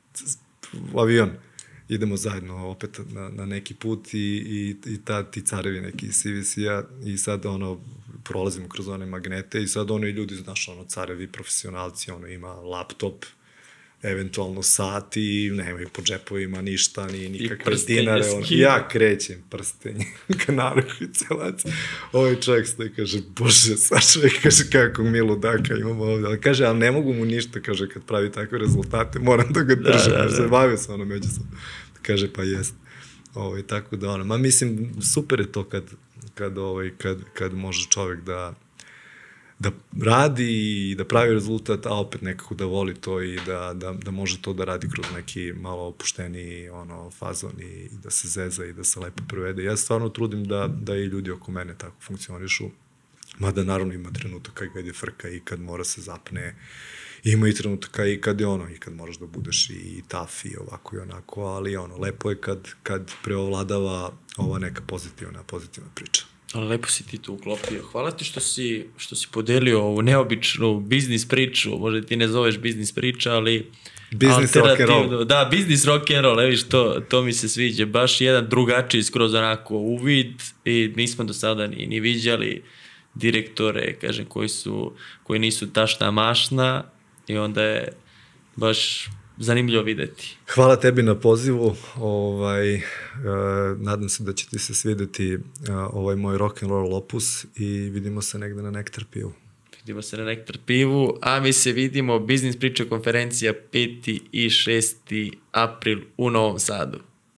u avion, idemo zajedno opet na, na neki put i, i, i ta, ti carevi neki iz C V C-a i sad ono, prolazimo kroz one magnete i sad ono i ljudi, znaš, ono, carevi, profesionalci, ono, ima laptop, eventualno sat i nemaju po džepovima ništa, ni nikakve dinare. Ono, ja krećem prstenje ka naruku i celac. Ovaj čovjek stoji, kaže, bože, sva čovjek, kaže, kakvog mi ludaka imamo ovde. Ali kaže, ali ne mogu mu ništa, kaže, kad pravi takve rezultate, moram da ga držem. Da, da, da. Se bavio se ono međusobno. Kaže, pa jest. Ovaj, tako da ono, ma mislim, super je to kad, kad, ovaj, kad, kad može čovjek da da radi i da pravi rezultat, a opet nekako da voli to i da, da, da može to da radi kroz neki malo opušteniji ono, fazon i da se zeza i da se lepo provede. Ja stvarno trudim da, da i ljudi oko mene tako funkcionišu, mada naravno ima trenutaka i kad je frka i kad mora se zapne, ima i trenutaka i kad je ono, i kad moraš da budeš i taf i ovako i onako, ali ono, lepo je kad, kad preovladava ova neka pozitivna, pozitivna priča. Ali lepo si ti tu uklopio. Hvala ti što si, što si podelio ovu neobičnu biznis priču, možda ti ne zoveš biznis priča, ali biznis rock and roll. Da, biznis rock and roll, eviš, to, to mi se sviđa. Baš jedan drugačiji skroz onako uvid i nismo do sada ni, ni viđali direktore, kažem, koji, su, koji nisu tašna mašna i onda je baš zanimljivo videti. Hvala tebi na pozivu, ovaj, uh, nadam se da će ti se svideti uh, ovaj moj rock and roll opus i vidimo se negde na Nektar pivu. Vidimo se na Nektar pivu, a mi se vidimo Biznis priča konferencija peti i šesti april u Novom Sadu.